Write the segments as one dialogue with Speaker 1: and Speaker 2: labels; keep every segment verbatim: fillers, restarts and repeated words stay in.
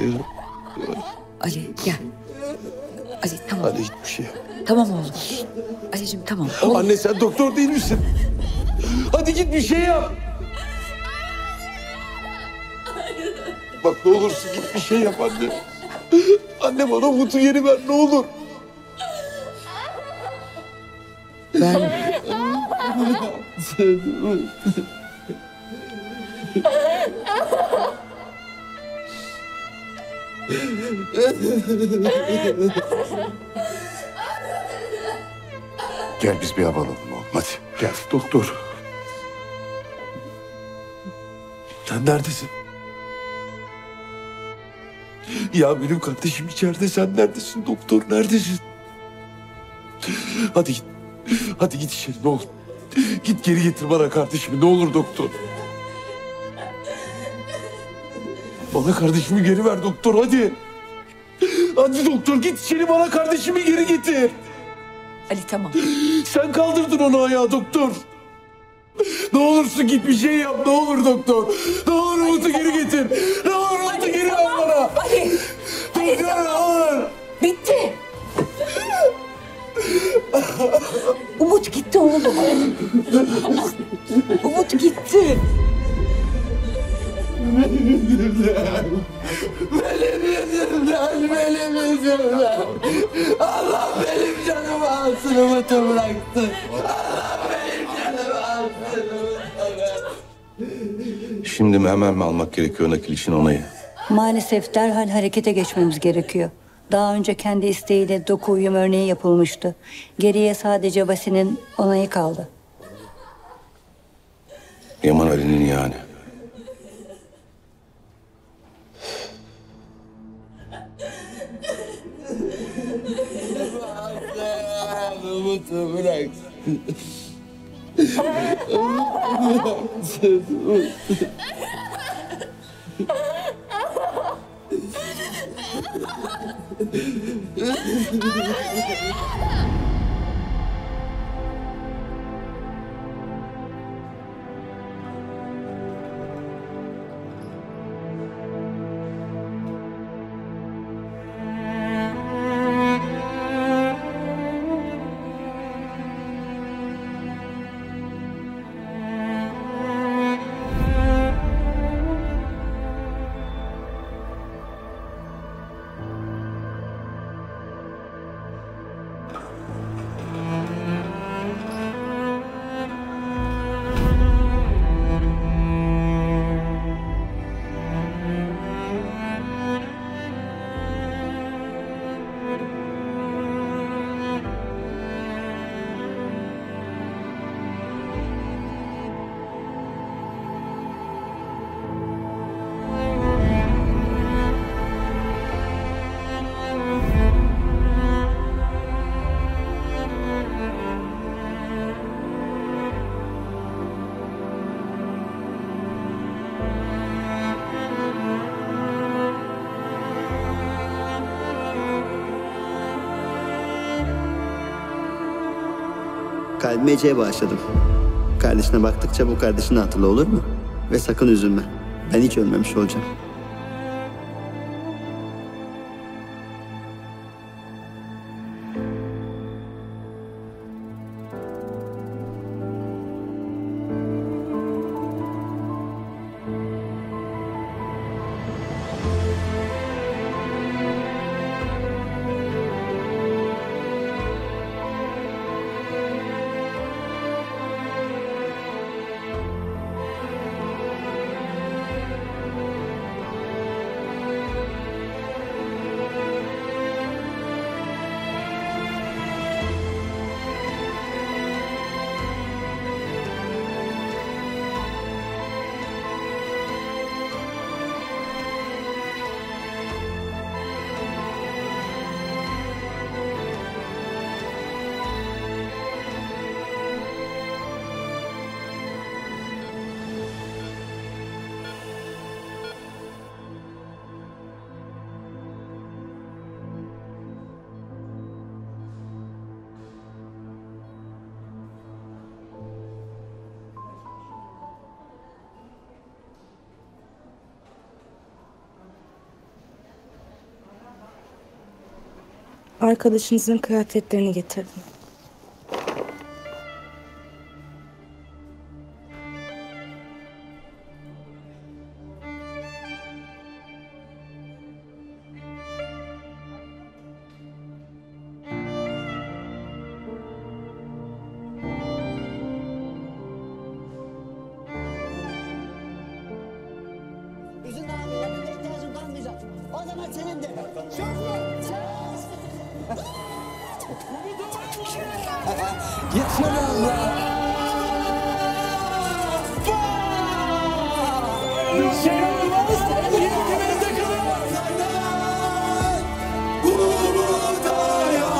Speaker 1: ya.
Speaker 2: Ali gel. Ali tamam.
Speaker 1: Hadi git bir şey yap.
Speaker 2: Tamam oğlum. Ali'ciğim tamam. Oğlum.
Speaker 1: Anne sen doktor değil misin? Hadi git bir şey yap. Bak ne olursun git bir şey yap anne. Anne bana Umut'u geri ver ne olur.
Speaker 2: Ben...
Speaker 1: Gel biz bir hava alalım oğlum hadi. Gel doktor. Sen neredesin? Ya benim kardeşim içeride, sen neredesin doktor, neredesin? Hadi git, hadi git içeri ne olur. Git geri getir bana kardeşimi ne olur doktor. Bana kardeşimi geri ver doktor hadi. Hadi doktor git içeri bana kardeşimi geri getir.
Speaker 2: Ali tamam.
Speaker 1: Sen kaldırdın onu ayağa doktor. Ne olursun git bir şey yap ne olur doktor. Ne olur Umut'u geri getir. Ne olur Umut'u geri ver bana.
Speaker 2: Ali.
Speaker 1: Doktor ne olur.
Speaker 2: Bitti. Umut gitti oğlum. Umut gitti.
Speaker 1: Benim yüzümden. Benim yüzümden. Benim yüzümden. Allah benim canımı alsın Umut'u bıraktı. Allah benim canımı alsın Umut'u bıraktı. Şimdi mi hemen mi almak gerekiyor nakil için onayı?
Speaker 3: Maalesef derhal harekete geçmemiz gerekiyor. Daha önce kendi isteğiyle doku uyum örneği yapılmıştı. Geriye sadece Vasi'nin onayı kaldı.
Speaker 1: Yaman Ali'nin yani. Umut'u bırak.
Speaker 4: Kalbime Ece'ye bağışladım. Kardeşine baktıkça bu kardeşini hatırla olur mu? Ve sakın üzülme. Ben hiç ölmemiş olacağım.
Speaker 5: Arkadaşınızın kıyafetlerini getirdim.
Speaker 6: Üzülme abi, yanına ihtiyacım kalmayacak. O zaman senin de.
Speaker 1: Gitme abla. Bir şey olmaz. İlkimizde kalıyor. Umut arıyor.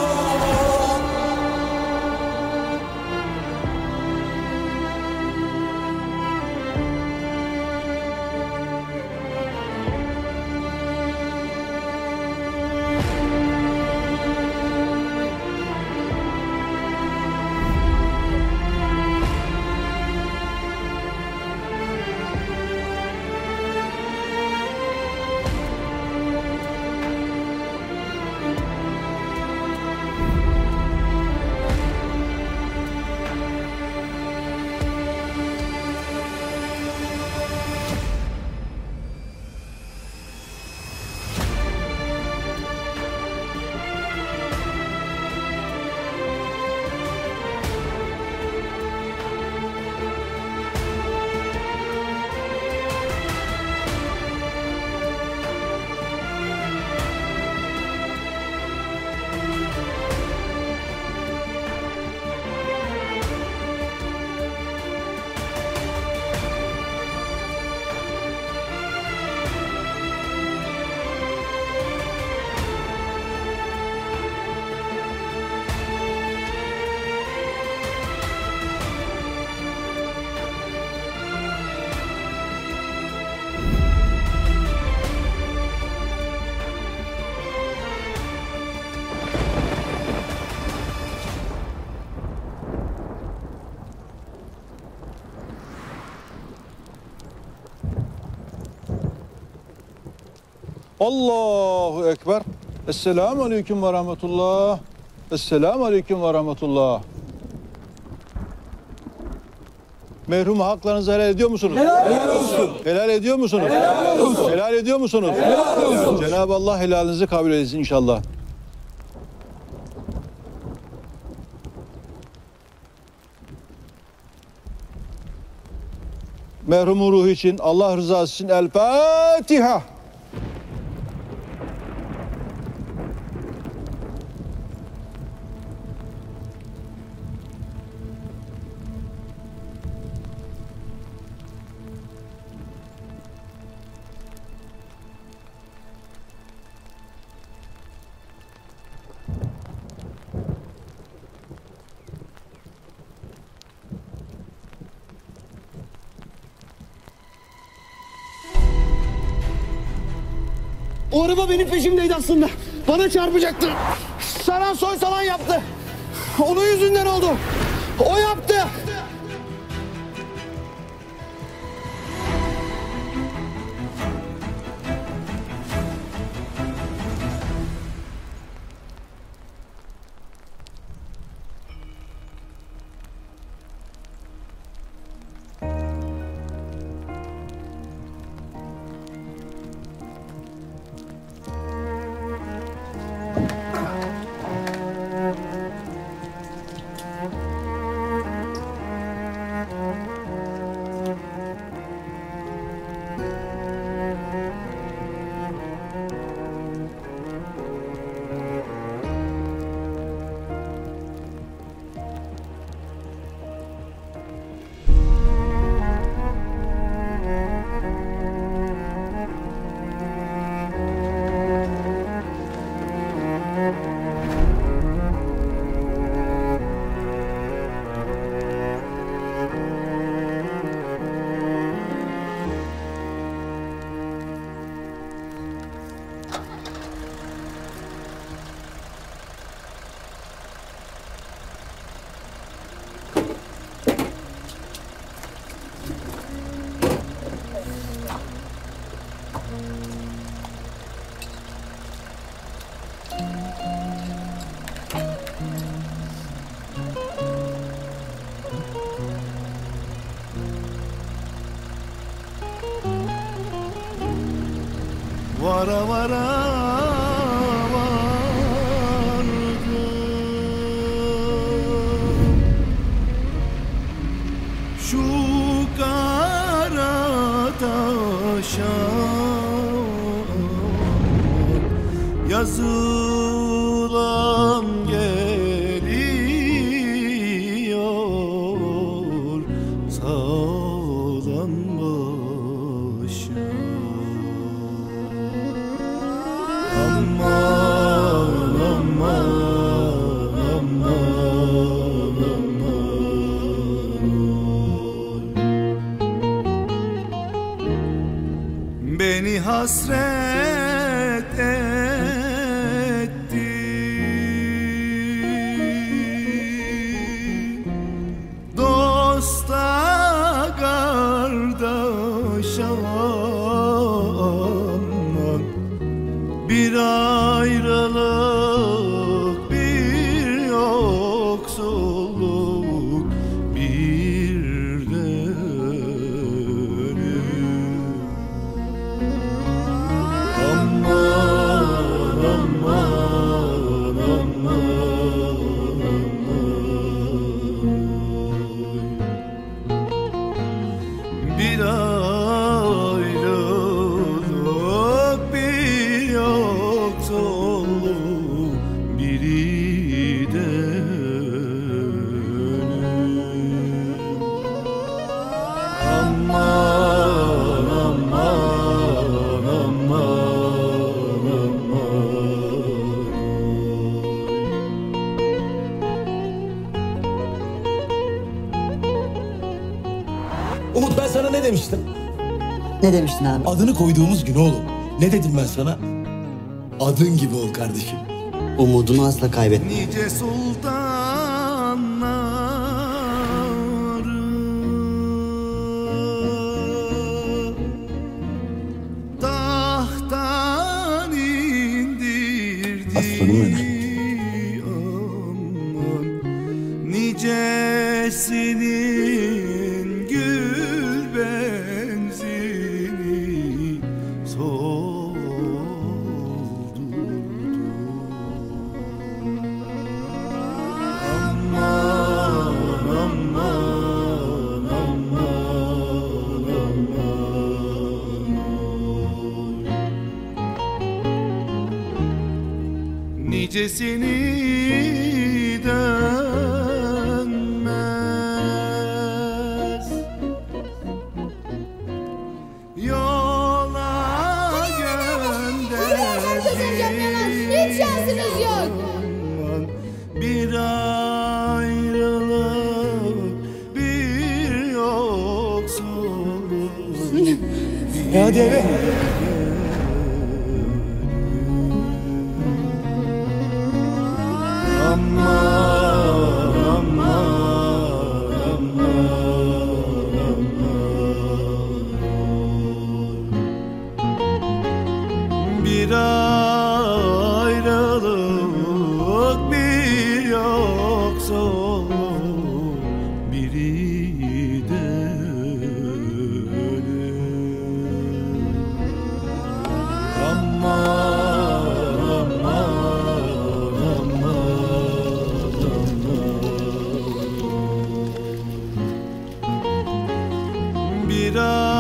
Speaker 7: Allahu Ekber. Esselamu Aleyküm ve Rahmetullah. Esselamu Aleyküm ve Rahmetullah. Merhum haklarınızı helal ediyor musunuz? Helal olsun. Helal ediyor musunuz? Helal olsun. Helal ediyor musunuz? Helal olsun. Cenab-ı Allah helalinizi kabul etsin inşallah. Merhumun ruhu için, Allah rızası için El Fatiha.
Speaker 6: O araba benim peşimdeydi aslında. Bana çarpacaktı. Saran soy salan yaptı. Onun yüzünden oldu. O yaptı.
Speaker 8: vara vara vardı. Şu kara taşa yazılan geliyor sağlam başa. Aman aman aman aman, beni hasret etti dosta kardeş aman, bir ayrılık bir yoksulluk bir de ölüm. Aman aman aman aman, bir ayrılık bir yoksulluk biri de ölüm. Aman aman aman aman,
Speaker 1: Umut, ben sana ne demiştim?
Speaker 3: Ne demiştin abi?
Speaker 1: Adını koyduğumuz gün oğlum. Ne dedim ben sana? Adın gibi ol kardeşim.
Speaker 4: Umudunu asla kaybetme.
Speaker 8: nice sultanları tahttan indirdi.
Speaker 1: Aslanım benim.
Speaker 8: Aman, nicesinin gül benzini soldurdu. Aman aman aman aman, nicesini dönmez yola gönderdi.
Speaker 9: Hiç şansınız yok.
Speaker 8: Aman, bir ayrılık bir yoksulluk.
Speaker 1: E hadi eve.
Speaker 8: Aman aman aman aman, bir ayrılık bir yoksulluk biri de ölüm. Aman aman aman, bir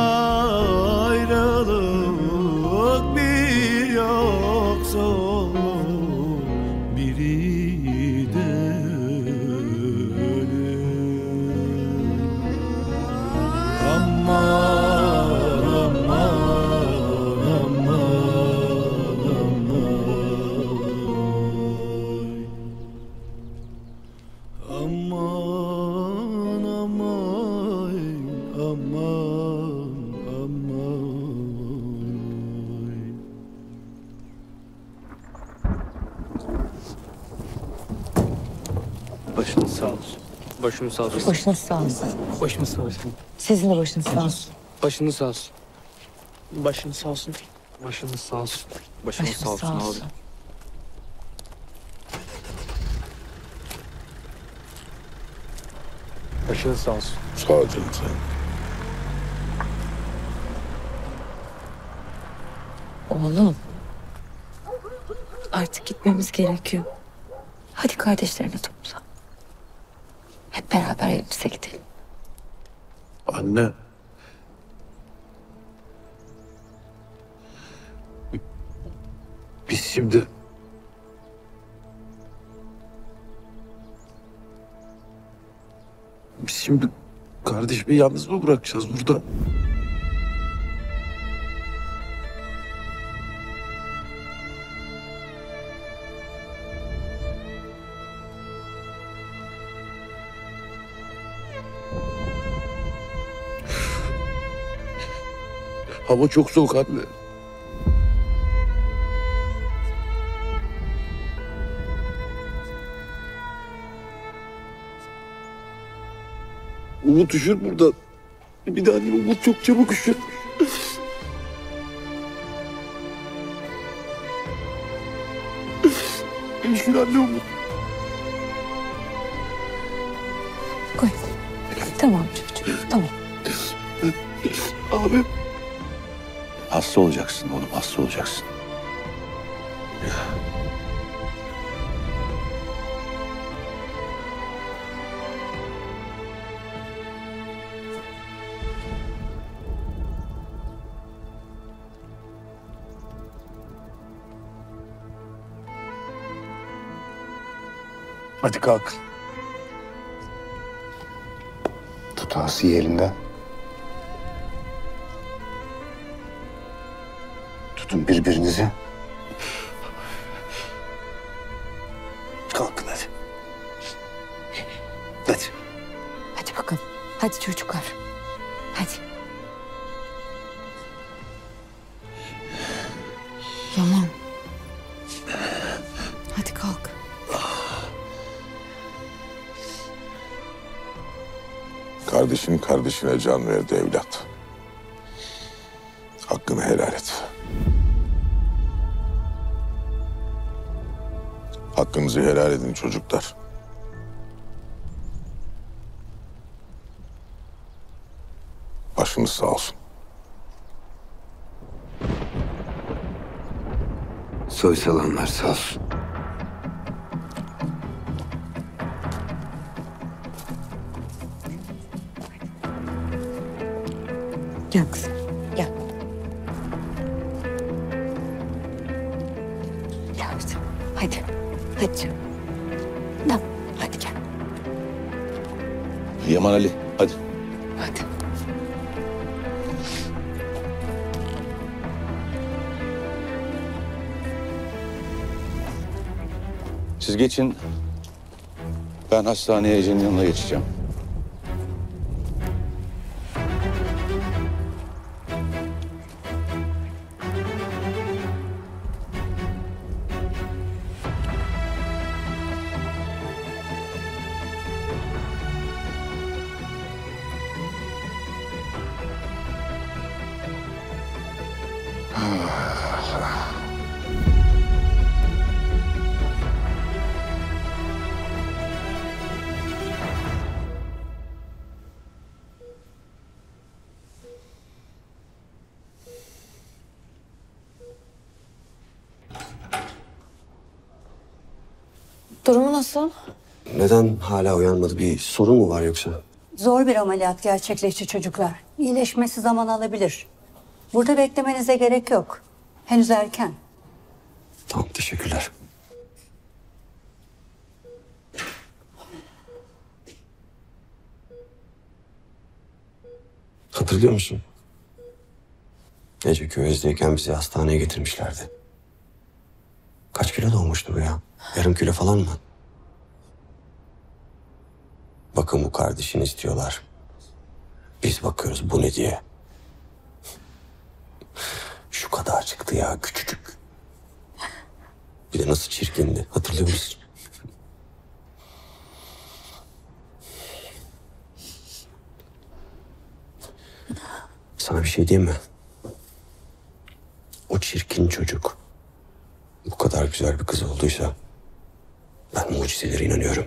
Speaker 8: ayrılık bir yoksulluk biri de ölüm. Aman aman aman aman, aman aman aman aman.
Speaker 6: Başınız sağ olsun. Başınız sağ olsun.
Speaker 2: Başınız sağ olsun.
Speaker 6: Başınız sağ olsun.
Speaker 2: Sizin de başınız sağ olsun.
Speaker 6: Başınız sağ olsun. Başınız sağ olsun. Başınız sağ olsun. Başınız sağ olsun abi. Başınız sağ olsun.
Speaker 10: Sağ ol canım sen.
Speaker 5: Oğlum. Artık gitmemiz gerekiyor. Hadi kardeşlerini topla. Hep beraber evimize gidelim.
Speaker 8: Anne. Biz şimdi... Biz şimdi kardeşimi yalnız mı bırakacağız burada? Hava çok soğuk anne. Umut üşür burada. Bir daha değil, Umut çok çabuk üşür. Üşür anne Umut.
Speaker 5: Koy. Tamam çocuğum, tamam.
Speaker 8: Abi. Hasta olacaksın oğlum, hasta olacaksın. Hadi kalk.
Speaker 9: Tut Asiye elinden. Tutun birbirinizi.
Speaker 8: Kalkın hadi. Hadi.
Speaker 5: Hadi bakalım. Hadi çocuklar. Hadi. Yaman. Hadi kalk.
Speaker 10: Kardeşin kardeşine can verdi evlat. Hakkını helal et. Hakkınızı helal edin çocuklar. Başınız sağ olsun.
Speaker 9: Soysalanlar sağ olsun.
Speaker 5: Gel kızım. Gel. Gel kızım. Hadi. Hadi canım. Tamam. Hadi gel.
Speaker 8: Yaman Ali, hadi.
Speaker 5: Hadi.
Speaker 8: Siz geçin. Ben hastaneye Ece'nin yanına geçeceğim.
Speaker 5: Durumu nasıl?
Speaker 9: Neden hala uyanmadı? Bir sorun mu var yoksa?
Speaker 3: Zor bir ameliyat gerçekleşti çocuklar. İyileşmesi zaman alabilir. Burada beklemenize gerek yok. Henüz erken.
Speaker 9: Tamam, teşekkürler. Hatırlıyor musun? Gece Köyez'deyken bizi hastaneye getirmişlerdi. Kaç kilo doğmuştu bu ya? Yarım kilo falan mı? Bakın bu kardeşini istiyorlar. Biz bakıyoruz bu ne diye. Şu kadar çıktı ya, küçücük. Bir de nasıl çirkindi, hatırlıyor musun? Sana bir şey diyeyim mi? O çirkin çocuk bu kadar güzel bir kız olduysa ben mucizelere inanıyorum.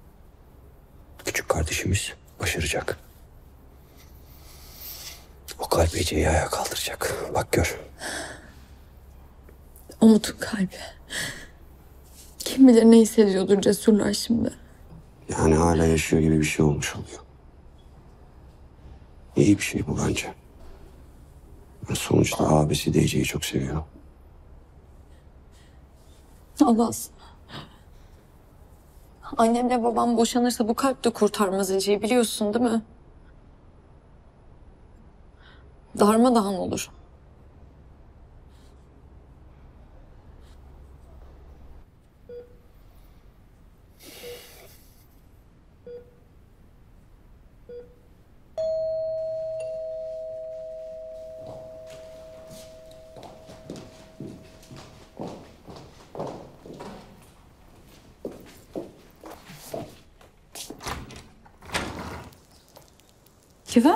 Speaker 9: Küçük kardeşimiz başaracak. O kalp Ece'yi ayağa kaldıracak. Bak gör.
Speaker 5: Umut'un kalbi. Kim bilir ne hissediyordur cesurlar şimdi.
Speaker 9: Yani hala yaşıyor gibi bir şey olmuş oluyor. İyi bir şey bu bence. Sonuçta abisi de Ece'yi çok seviyor.
Speaker 5: Allah. Annemle babam boşanırsa bu kalp de kurtarmaz Ece'yi, biliyorsun değil mi? Darmadağın olur. Güven?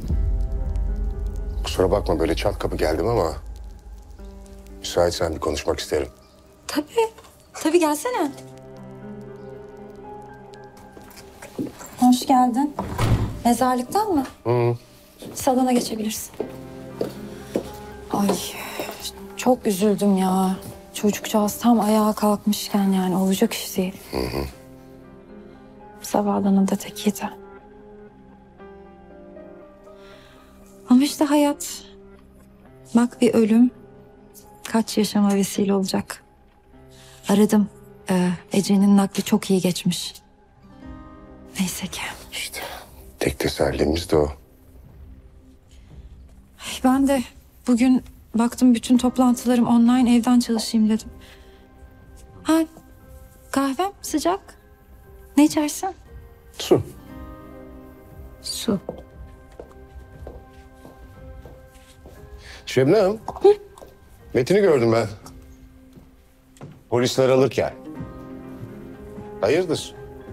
Speaker 11: Kusura bakma böyle çat kapı geldim ama... ...müsaitsen bir konuşmak isterim.
Speaker 5: Tabii. Tabii gelsene. Hoş geldin. Mezarlıktan mı?
Speaker 11: Hı.
Speaker 5: Salona geçebilirsin. Ay çok üzüldüm ya. Çocukcağız tam ayağa kalkmışken yani olacak iş değil.
Speaker 11: Hı hı.
Speaker 5: Zavallının da tekiydi. Ama işte hayat. Bak bir ölüm kaç yaşama vesile olacak. Aradım. Ee, Ece'nin nakli çok iyi geçmiş. Neyse ki.
Speaker 11: İşte tek tesellimiz de o.
Speaker 5: Ben de bugün baktım bütün toplantılarım online, evden çalışayım dedim. Ha, kahvem sıcak. Ne içersin?
Speaker 11: Su.
Speaker 5: Su.
Speaker 11: Şebnem. Hı? Metin'i gördüm ben. Polisler alırken. Hayırdır?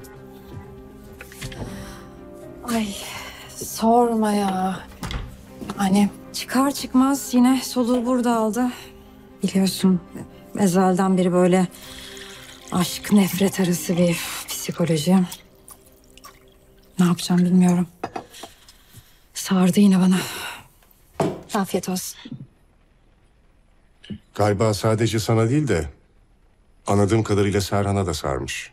Speaker 5: Ay sorma ya. Hani çıkar çıkmaz yine soluğu burada aldı. Biliyorsun ezelden beri böyle aşk nefret arası bir psikoloji. Ne yapacağım bilmiyorum. Sardı yine bana. Afiyet olsun.
Speaker 11: Galiba sadece sana değil de... ...anladığım kadarıyla Serhan'a da sarmış.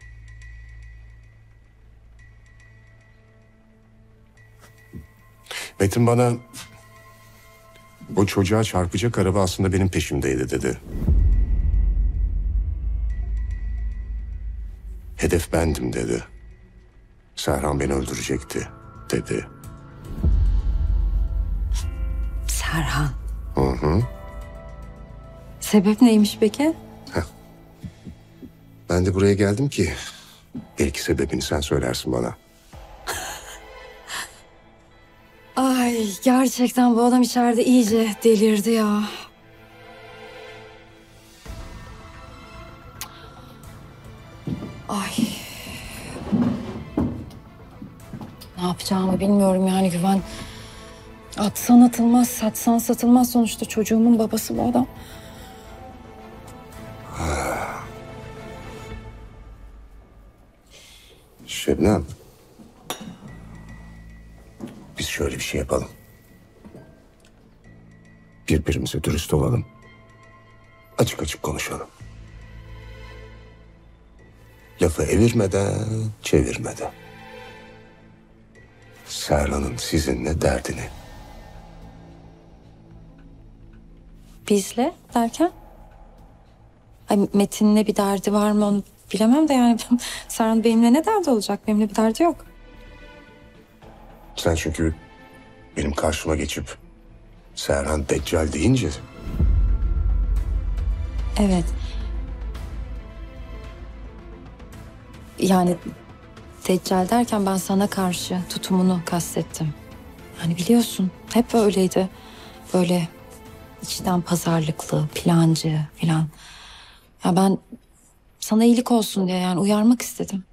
Speaker 11: Metin bana... ...o çocuğa çarpacak araba aslında benim peşimdeydi dedi. Hedef bendim dedi. Serhan beni öldürecekti dedi.
Speaker 5: Serhan.
Speaker 11: Hı hı.
Speaker 5: Sebep neymiş peki?
Speaker 11: Heh. Ben de buraya geldim ki... ...belki sebebini sen söylersin bana.
Speaker 5: Ay gerçekten bu adam içeride iyice delirdi ya. Ay. Ne yapacağımı bilmiyorum yani Güven. Atsan atılmaz, satsan satılmaz. Sonuçta çocuğumun babası bu adam.
Speaker 11: Şebnem. Biz şöyle bir şey yapalım. Birbirimize dürüst olalım. Açık açık konuşalım. Lafı evirmeden, çevirmeden. Serhan'ın sizinle derdini.
Speaker 5: Bizle derken? Ay, Metin'le bir derdi var mı onu bilemem de yani. Serhan benimle ne derdi olacak? Benimle bir derdi yok.
Speaker 11: Sen çünkü benim karşıma geçip Serhan Deccal deyince...
Speaker 5: Evet. Yani Deccal derken ben sana karşı tutumunu kastettim. Yani biliyorsun hep öyleydi. Böyle içten pazarlıklı, plancı filan. Ya ben sana iyilik olsun diye yani uyarmak istedim.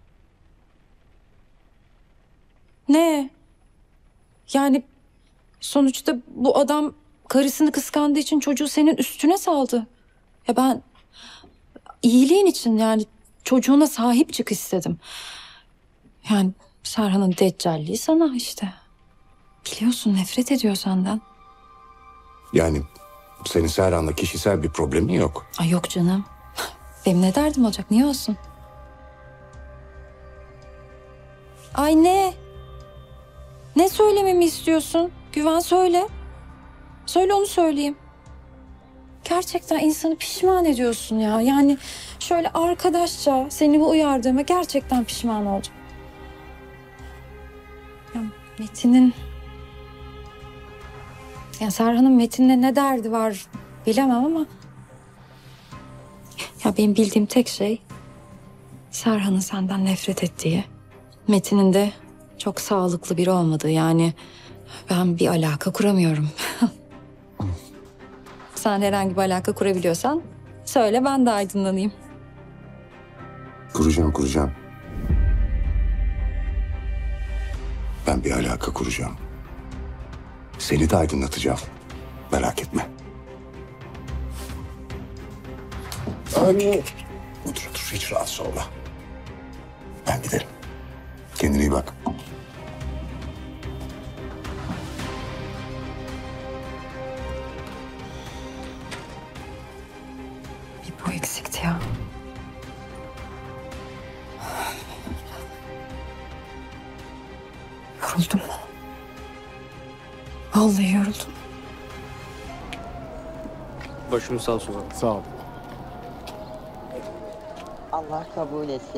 Speaker 5: Ne? Yani sonuçta bu adam karısını kıskandığı için çocuğu senin üstüne saldı. Ya ben iyiliğin için yani çocuğuna sahip çık istedim. Yani Serhan'ın deccalliği sana işte. Biliyorsun nefret ediyor senden.
Speaker 11: Yani senin Serhan'la kişisel bir problemin yok.
Speaker 5: Ay yok canım. Benim ne derdim olacak? Niye olsun? Ay ne? Ne söylememi istiyorsun? Güven söyle. Söyle onu söyleyeyim. Gerçekten insanı pişman ediyorsun ya. Yani şöyle arkadaşça seni bu uyardığıma gerçekten pişman oldum. Ya Metin'in... Ya Serhan'ın Metin'le ne derdi var bilemem ama... Ya benim bildiğim tek şey... Serhan'ın senden nefret ettiği... Metin'in de çok sağlıklı biri olmadığı. Yani ben bir alaka kuramıyorum. Sen herhangi bir alaka kurabiliyorsan söyle, ben de aydınlanayım.
Speaker 11: Kuracağım, kuracağım. Ben bir alaka kuracağım. Seni de aydınlatacağım. Merak etme. Otur otur, hiç rahatsız olma. Ben giderim. Kendine iyi bak.
Speaker 5: Bir bu eksikti ya. Yoruldum. Vallahi yoruldum.
Speaker 12: Başımız sağ olsun.
Speaker 6: Sağ ol.
Speaker 13: Allah kabul etsin.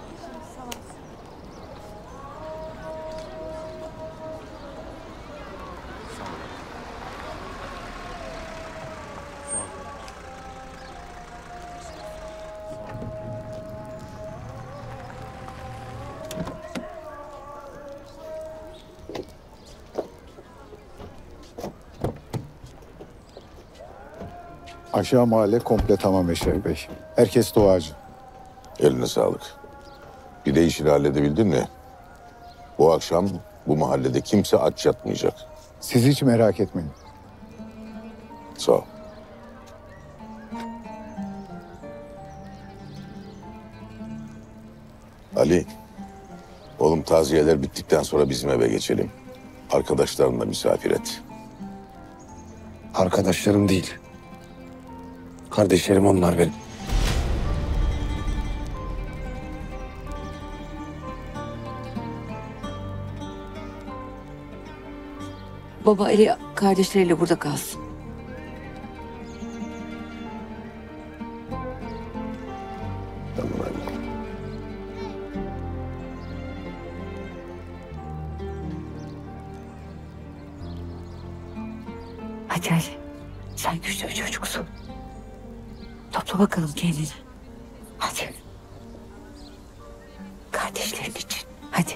Speaker 14: Aşağı mahalle komple tamam Beşer Bey. Herkes duacı.
Speaker 10: Eline sağlık. Bir de işini halledebildin mi? Bu akşam bu mahallede kimse aç yatmayacak.
Speaker 14: Siz hiç merak etmeyin.
Speaker 10: Sağ ol. Ali, oğlum taziyeler bittikten sonra bizim eve geçelim. Arkadaşlarınla misafir et.
Speaker 9: Arkadaşlarım değil. Kardeşlerim onlar benim.
Speaker 2: Baba Ali kardeşleriyle burada kalsın. Hadi Ali. Sen güçlü bir çocuksun. Topla bakalım kendini. Hadi. Kardeşlerin için. Hadi.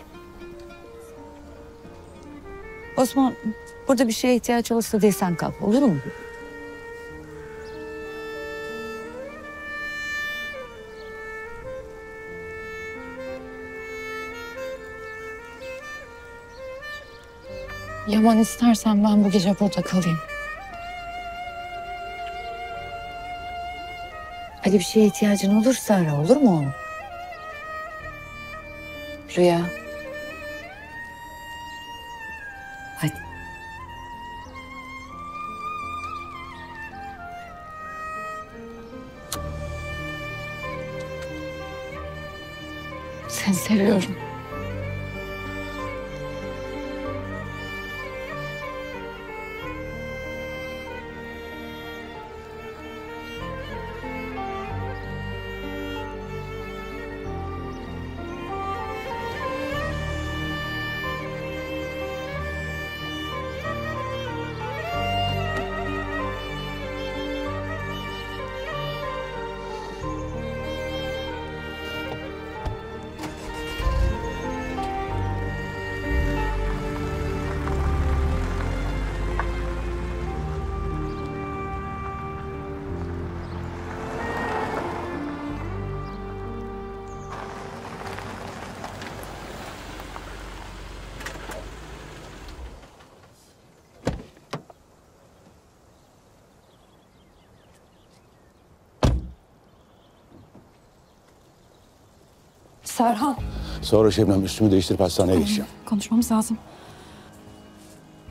Speaker 2: Osman, burada bir şeye ihtiyaç olursa diye sen kal. Olur mu?
Speaker 5: Yaman, istersen ben bu gece burada kalayım.
Speaker 2: Hadi bir şeye ihtiyacın olursa ara, olur mu oğlum? Rüya. Hadi.
Speaker 5: Seni seviyorum. Serhan.
Speaker 8: Sonra Şebnem üstümü değiştirip hastaneye geçeceğim.
Speaker 5: Konuşmamız lazım.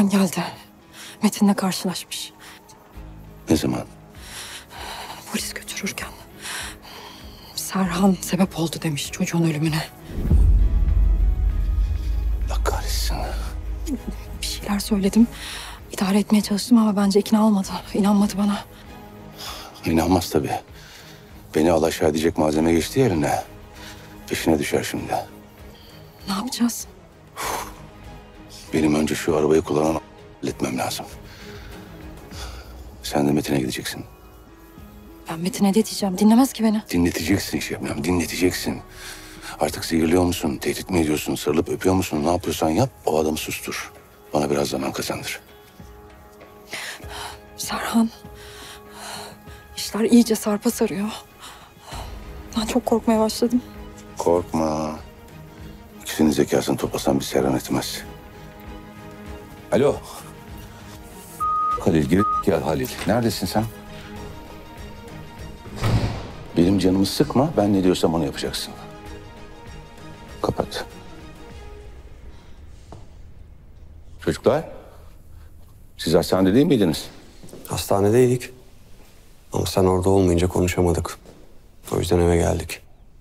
Speaker 5: Serhan geldi. Metin'le karşılaşmış.
Speaker 8: Ne zaman?
Speaker 5: Polis götürürken. Serhan sebep oldu demiş çocuğun ölümüne.
Speaker 8: Allah kahretsin.
Speaker 5: Bir şeyler söyledim. İdare etmeye çalıştım ama bence ikna olmadı. İnanmadı bana.
Speaker 8: İnanmaz tabii. Beni alaşağı edecek malzeme geçti yerine. Peşine düşer şimdi.
Speaker 5: Ne yapacağız?
Speaker 8: Benim önce şu arabayı kullanan halletmem lazım. Sen de Metin'e gideceksin.
Speaker 5: Ben Metin'e ne diyeceğim? Dinlemez ki beni.
Speaker 8: Dinleteceksin Şebnem, dinleteceksin. Artık zehirliyor musun, tehdit mi ediyorsun, sarılıp öpüyor musun? Ne yapıyorsan yap, o adamı sustur. Bana biraz zaman kazandır.
Speaker 5: Serhan. İşler iyice sarpa sarıyor. Ben çok korkmaya başladım.
Speaker 8: Korkma. İkisinin zekasını toplasan bir Serhan etmez. Alo. Halil, gir gel Halil. Neredesin sen? Benim canımı sıkma, ben ne diyorsam onu yapacaksın. Kapat. Çocuklar, siz hastanede değil miydiniz?
Speaker 9: Hastanedeydik. Ama sen orada olmayınca konuşamadık. O yüzden eve geldik.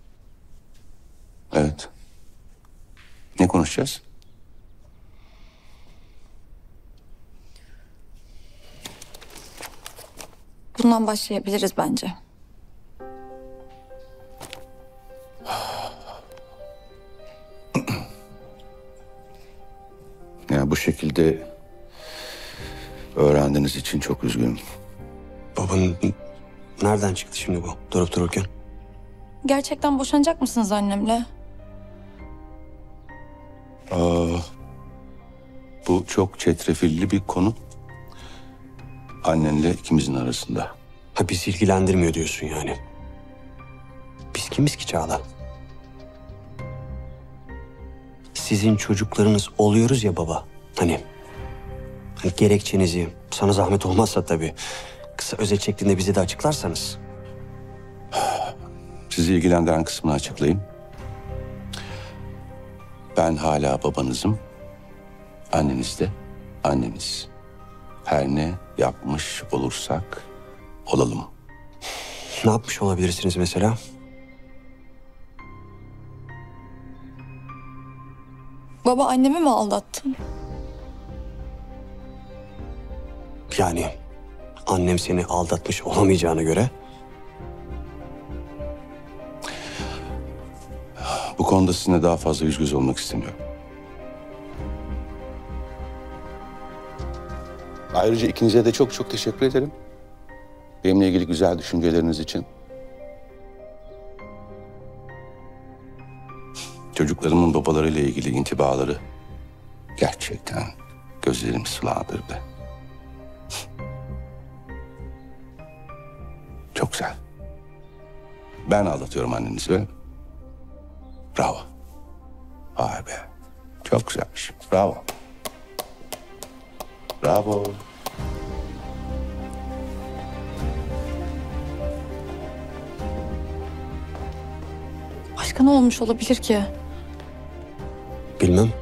Speaker 8: Evet. Ne konuşacağız?
Speaker 5: Bundan başlayabiliriz bence.
Speaker 8: Ya bu şekilde öğrendiğiniz için çok üzgünüm.
Speaker 9: Babanın nereden çıktı şimdi bu durup dururken?
Speaker 5: Gerçekten boşanacak mısınız annemle?
Speaker 8: Aa, bu çok çetrefilli bir konu. Annenle ikimizin arasında.
Speaker 9: Ha, bizi ilgilendirmiyor diyorsun yani. Biz kimiz ki Çağla? Sizin çocuklarınız oluyoruz ya baba. Hani, hani gerekçenizi, sana zahmet olmazsa tabii, kısa özet şeklinde bize de açıklarsanız.
Speaker 8: Sizi ilgilendiren kısmını açıklayayım. Ben hala babanızım. Anneniz de anneniz. Her ne yapmış olursak olalım.
Speaker 9: Ne yapmış olabilirsiniz mesela?
Speaker 5: Baba annemi mi aldattın?
Speaker 9: Yani annem seni aldatmış olamayacağına göre.
Speaker 8: Bu konuda sizinle daha fazla yüz göz olmak istemiyorum. Ayrıca ikinize de çok çok teşekkür ederim. Benimle ilgili güzel düşünceleriniz için. Çocuklarımın babalarıyla ilgili intibaları gerçekten gözlerimi sulandırdı. Çok güzel. Ben aldatıyorum annenizi öyle mi? Bravo. Vay be. Çok güzelmiş. Bravo. Bravo.
Speaker 5: Başka ne olmuş olabilir ki?
Speaker 9: Bilmem.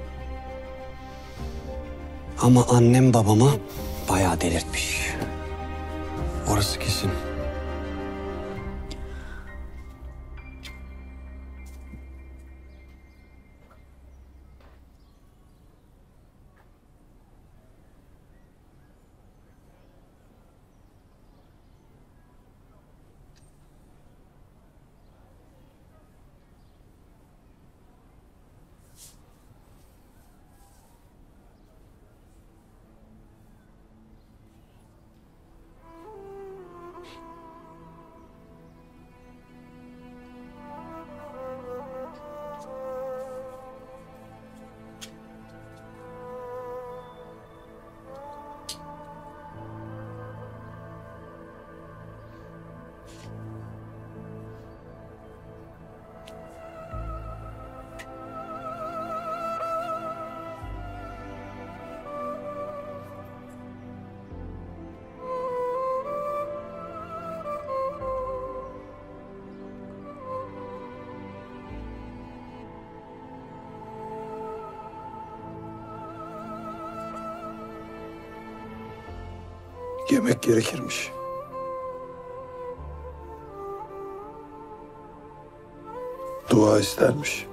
Speaker 9: Ama annem babamı bayağı delirtmiş. Orası kesin.
Speaker 1: yemek gerekirmiş. Dua istermiş.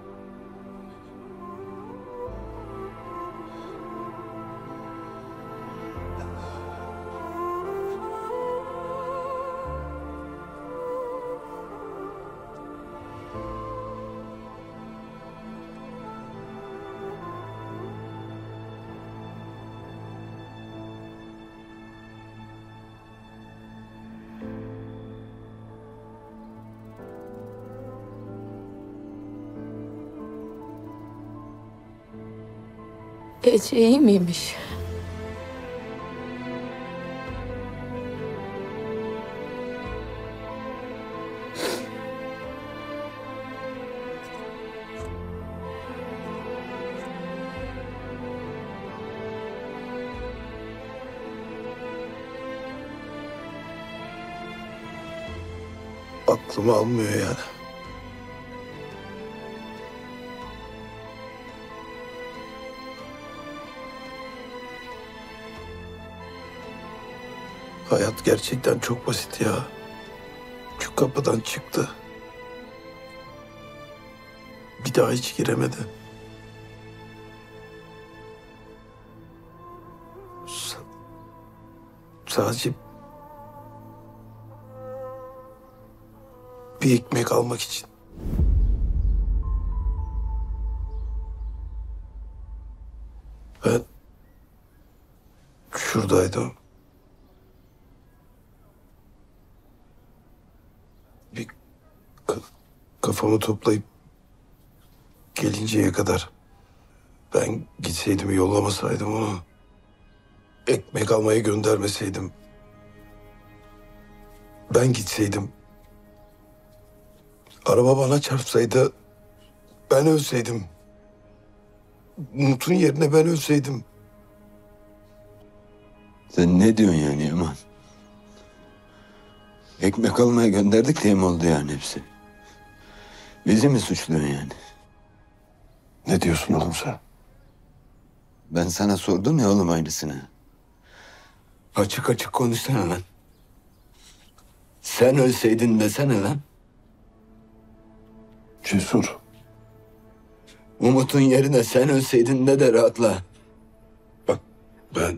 Speaker 2: Ece iyi miymiş?
Speaker 1: Aklımı almıyor yani. Hayat gerçekten çok basit ya. Şu kapıdan çıktı. Bir daha hiç giremedi. S- sadece bir ekmek almak için. Ben şuradaydım. Bir ka- kafamı toplayıp gelinceye kadar ben gitseydim, yollamasaydım onu, ekmek almaya göndermeseydim, ben gitseydim, araba bana çarpsaydı, ben ölseydim, Umut'un yerine ben ölseydim.
Speaker 15: Sen ne diyorsun yani Yaman? Ekmek almaya gönderdik diye mi oldu yani hepsi? Bizi mi suçluyorsun yani?
Speaker 1: Ne diyorsun oğlum sen?
Speaker 15: Ben sana sordum ya oğlum aynısını. Açık açık konuşsana lan. Sen ölseydin desene lan.
Speaker 1: Cesur.
Speaker 15: Umut'un yerine sen ölseydin de de rahatla.
Speaker 1: Bak ben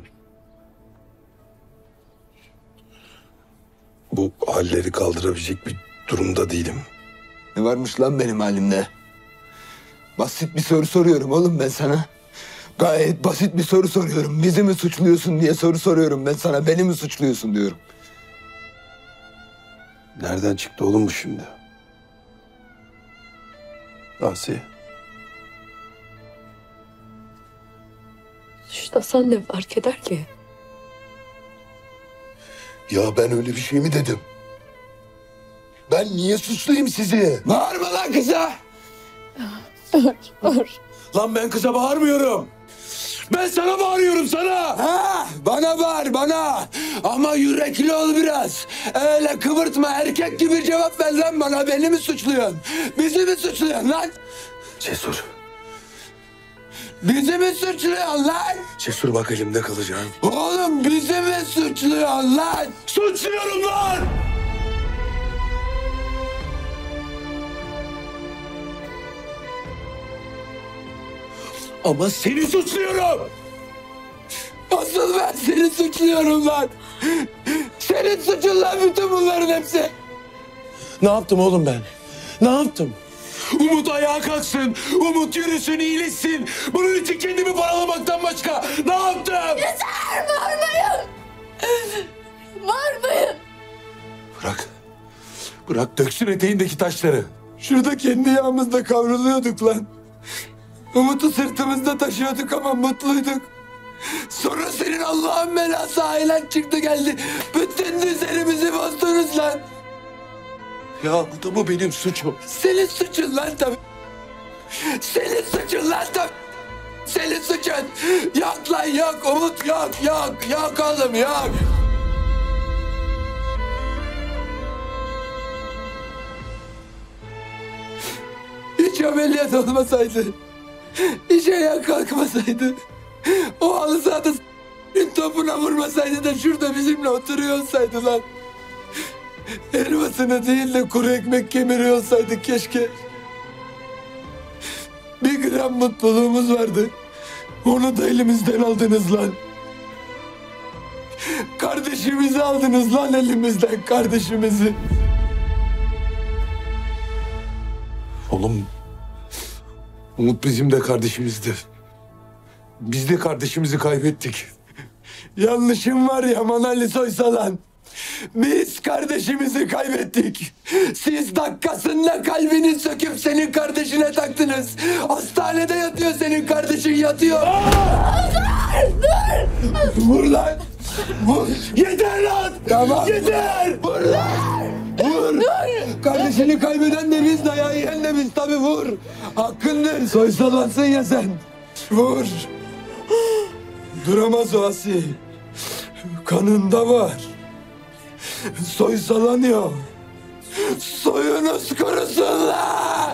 Speaker 1: bu halleri kaldırabilecek bir durumda değilim.
Speaker 15: Ne varmış lan benim halimde? Basit bir soru soruyorum oğlum ben sana. Gayet basit bir soru soruyorum. Bizi mi suçluyorsun diye soru soruyorum ben sana. Beni mi suçluyorsun diyorum.
Speaker 1: Nereden çıktı oğlum bu şimdi? Asiye.
Speaker 2: Suçlasan ne fark eder ki?
Speaker 1: Ya ben öyle bir şey mi dedim? Ben niye suçlayayım sizi?
Speaker 15: Bağırma lan kıza!
Speaker 2: Dur, dur.
Speaker 1: Lan ben kıza bağırmıyorum. Ben sana bağırıyorum sana.
Speaker 15: Ha, bana bağır bana. Ama yürekli ol biraz. Öyle kıvırtma, erkek gibi cevap ver lan bana. Beni mi suçluyorsun? Bizi mi suçluyorsun lan?
Speaker 1: Cesur.
Speaker 15: Bizi mi suçluyorsun lan?
Speaker 1: Cesur bak elimde kalacağım.
Speaker 15: Oğlum bizi mi suçluyorsun lan?
Speaker 1: Suçluyorum lan! Ama seni suçluyorum.
Speaker 15: Asıl ben seni suçluyorum lan. Senin suçun lan bütün bunların hepsi.
Speaker 1: Ne yaptım oğlum ben? Ne yaptım? Umut ayağa kalksın, Umut yürüsün, iyileşsin. Bunun için kendimi paralamaktan başka ne yaptım?
Speaker 2: Yeter, bağırmayın. Bağırmayın.
Speaker 1: Bırak. Bırak döksün eteğindeki taşları.
Speaker 15: Şurada kendi yağımızda kavruluyorduk lan. Umut'u sırtımızda taşıyorduk ama mutluyduk. Sonra senin Allah'ın belası ailen çıktı geldi. Bütün düzenimizi bozdunuz lan.
Speaker 1: Ya bu da mı benim suçum?
Speaker 15: Senin suçun lan tabii. Senin suçun lan tabii. Senin suçun. Yok lan yok. Umut yok yok. Yok oğlum yok. Hiç ameliyat olmasaydı. Hiç ayağa kalkmasaydı. O halı sahada Bir topuna vurmasaydı da şurada bizimle oturuyor olsaydı lan. Helvasını değil de kuru ekmek kemiriyor olsaydık keşke. Bir gram mutluluğumuz vardı. Onu da elimizden aldınız lan. Kardeşimizi aldınız lan elimizden, kardeşimizi.
Speaker 16: Oğlum, Umut bizim de kardeşimizdi. Biz de kardeşimizi kaybettik.
Speaker 15: Yanlışım var ya Manali Soysalan. Biz kardeşimizi kaybettik. Siz dakikasında kalbini söküp senin kardeşine taktınız. Hastanede yatıyor senin kardeşin yatıyor. Dur! Dur! Vur lan! Vur! Yeter lan! Tamam. Yeter! Vur lan! Vur! Dur! Kardeşini kaybeden de biz, dayağı yiyen de biz, tabii vur! Hakkındır, soysalansın ya sen! Vur! Duramaz o asi. Kanında var. Soysalanıyor. Soyunuz kurusun lan!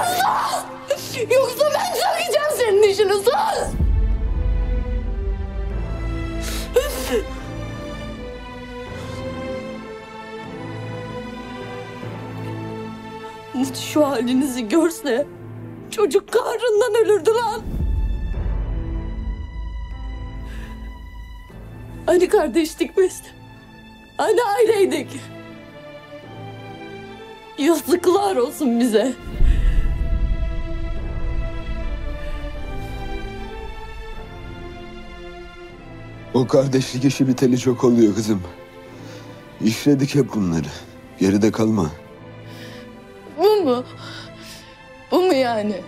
Speaker 17: Yoksa ben çakacağım senin işini, sus! Umut şu halinizi görse çocuk kahrından ölürdü lan. Hani kardeştik biz? Hani aileydik? Yazıklar olsun bize.
Speaker 15: O kardeşlik işi biteli çok oluyor kızım. İşledik hep bunları. Geride kalma.
Speaker 17: Bu mu? Bu mu yani?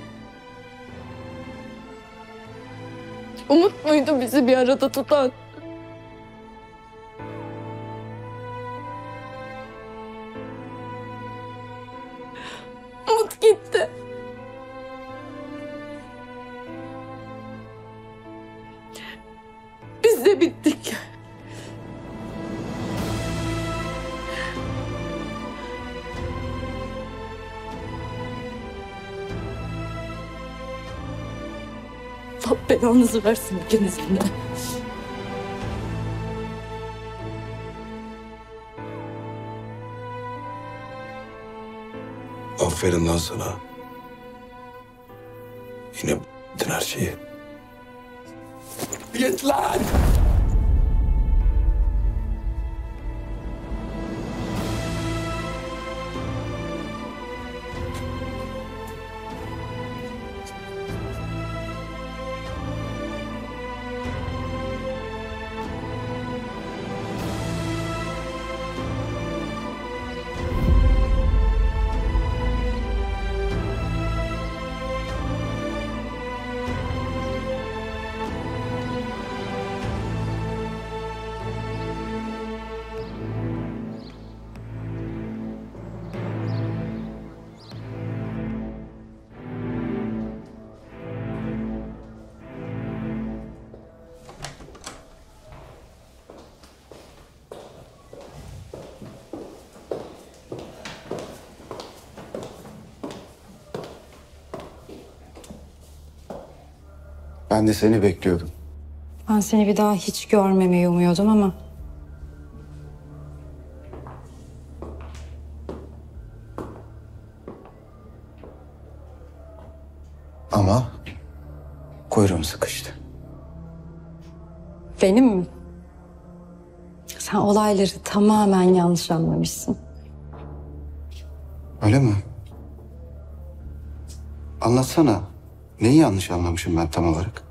Speaker 17: Umut muydu bizi bir arada tutan? Umut gitti. Biz de bittik. Allah belanızı versin ikinizin de.
Speaker 16: Aferin lan sana. Yine b***din her şeyi.
Speaker 15: Git lan!
Speaker 9: Ben de seni bekliyordum.
Speaker 5: Ben seni bir daha hiç görmemeyi umuyordum ama...
Speaker 9: Ama kuyruğum sıkıştı.
Speaker 5: Benim mi? Sen olayları tamamen yanlış anlamışsın.
Speaker 9: Öyle mi? Anlatsana. Neyi yanlış anlamışım ben tam olarak?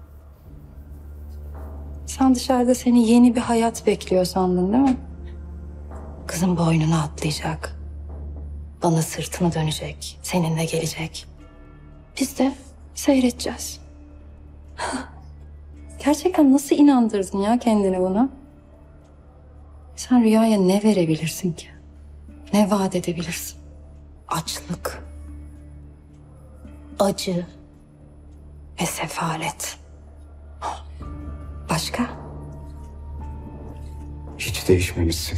Speaker 5: Sen dışarıda seni yeni bir hayat bekliyor sandın değil mi? Kızın boynuna atlayacak. Bana sırtını dönecek. Seninle gelecek. Biz de seyredeceğiz. Gerçekten nasıl inandırdın ya kendini buna? Sen Rüya'ya ne verebilirsin ki? Ne vaat edebilirsin? Açlık, acı ve sefalet. Başka?
Speaker 9: Hiç değişmemişsin.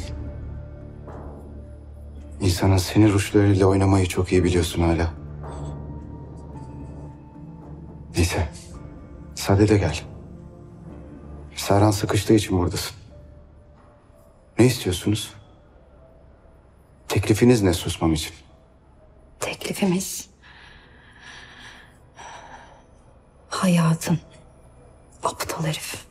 Speaker 9: İnsanın sinir uçlarıyla oynamayı çok iyi biliyorsun hala. Neyse, sadede gel.
Speaker 11: Serhan sıkıştığı için buradasın. Ne istiyorsunuz? Teklifiniz ne susmam için?
Speaker 5: Teklifimiz... Hayatın. Aptal herif.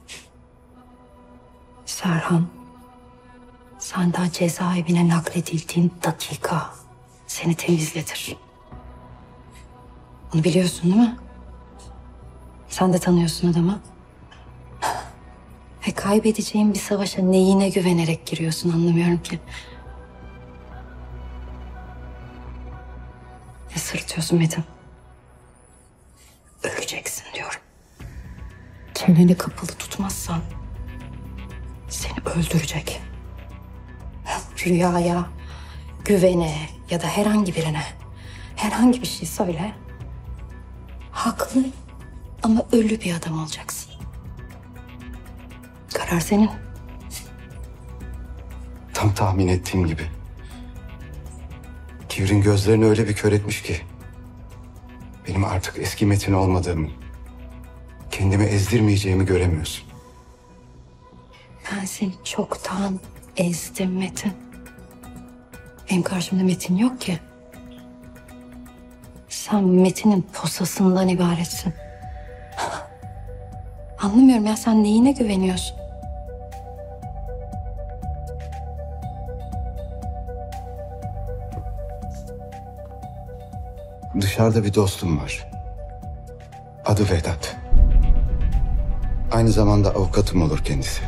Speaker 5: Serhan, sen daha cezaevine nakledildiğin dakika seni temizletir. Bunu biliyorsun değil mi? Sen de tanıyorsun adamı. Ve kaybedeceğin bir savaşa neyine güvenerek giriyorsun anlamıyorum ki. Ne sırıtıyorsun Metin? Öleceksin diyorum. Çeneni kapalı tutmazsan seni öldürecek. Rüyaya, güvene ya da herhangi birine herhangi bir şey söyle. Haklı ama ölü bir adam olacaksın. Karar senin.
Speaker 11: Tam tahmin ettiğim gibi. Kivrin gözlerini öyle bir kör etmiş ki... benim artık eski Metin olmadığımı, kendimi ezdirmeyeceğimi göremiyorsun.
Speaker 5: Ben seni çoktan ezdim Metin. Benim karşımda Metin yok ki. Sen Metin'in posasından ibaretsin. Anlamıyorum ya, sen neyine güveniyorsun?
Speaker 11: Dışarıda bir dostum var. Adı Vedat. Aynı zamanda avukatım olur kendisi.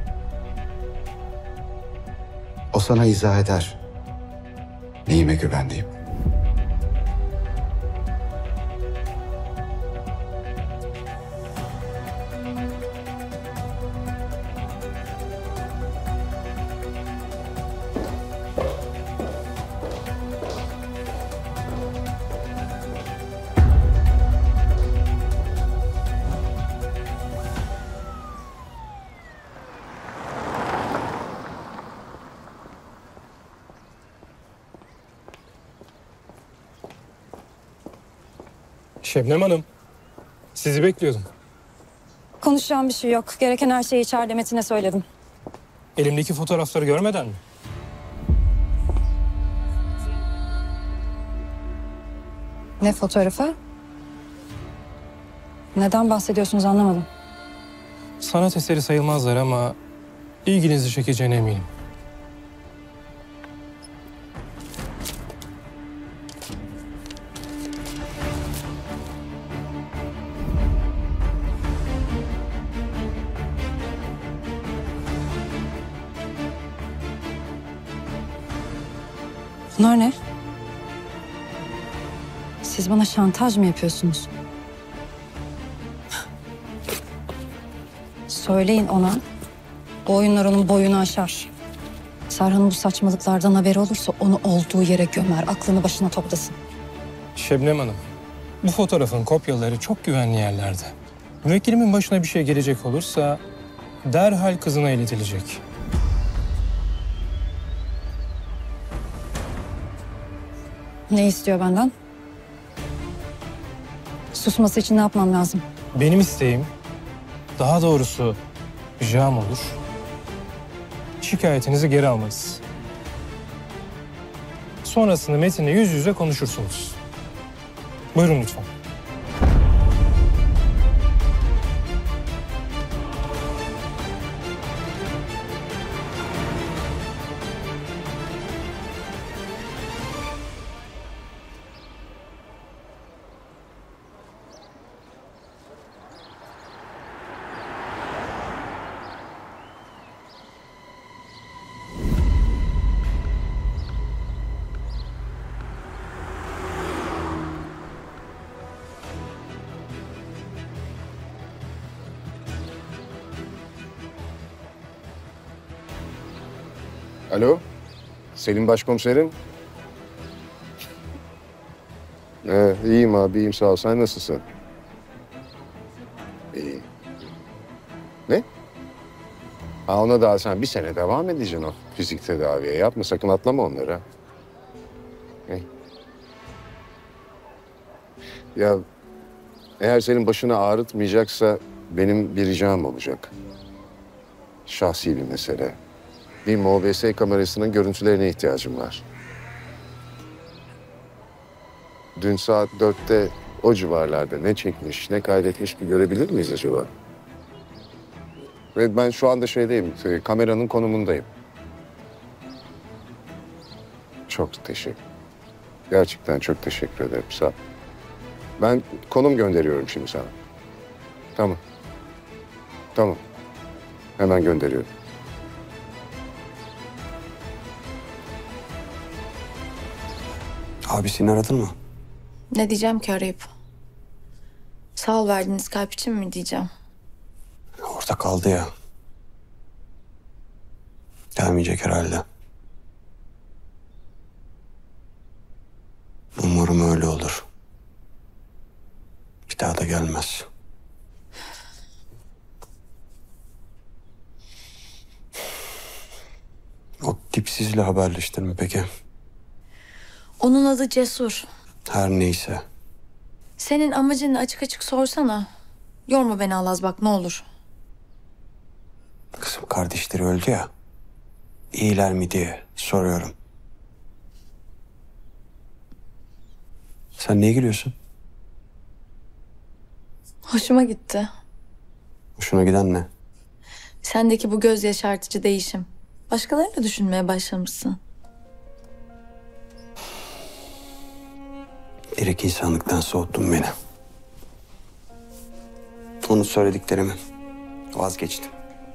Speaker 11: O sana izah eder neyime güvendiğim.
Speaker 12: Şebnem Hanım, sizi bekliyordum.
Speaker 18: Konuşacağım bir şey yok. Gereken her şeyi içeride Metin'e söyledim.
Speaker 12: Elimdeki fotoğrafları görmeden mi?
Speaker 18: Ne fotoğrafı? Neden bahsediyorsunuz anlamadım.
Speaker 12: Sanat eseri sayılmazlar ama ilginizi çekeceğine eminim.
Speaker 18: Bunlar ne? Siz bana şantaj mı yapıyorsunuz? Söyleyin ona. Bu oyunlar onun boyunu aşar. Serhan'ın bu saçmalıklardan haberi olursa onu olduğu yere gömer. Aklını başına toplasın.
Speaker 12: Şebnem Hanım, bu fotoğrafın kopyaları çok güvenli yerlerde. Müvekkilimin başına bir şey gelecek olursa derhal kızına iletilecek.
Speaker 18: Ne istiyor benden? Susması için ne yapmam lazım?
Speaker 12: Benim isteğim, daha doğrusu ricam olur. Şikayetinizi geri almanız. Sonrasında Metin'le yüz yüze konuşursunuz. Buyurun lütfen.
Speaker 11: Alo, Selim Başkomiserim. Ee, iyiyim abi, iyiyim sağ ol. Sen nasılsın? İyi. Ne? Ha, ona daha sen bir sene devam edeceksin o fizik tedaviye. Yapma, sakın atlama onları. Ne? Ya eğer senin başını ağrıtmayacaksa benim bir ricam olacak. Şahsi bir mesele. Bir M O B S kamerasının görüntülerine ihtiyacım var. Dün saat dörtte o civarlarda ne çekmiş, ne kaydetmiş bir görebilir miyiz acaba? Ve ben şu anda şeydeyim, kameranın konumundayım. Çok teşekkür. Gerçekten çok teşekkür ederim. Sağ ol. Ben konum gönderiyorum şimdi sana. Tamam. Tamam. Hemen gönderiyorum.
Speaker 9: Abisini aradın mı?
Speaker 5: Ne diyeceğim ki arayıp? Sağ ol verdiğiniz kalp için mi diyeceğim?
Speaker 9: Orada kaldı ya. Gelmeyecek herhalde. Umarım öyle olur. Bir daha da gelmez. O dipsizle haberleştin mi peki?
Speaker 5: Onun adı Cesur.
Speaker 9: Her neyse.
Speaker 5: Senin amacını açık açık sorsana. Yorma beni Alaz bak ne olur.
Speaker 9: Kızım kardeşleri öldü ya. İyiler mi diye soruyorum. Sen niye gülüyorsun?
Speaker 5: Hoşuma gitti.
Speaker 9: Hoşuna giden ne?
Speaker 5: Sendeki bu göz yaşartıcı değişim. Başkalarını da düşünmeye başlamışsın.
Speaker 9: Direkt insanlıktan soğuttun beni. Unut söylediklerimi. Vazgeçtim.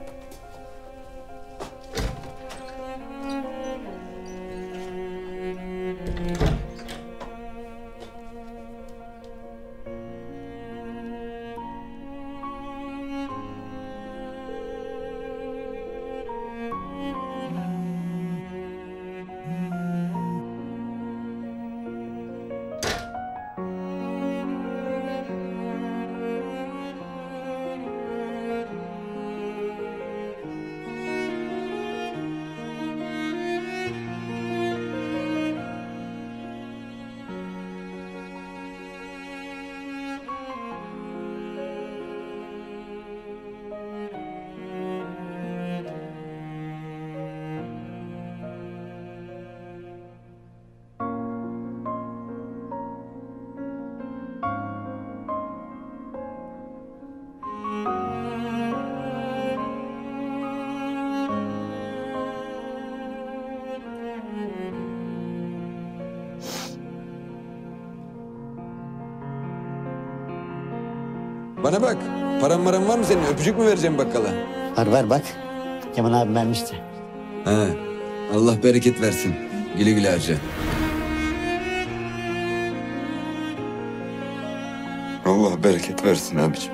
Speaker 15: Bana bak, paran maran var mı senin? Öpücük mü vereceğim bakkala?
Speaker 4: Var var bak. Kemal abi vermişti.
Speaker 15: Ha, Allah bereket versin. Güle güle harca. Allah bereket versin abiciğim.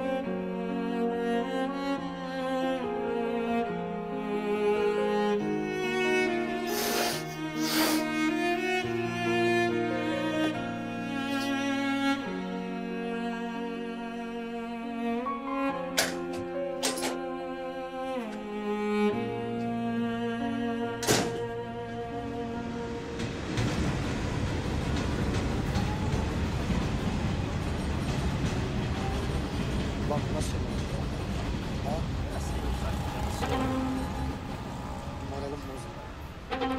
Speaker 6: Bak nasıl? Moralim bozuldu.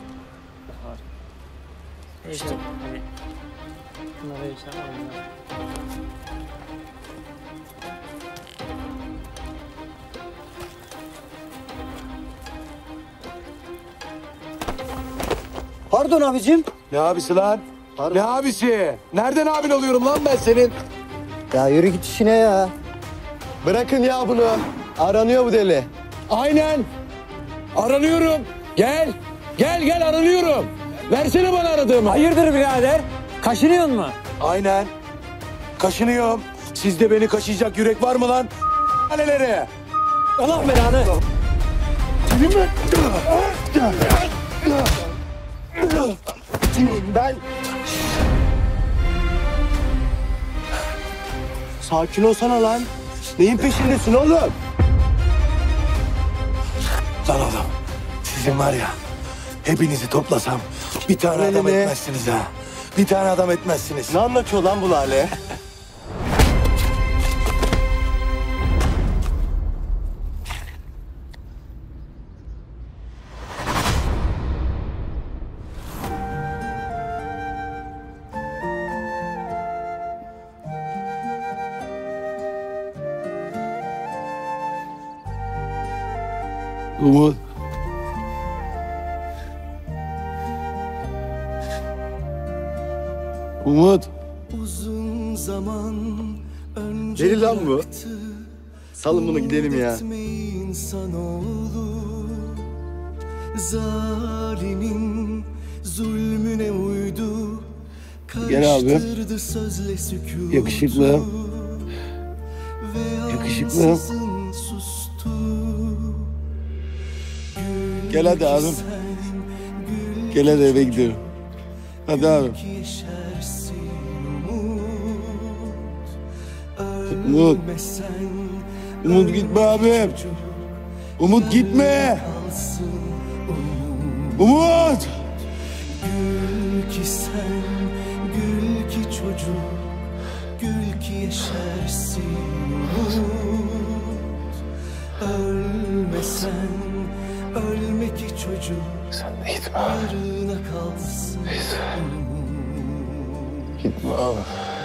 Speaker 19: İşte hani bunları işte oynuyor.
Speaker 6: Pardon abicim.
Speaker 20: Ne abisi lan? Ne abisi? Nereden abin oluyorum lan ben senin?
Speaker 6: Ya yürü git işine ya. Bırakın ya bunu. Aranıyor bu deli.
Speaker 20: Aynen. Aranıyorum. Gel. Gel gel aranıyorum. Versene bana aradığımı.
Speaker 19: Hayırdır birader? Kaşınıyor mu?
Speaker 20: Aynen. Kaşınıyorum. Sizde beni kaşıyacak yürek var mı lan? Neleri?
Speaker 19: Allah belanı.
Speaker 6: Ben... Sakin olsana lan. Neyin peşindesin oğlum?
Speaker 20: Lan oğlum. Sizin var ya. Hepinizi toplasam bir tane
Speaker 6: Öyle
Speaker 20: adam
Speaker 6: mi?
Speaker 20: etmezsiniz ha. Bir tane adam etmezsiniz.
Speaker 6: Ne anlatıyor lan bu Lale?
Speaker 15: Umut. Umut.
Speaker 1: Uzun zaman önce
Speaker 4: Deli lan bu. Salın bunu gidelim ya.
Speaker 1: insanoğlu zalimin zulmüne uydu.
Speaker 15: Gel abi.
Speaker 1: Karıştırdı sözle sükutu.
Speaker 15: Yakışıklı.
Speaker 1: Ve
Speaker 15: Yakışıklı.
Speaker 1: ansızın sustu.
Speaker 15: Gel hadi abim. Gel hadi eve gidelim. Hadi abi. Umut. Umut gitme abim. Umut gitme. Umut.
Speaker 1: Gül ki sen, gül ki çocuk, gül ki yeşersin umut. Ölme sen, ölme ki çocuk, sen de gitme. Yarına kalsın umut.
Speaker 15: Gitme abi.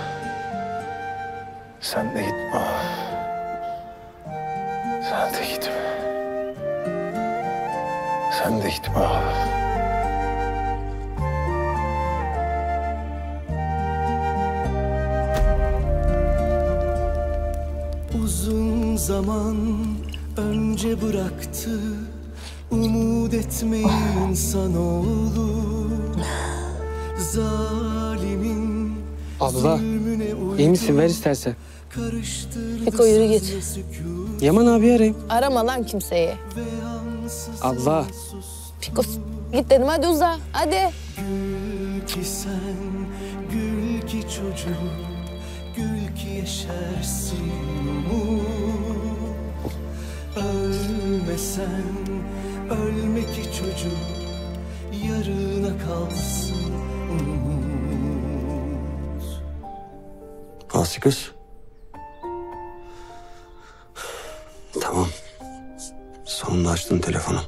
Speaker 15: Sen de gitme abi. Sen de gitme. Sen de gitme abi.
Speaker 1: Uzun zaman önce bıraktı umut etmeyi insanoğlu. Zalimin
Speaker 19: Abla, iyi misin? Ver istersen.
Speaker 17: Piko yürü git.
Speaker 19: Yaman abi arayayım.
Speaker 17: Arama lan kimseyi.
Speaker 19: Abla.
Speaker 17: Piko git dedim, hadi uza hadi.
Speaker 1: Gül ki sen, gül ki çocuk, gül ki yeşersin umut. Ölme sen, ölme ki çocuk, yarına kalsın umut.
Speaker 9: Aslı kız. Tamam. Sonunda açtın telefonu.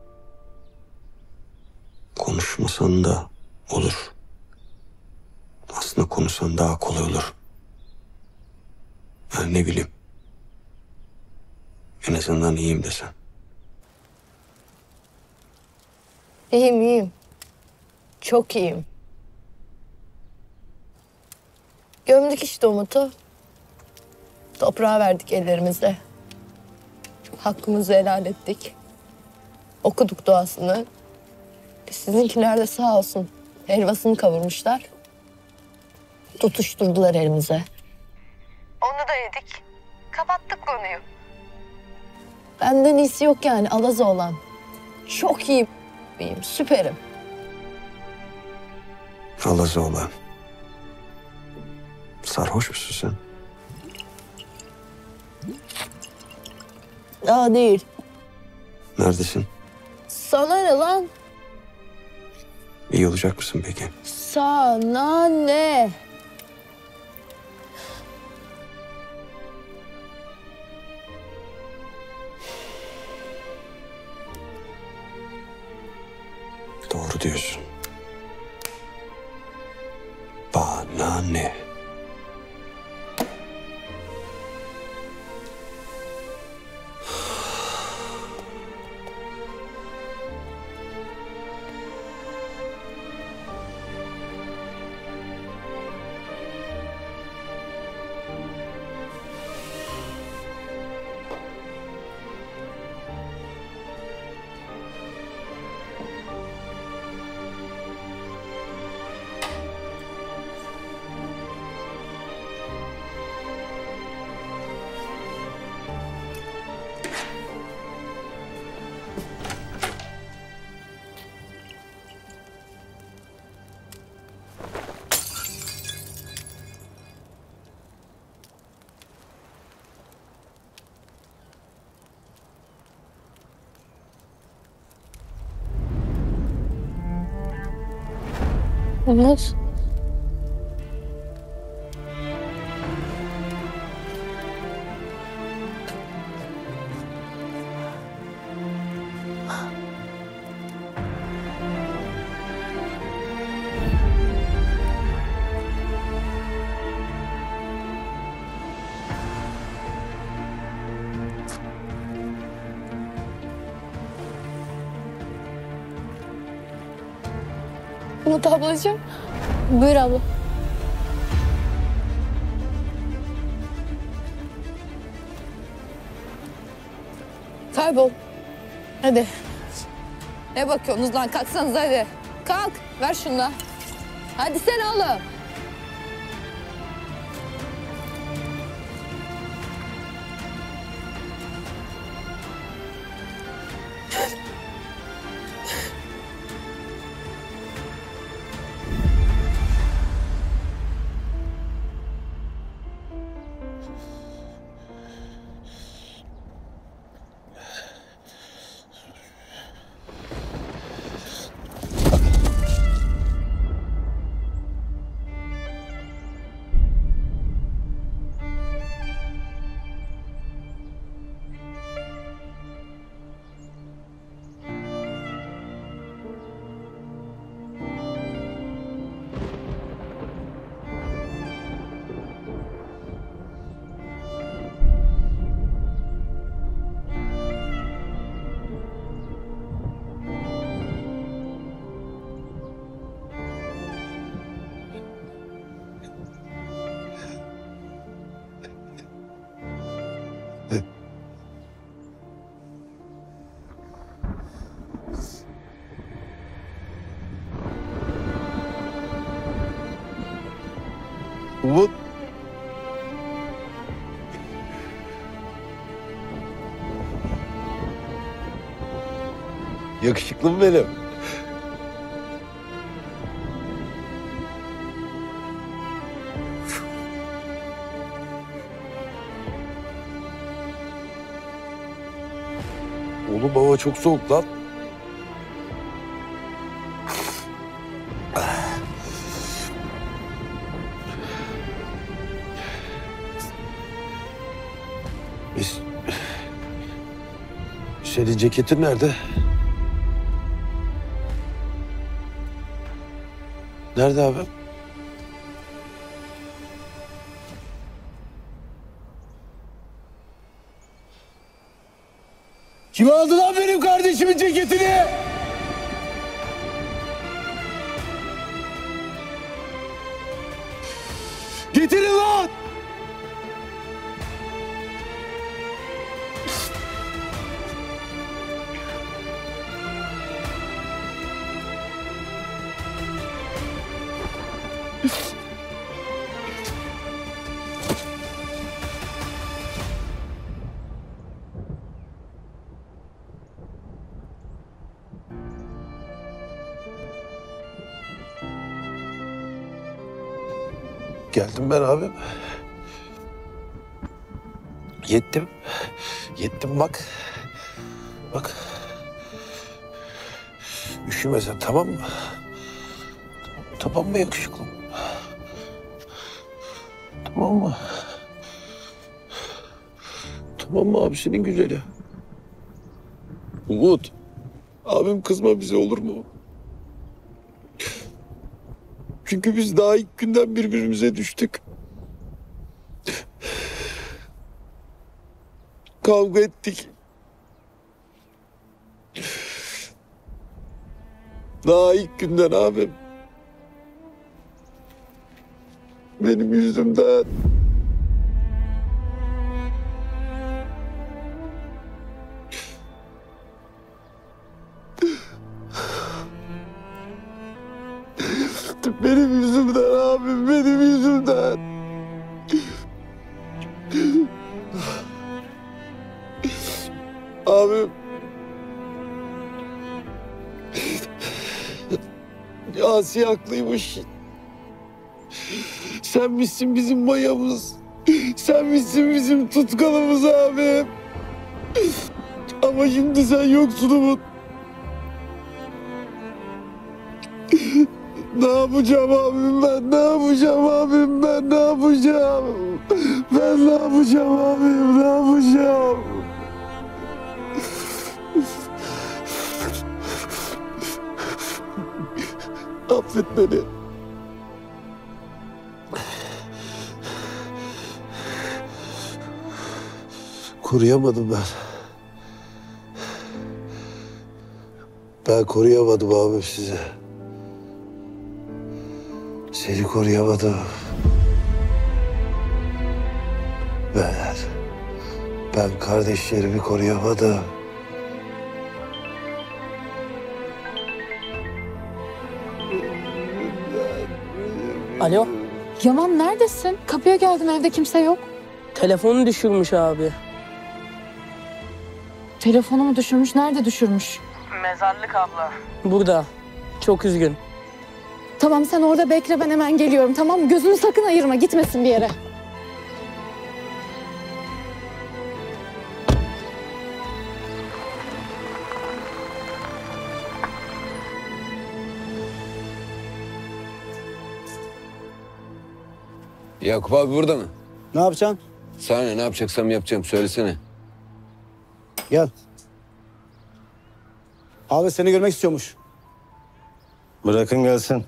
Speaker 9: Konuşmasan da olur. Aslında konuşsan daha kolay olur. Yani ne bileyim. En azından iyiyim desen.
Speaker 17: İyiyim iyiyim. Çok iyiyim. Gömdük işte Umut'u. Toprağa verdik ellerimizle. Hakkımızı helal ettik. Okuduk duasını. Sizinkiler de sağ olsun helvasını kavurmuşlar. Tutuşturdular elimize. Onu da yedik. Kapattık konuyu. Benden iyisi yok yani Alaza olan. Çok iyiyim. İyiyim, süperim.
Speaker 9: Alazı olan. Sarhoş musun sen?
Speaker 17: Daha değil.
Speaker 9: Neredesin?
Speaker 17: Sana ne lan?
Speaker 9: İyi olacak mısın peki?
Speaker 17: Sana ne?
Speaker 9: Doğru diyorsun. Bana ne?
Speaker 17: Umut. Umut ablacığım. Buyur abla. Kaybol. Hadi. Ne bakıyorsunuz lan? Kalksanız hadi. Kalk. Ver şunu da. Hadi sen oğlum.
Speaker 15: Umut. Yakışıklı mı benim? Oğlum hava çok soğuk lan. Biz... Senin ceketin nerede? Nerede abi? Kim aldı lan benim kardeşimin ceketini? Getirin lan! Geldim ben abim. Yettim. Yettim bak. Bak. Üşüme sen, tamam mı? Tamam mı yakışıklım? Tamam mı? Tamam mı abisinin güzeli? Umut. Abim kızma bize, olur mu? Çünkü biz daha ilk günden birbirimize düştük. Kavga ettik. Daha ilk günden abim. Benim yüzümden. Benim yüzümden abim, benim yüzümden. Abim. Asi haklıymış. Sen misin bizim mayamız? Sen misin bizim tutkalımız abim? Ama şimdi sen yoksun Umut. Ne yapacağım abim ben? Ne yapacağım abim ben? Ne yapacağım? Ben ne yapacağım abim? Ne yapacağım? Affet beni. Koruyamadım ben. Ben koruyamadım abim sizi. Seni koruyamadım. Ben, ben kardeşlerimi koruyamadım.
Speaker 21: Alo.
Speaker 17: Yaman neredesin? Kapıya geldim, evde kimse yok.
Speaker 21: Telefonu düşürmüş abi.
Speaker 17: Telefonumu düşürmüş, nerede düşürmüş?
Speaker 21: Mezarlık abla. Burada. Çok üzgün.
Speaker 17: Tamam sen orada bekle, ben hemen geliyorum, tamam mı? Gözünü sakın ayırma, gitmesin bir yere.
Speaker 1: Yakup abi burada mı?
Speaker 6: Ne yapacaksın?
Speaker 1: Sana ne, ne yapacaksam yapacağım, söylesene.
Speaker 6: Gel. Abi seni görmek istiyormuş.
Speaker 22: Bırakın gelsin.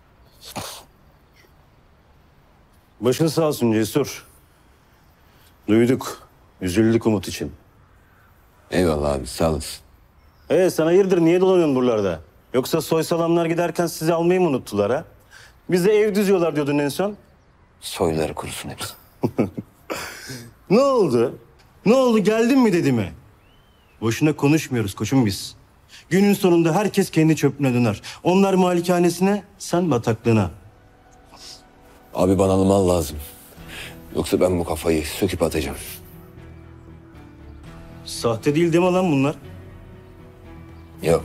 Speaker 22: Başın sağ olsun Cesur. Duyduk. Üzüldük Umut için.
Speaker 1: Eyvallah abi, sağ olasın.
Speaker 22: Ee sen hayırdır, niye dolanıyorsun buralarda? Yoksa soysalamlar giderken sizi almayı mı unuttular ha? Bize ev düzüyorlar diyordun en son.
Speaker 1: Soyları kurusun hepsi.
Speaker 22: Ne oldu? Ne oldu, geldin mi dediğime? Boşuna konuşmuyoruz koçum biz. Günün sonunda herkes kendi çöplüğüne döner. Onlar malikanesine, sen bataklığına.
Speaker 1: Abi bana mal lazım. Yoksa ben bu kafayı söküp atacağım.
Speaker 22: Sahte değil deme lan bunlar.
Speaker 1: Yok.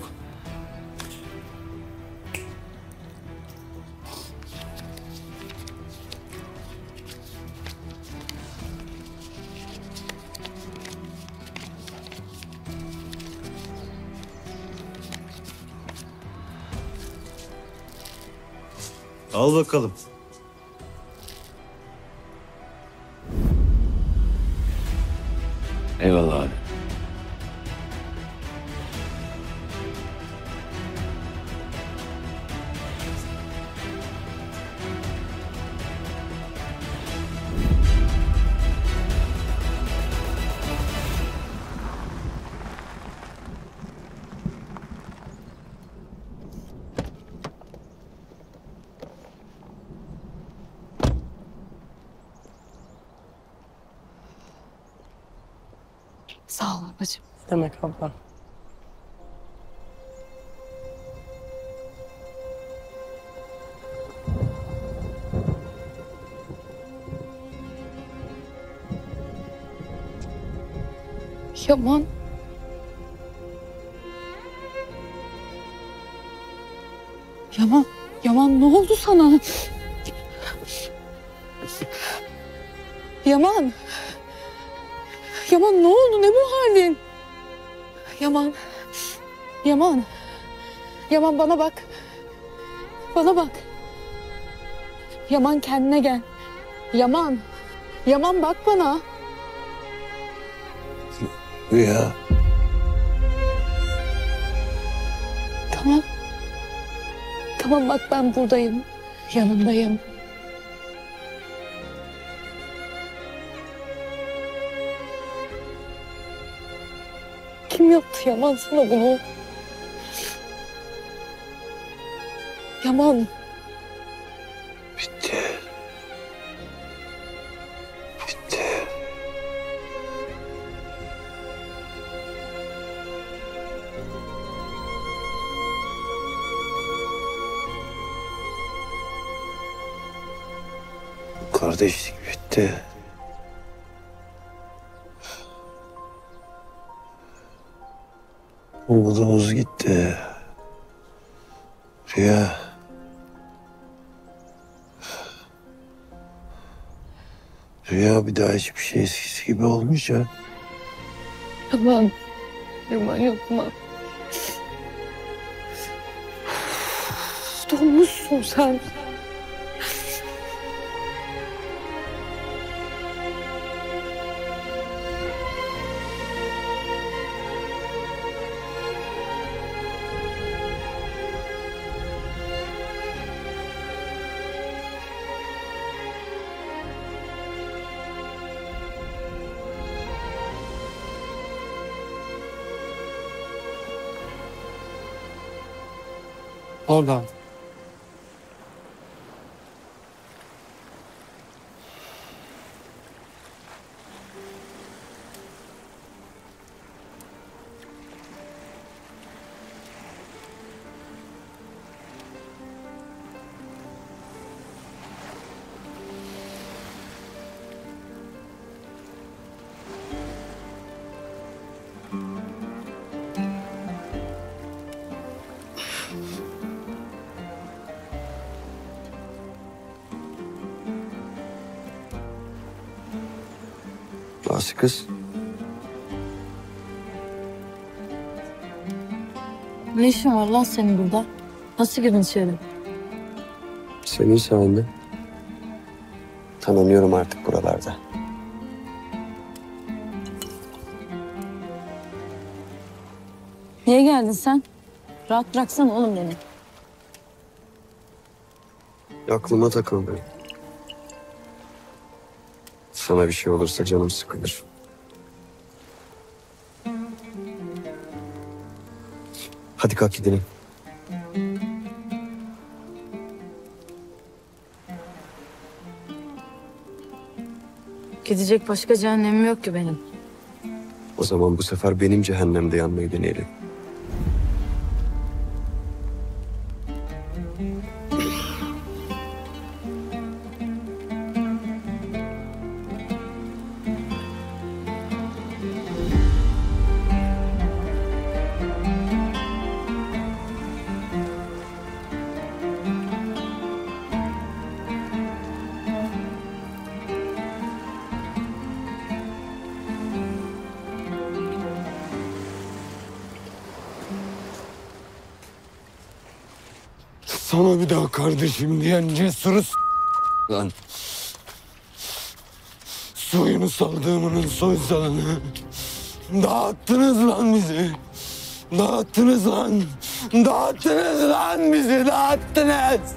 Speaker 22: Al bakalım.
Speaker 1: Eyvallah abi.
Speaker 17: Sağ ol babacığım.
Speaker 21: Demek abla.
Speaker 17: Yaman. Yaman, Yaman ne oldu sana? Yaman. Yaman ne oldu? Ne bu halin? Yaman. Yaman. Yaman bana bak. Bana bak. Yaman kendine gel. Yaman. Yaman bak bana.
Speaker 15: Rüya.
Speaker 17: Tamam. Tamam bak ben buradayım. Yanındayım. Kim yaptı Yaman sana bunu? Yaman.
Speaker 15: Bitti. Bitti. Kardeşlik bitti. Umudumuz gitti. Rüya. Rüya bir daha hiçbir şey eskisi gibi olmayacak.
Speaker 17: Yaman. Yaman yapma. Dolmuşsun sen.
Speaker 19: Oradan.
Speaker 9: Asi kız.
Speaker 17: Ne işin var lan senin burada? Nasıl girdin içeri?
Speaker 9: Senin sayende. Tanınıyorum artık buralarda.
Speaker 17: Niye geldin sen? Rahat bıraksana oğlum beni.
Speaker 9: Aklıma takıldı. Sana bir şey olursa canım sıkılır. Hadi kalk gidelim.
Speaker 17: Gidecek başka cehennemim yok ki benim.
Speaker 9: O zaman bu sefer benim cehennemde yanmayı deneyelim.
Speaker 15: Sana bir daha kardeşim diyen cesuru s- lan. Soyunu saldığımının soy salanı. Dağıttınız lan bizi. Dağıttınız lan. Dağıttınız lan bizi. Dağıttınız.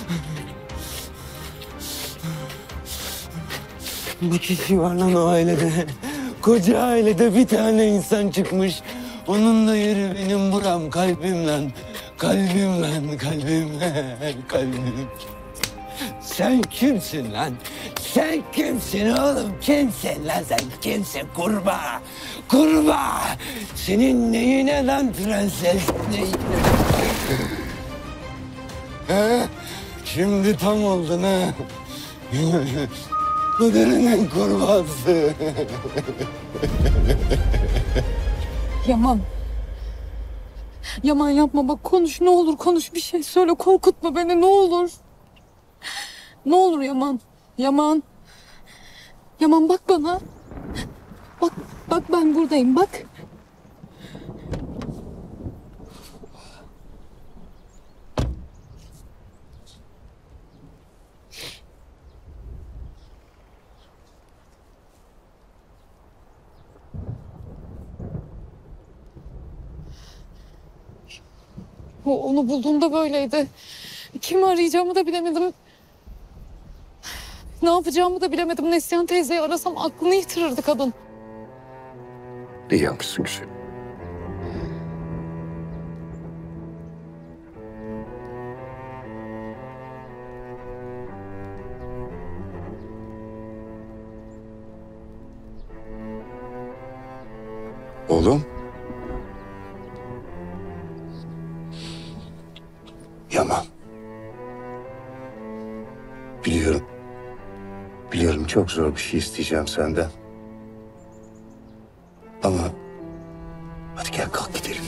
Speaker 15: Bir kişi var lan o ailede. Koca ailede bir tane insan çıkmış. Onun da yeri benim buram, kalbim lan. Kalbim lan, kalbim, kalbim. Sen kimsin lan? Sen kimsin oğlum? Kimsin lan sen? Kimsin? Kurbağa! Kurbağa! Senin neyine lan prenses? Neyine? He? Şimdi tam oldun ha. Bu derinin kurbağası.
Speaker 17: Yaman. Yaman yapma bak, konuş ne olur, konuş bir şey söyle, korkutma beni ne olur. Ne olur Yaman. Yaman. Yaman bak bana. Bak bak ben buradayım bak. O onu bulduğumda böyleydi. Kimi arayacağımı da bilemedim. Ne yapacağımı da bilemedim. Neslihan teyzeyi arasam aklını yitirirdi kadın.
Speaker 10: İyi yapmışsın güzel. Oğlum.
Speaker 8: Yaman. Biliyorum. Biliyorum çok zor bir şey isteyeceğim senden. Ama hadi gel kalk gidelim.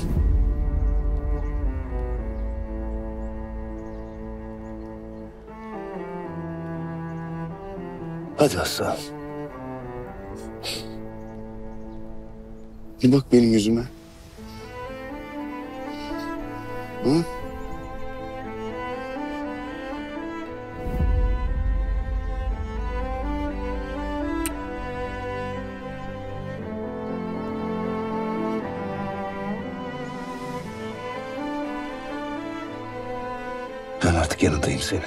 Speaker 8: Hadi Hasan. Bir bak benim yüzüme. Hı? Ben artık yanındayım senin.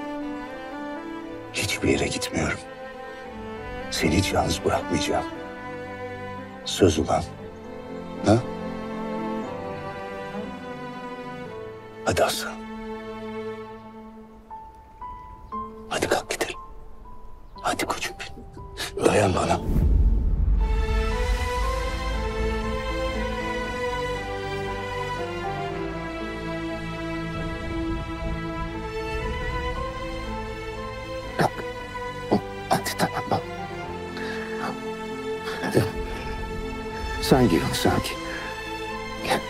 Speaker 8: Hiçbir yere gitmiyorum. Seni hiç yalnız bırakmayacağım. Söz ulan. Ha? Hadi Aslan. Hadi kalk gidelim. Hadi koçum benim. Dayan bana. Hadi tamam bak. Hadi. Sen gir, sen gir. Gel.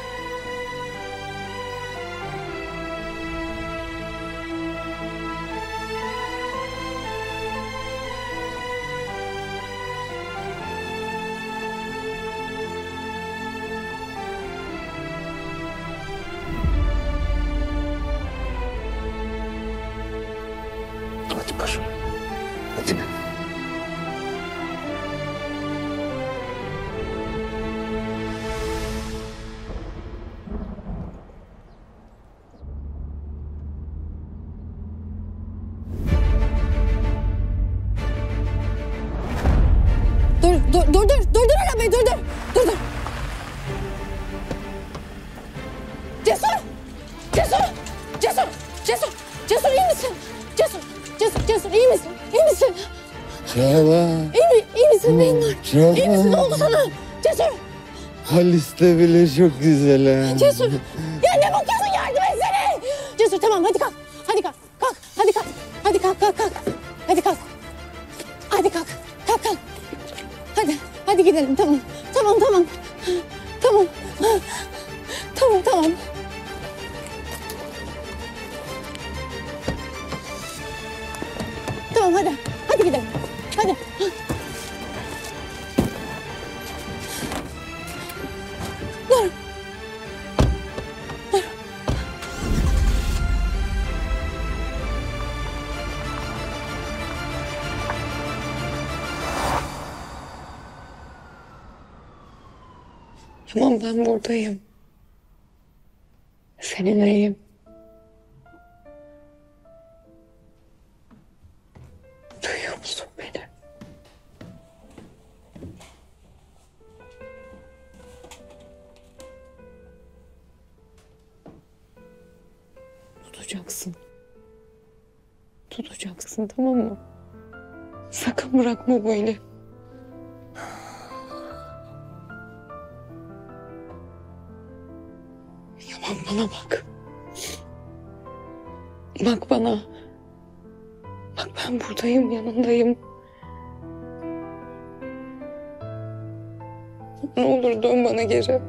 Speaker 8: çocuklar. Hadi.
Speaker 18: Dur, dur, dur, dur, dur, dur arabayı, dur, dur, dur, dur. Cesur, Cesur, Cesur, Cesur, Cesur iyi misin? Cesur, Cesur, Cesur iyi misin? İyi misin?
Speaker 1: Çağla.
Speaker 18: İyi mi? İyi misin? Neyin var?
Speaker 1: Çağla.
Speaker 18: İyi misin? Ne oldu sana? Cesur,
Speaker 1: Halis de bile çok güzel ha.
Speaker 18: Cesur. Ya ne bakıyorsun? Yardım etsene. Cesur tamam hadi kalk. Hadi kalk. Kalk. Hadi kalk. Hadi kalk kalk kalk. Hadi kalk. Hadi kalk. Kalk kalk. Hadi. Hadi gidelim tamam. Tamam tamam. Tamam. Tamam tamam. Tamam hadi. Hadi gidelim. Hadi. Dur. Dur.
Speaker 17: Tamam ben buradayım. Seninleyim. Duyuyor musun beni? Tutacaksın. Tutacaksın tamam mı? Sakın bırakma bu eli. Yaman bana bak. Bak bana. Bak ben buradayım, yanındayım. Ne olur dön bana geri.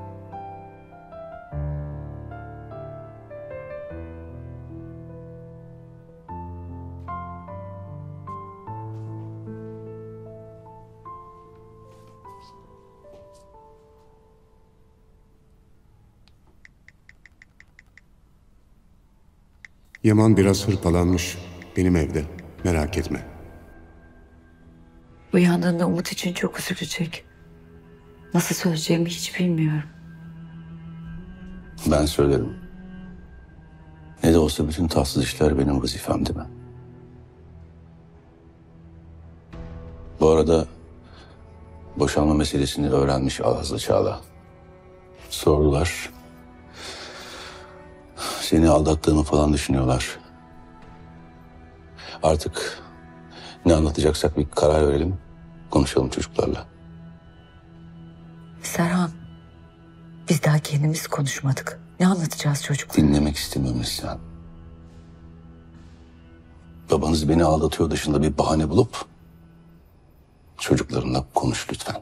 Speaker 11: Yaman biraz hırpalanmış. Benim evde. Merak etme.
Speaker 2: Uyandığında Umut için çok üzülecek. Nasıl söyleyeceğimi hiç bilmiyorum.
Speaker 8: Ben söylerim. Ne de olsa bütün tatsız işler benim vazifem değil mi? Bu arada boşanma meselesini öğrenmiş Alazlı Çağla. Sordular. Seni aldattığını falan düşünüyorlar. Artık ne anlatacaksak bir karar verelim. Konuşalım çocuklarla.
Speaker 2: Serhan, biz daha kendimiz konuşmadık. Ne anlatacağız çocuk?
Speaker 8: Dinlemek istemiyorum Neslihan. Babanız beni aldatıyor dışında bir bahane bulup çocuklarınla konuş lütfen.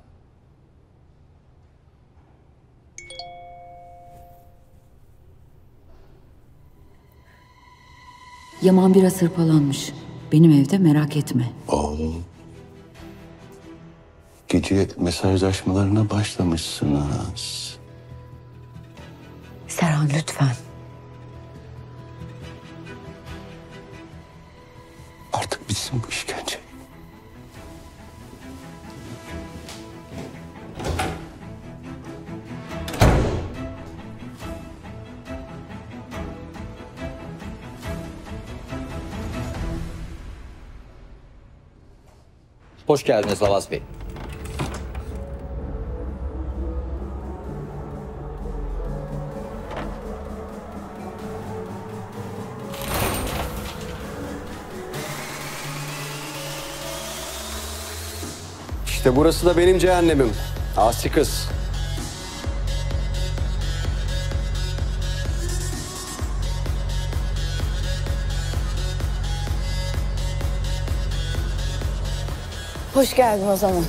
Speaker 2: Yaman biraz hırpalanmış. Benim evde merak etme.
Speaker 8: Oğlum. Gece mesajlaşmalarına başlamışsınız.
Speaker 2: Serhan lütfen.
Speaker 8: Artık bitsin bu işkence.
Speaker 3: Hoş geldiniz Lavaz Bey.
Speaker 9: İşte burası da benim cehennemim. Asi kız.
Speaker 17: Hoş geldin o zaman.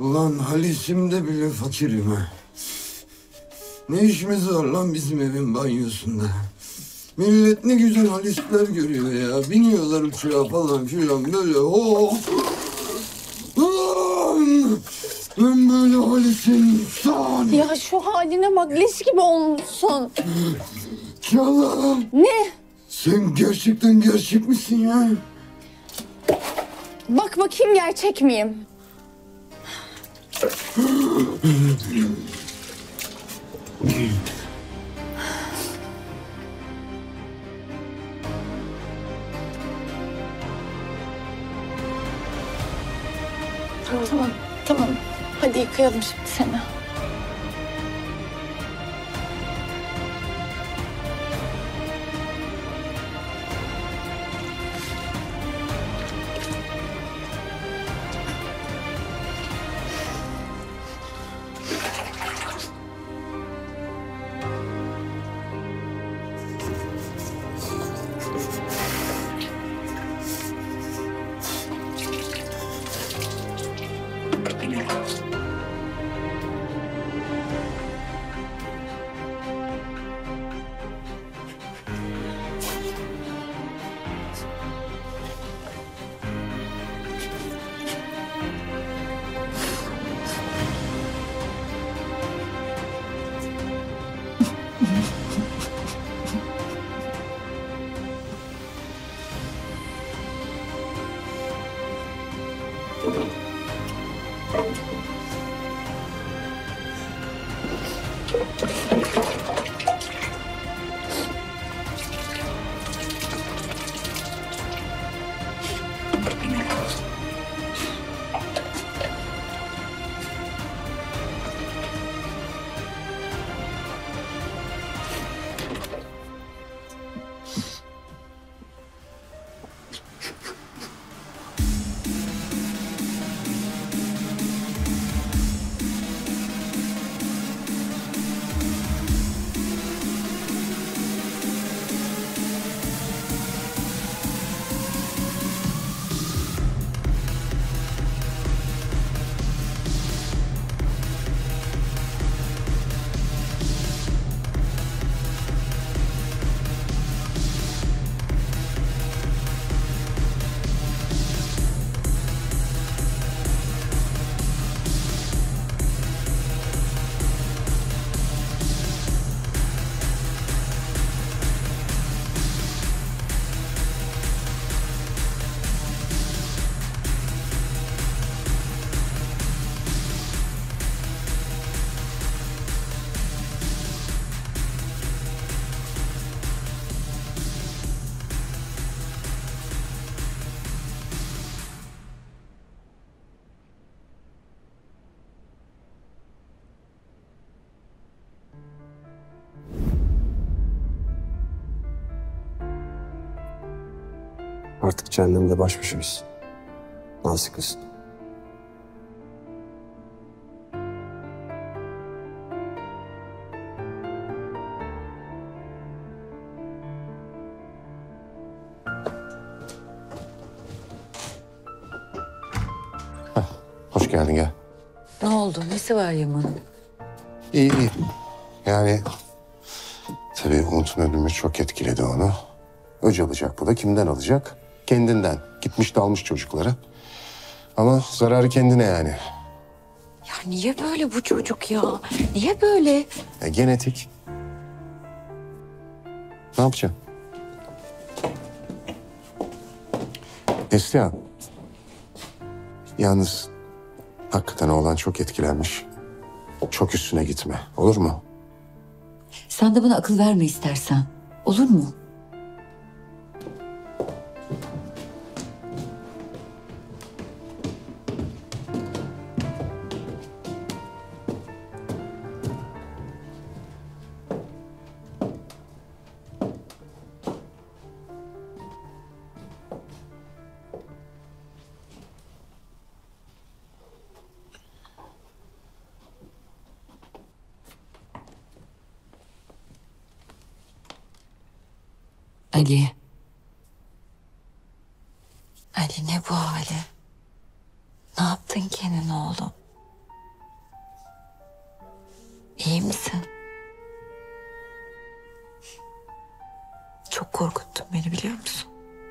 Speaker 15: Ulan Halis'imde bile fakirim ha. Ne işimiz var lan bizim evin banyosunda? Millet ne güzel Halisler görüyor ya. Biniyorlar uçağa falan filan böyle. Oh. Lan! Ben böyle Halis'in son.
Speaker 18: Ya şu haline bak, leş gibi olmuşsun.
Speaker 15: Çağla.
Speaker 18: Ne?
Speaker 15: Sen gerçekten gerçek misin ya?
Speaker 18: Bak bakayım gerçek miyim? Tamam, tamam. Hadi yıkayalım şimdi seni.
Speaker 9: Artık cehennemde baş başayız. Nazlı kız.
Speaker 11: Hoş geldin, gel.
Speaker 2: Ne oldu? Nesi var Yaman'ın?
Speaker 11: İyi iyi. Yani tabii Umut'un ölümü çok etkiledi onu. Öc alacak bu da. Kimden alacak? Kendinden. Gitmiş dalmış çocuklara. Ama zararı kendine yani.
Speaker 2: Ya niye böyle bu çocuk ya? Niye böyle?
Speaker 11: E, genetik. Ne yapacaksın? Neslihan. Yalnız hakikaten oğlan çok etkilenmiş. Çok üstüne gitme. Olur mu?
Speaker 2: Sen de bana akıl verme istersen. Olur mu? Ali. Ali ne bu hali? Ne yaptın kendine oğlum? İyi misin? Çok korkuttun beni biliyor musun?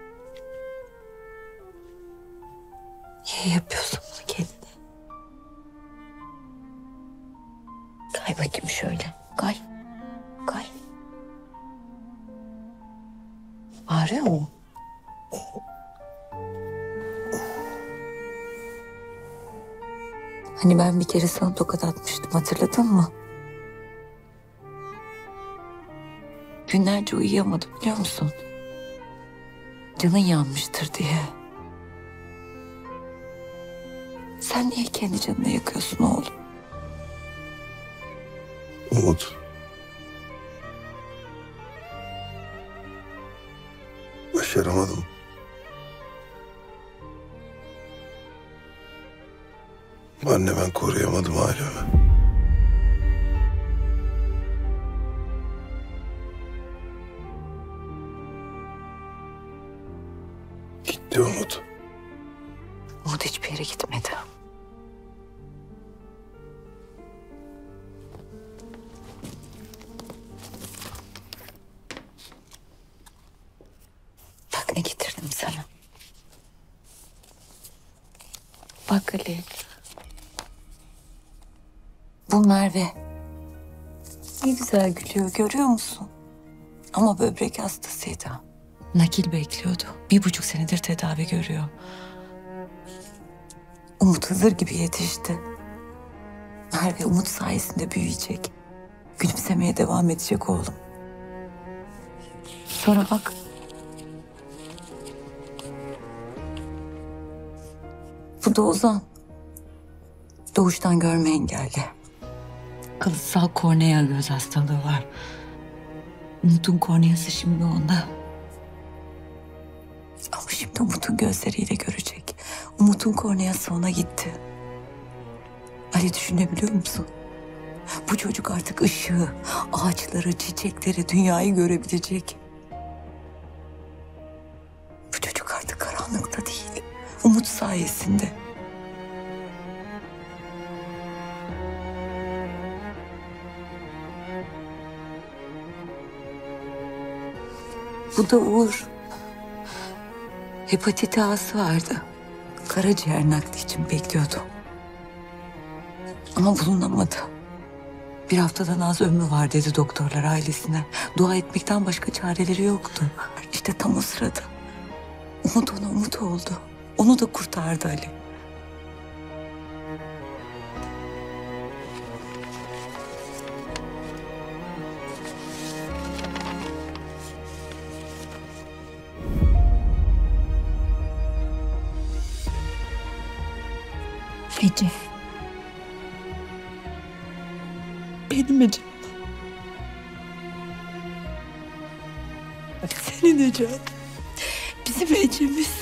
Speaker 2: Niye yapıyorsun bunu kendine? Kay bakayım şöyle. Kay. Kay. Ağrıyor mu? Hani ben bir kere sana tokat atmıştım, hatırladın mı? Günlerce uyuyamadım biliyor musun? Canın yanmıştır diye. Sen niye kendi canını yakıyorsun oğlum?
Speaker 16: Umut. Başaramadım. Anne, ben koruyamadım ailemi. Gitti Umut.
Speaker 2: Umut hiçbir yere gitmedi. Bak ne getirdim sana. Bak Ali. Bu Merve. Ne güzel gülüyor, görüyor musun? Ama böbrek hastasıydı. Nakil bekliyordu. Bir buçuk senedir tedavi görüyor. Umut Hızır gibi yetişti. Merve Umut sayesinde büyüyecek. Gülümsemeye devam edecek oğlum. Sonra bak. Bu da Ozan. Doğuştan görme engelli. Kalıtsal kornea göz hastalığı var. Umut'un korneası şimdi onda. Ama şimdi Umut'un gözleriyle görecek. Umut'un korneası ona gitti. Ali, düşünebiliyor musun? Bu çocuk artık ışığı, ağaçları, çiçekleri, dünyayı görebilecek. Bu çocuk artık karanlıkta değil. Umut sayesinde. Bu da Uğur. Hepatit A'sı vardı. Karaciğer nakli için bekliyordu. Ama bulunamadı. Bir haftadan az ömrü var dedi doktorlar ailesine. Dua etmekten başka çareleri yoktu. İşte tam o sırada Umut ona umut oldu. Onu da kurtardı Ali. Ece. Benim Ecem. Senin Ecem. Bizim Ecemiz.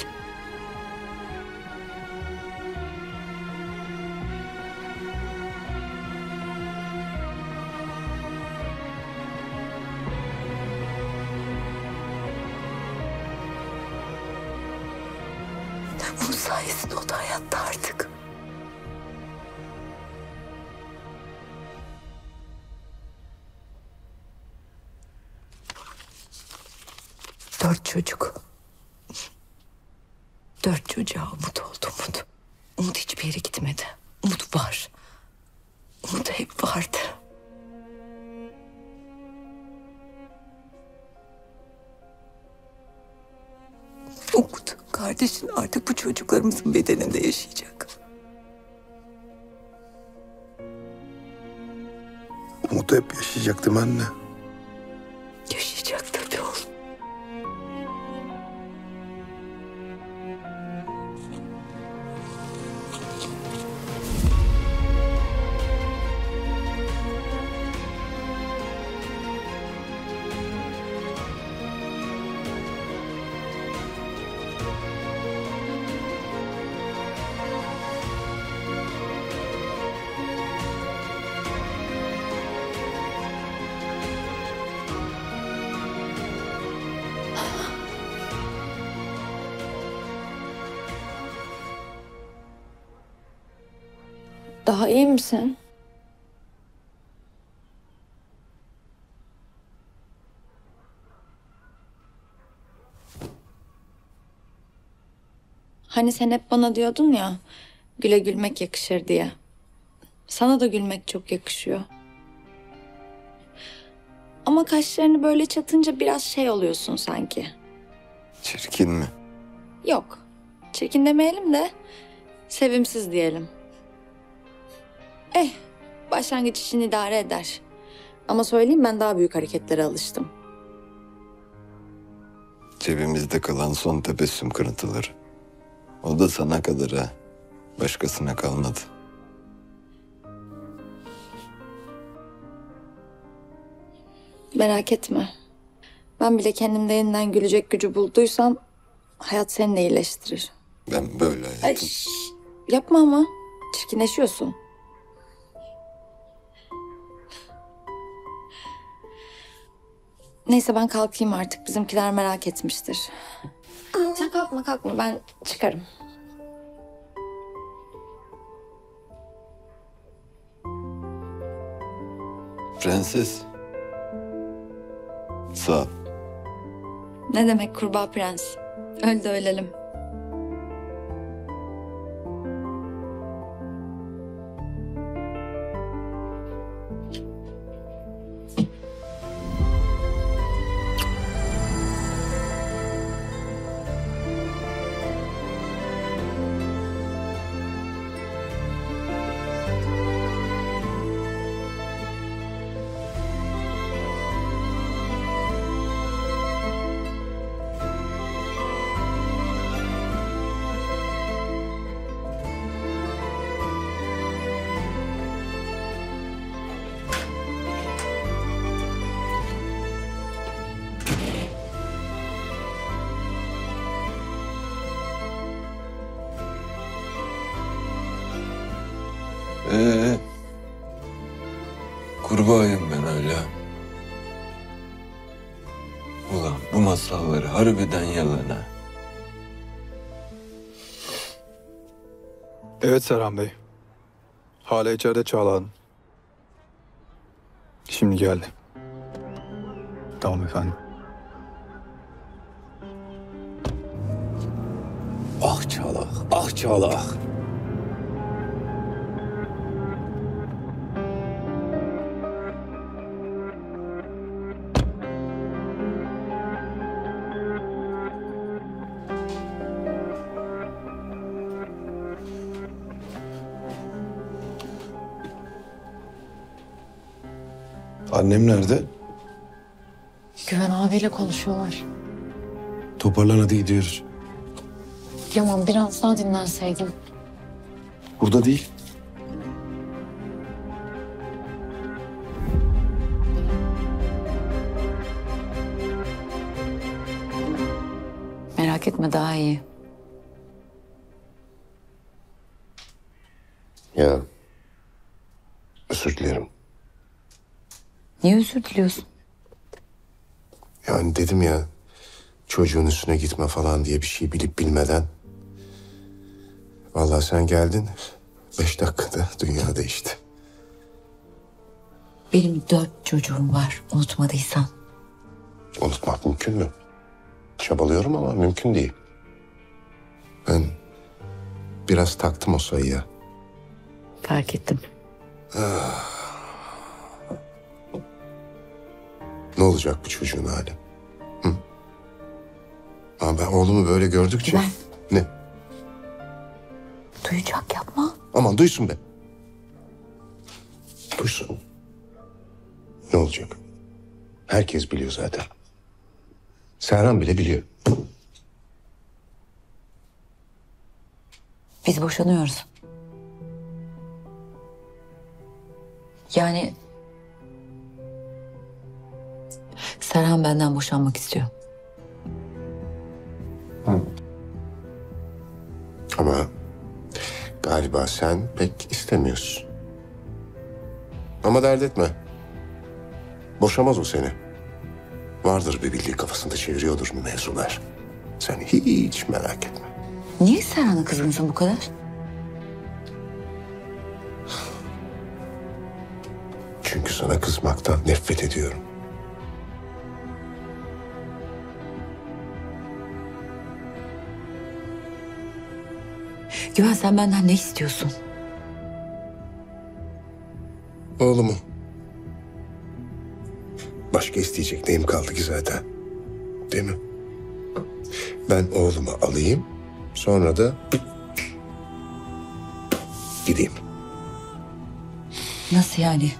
Speaker 2: Bunun sayesinde o da hayatta artık. Dört çocuk. Dört çocuğa umut oldu Umut. Umut hiçbir yere gitmedi. Umut var. Umut hep vardı. Umut, kardeşin artık bu çocuklarımızın bedeninde yaşayacak.
Speaker 16: Umut hep yaşayacak değil mi anne?
Speaker 2: Yaşayacak tabii oğlum.
Speaker 5: Daha iyi misin? Hani sen hep bana diyordun ya, güle gülmek yakışır diye. Sana da gülmek çok yakışıyor. Ama kaşlarını böyle çatınca biraz şey oluyorsun sanki.
Speaker 16: Çirkin mi?
Speaker 5: Yok, çirkin demeyelim de sevimsiz diyelim. Eh, başlangıç için idare eder. Ama söyleyeyim, ben daha büyük hareketlere alıştım.
Speaker 16: Cebimizde kalan son tebessüm kırıntıları. O da sana kadar ha. Başkasına kalmadı.
Speaker 5: Merak etme. Ben bile kendimde yeniden gülecek gücü bulduysam hayat seni de iyileştirir.
Speaker 16: Ben böyle hayatım.
Speaker 5: Ay, şş, yapma ama. Çirkinleşiyorsun. Neyse ben kalkayım artık. Bizimkiler merak etmiştir. Sen kalkma kalkma, ben çıkarım.
Speaker 16: Prenses. Sağ ol.
Speaker 5: Ne demek kurbağa prens? Öl de ölelim.
Speaker 16: Ee, kurbağayım ben hala. Ulan bu masalları harbiden yalan ha.
Speaker 14: Evet Serhan Bey. Hala içeride Çağla Hanım. Şimdi geldi. Tamam efendim.
Speaker 16: Ah Çağla, ah Çağla. Annem nerede?
Speaker 17: Güven abiyle konuşuyorlar.
Speaker 16: Toparlan hadi gidiyoruz.
Speaker 17: Yaman biraz daha dinlenseydin.
Speaker 16: Burada değil.
Speaker 2: Merak etme, daha iyi.
Speaker 11: Ya özür dilerim.
Speaker 2: Niye özür diliyorsun?
Speaker 11: Yani dedim ya çocuğun üstüne gitme falan diye bir şey bilip bilmeden. Vallahi sen geldin beş dakikada dünya değişti.
Speaker 2: Benim dört çocuğum var, unutmadıysan.
Speaker 11: Unutmak mümkün mü? Çabalıyorum ama mümkün değil. Ben biraz taktım o sayıya.
Speaker 2: Fark ettim.
Speaker 11: Ah. Ne olacak bu çocuğun hali? Hı? Ama ben oğlumu böyle gördükçe...
Speaker 2: Ben...
Speaker 11: Ne?
Speaker 2: Duyacak, yapma.
Speaker 11: Aman duysun be. Duysun. Ne olacak? Herkes biliyor zaten. Serhan bile biliyor.
Speaker 2: Biz boşanıyoruz. Yani... Serhan benden boşanmak istiyor.
Speaker 11: Hı. Ama galiba sen pek istemiyorsun. Ama dert etme. Boşamaz o seni. Vardır bir bildiği, kafasında çeviriyordur bu mevzular. Sen hiç merak etme.
Speaker 2: Niye Serhan'a kızgınsın bu kadar?
Speaker 11: Çünkü sana kızmaktan nefret ediyorum.
Speaker 2: Güven, sen benden ne istiyorsun?
Speaker 11: Oğlumu. Başka isteyecek neyim kaldı ki zaten? Değil mi? Ben oğlumu alayım, sonra da gideyim.
Speaker 2: Nasıl yani?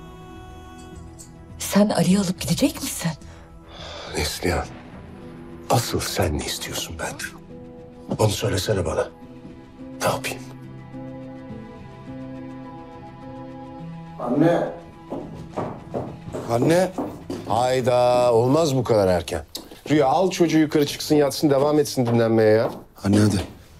Speaker 2: Sen Ali'yi alıp gidecek misin?
Speaker 11: Neslihan, asıl sen ne istiyorsun benden? Onu söylesene bana. Ne yapayım?
Speaker 20: Anne.
Speaker 11: Anne. Hayda, olmaz bu kadar erken. Rüya, al çocuğu yukarı çıksın, yatsın, devam etsin dinlenmeye ya.
Speaker 20: Anne hadi.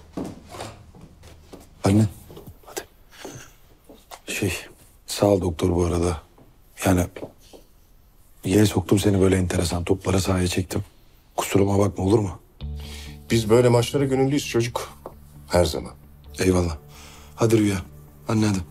Speaker 20: Anne. Hadi. Şey, sağ ol doktor bu arada. Yani yere soktum seni, böyle enteresan toplara sahaya çektim. Kusuruma bakma, olur mu?
Speaker 11: Biz böyle maçlara gönüllüyüz çocuk. Her zaman.
Speaker 20: Eyvallah. Hadi Rüya. Anne hadi.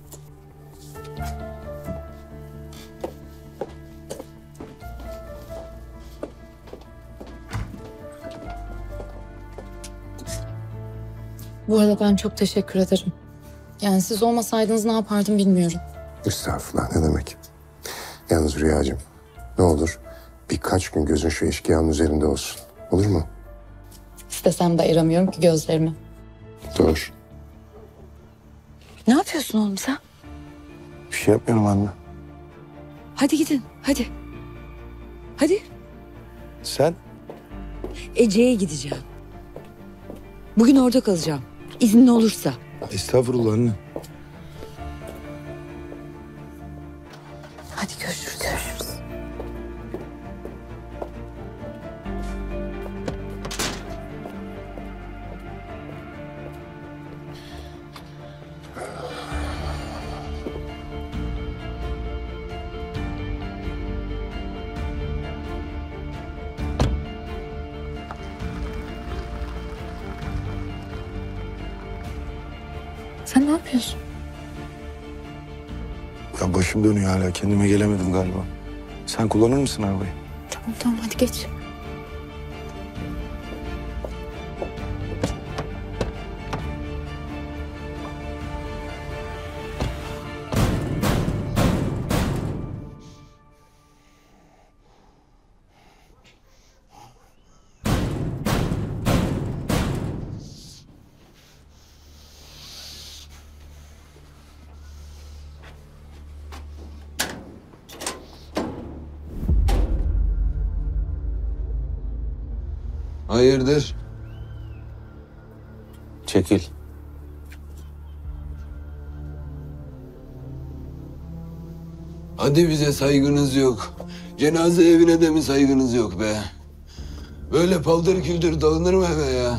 Speaker 17: Bu arada ben çok teşekkür ederim. Yani siz olmasaydınız ne yapardım bilmiyorum.
Speaker 11: Estağfurullah, ne demek. Yalnız Rüyacığım, ne olur birkaç gün gözün şu eşkıyanın üzerinde olsun. Olur mu?
Speaker 17: İstesem de ayıramıyorum ki gözlerimi.
Speaker 11: Doğru.
Speaker 2: Ne yapıyorsun oğlum sen?
Speaker 20: Bir şey yapmıyorum anne.
Speaker 2: Hadi gidin, hadi. Hadi.
Speaker 20: Sen?
Speaker 2: Ece'ye gideceğim. Bugün orada kalacağım. İzinli olursa.
Speaker 20: Estağfurullah anne.
Speaker 2: Hadi görüşürüz. Görüşürüz. Sen ne yapıyorsun?
Speaker 20: Ya başım dönüyor hala. Kendime gelemedim galiba. Sen kullanır mısın arabayı?
Speaker 17: Tamam tamam hadi geç.
Speaker 15: Hayırdır?
Speaker 20: Çekil.
Speaker 15: Hadi bize saygınız yok. Cenaze evine de mi saygınız yok be? Böyle paldır küldür dalınır mı eve ya?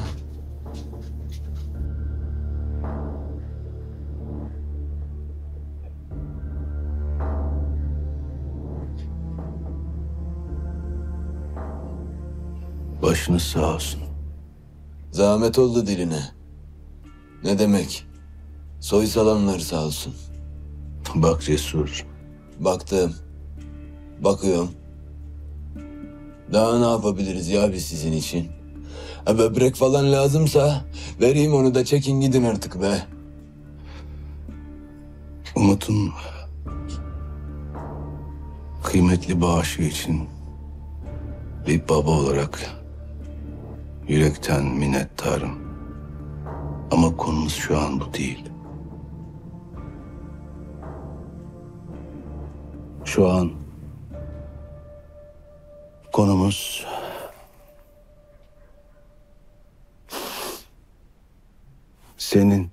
Speaker 8: Başınız sağ olsun.
Speaker 15: Zahmet oldu diline. Ne demek? Soysalanlar sağ olsun.
Speaker 8: Bak Cesur.
Speaker 15: Baktım. Bakıyorum. Daha ne yapabiliriz ya biz sizin için? Ha, böbrek falan lazımsa vereyim onu da çekin gidin artık be.
Speaker 8: Umut'un kıymetli bağışı için bir baba olarak yürekten minnettarım. Ama konumuz şu an bu değil. Şu an konumuz senin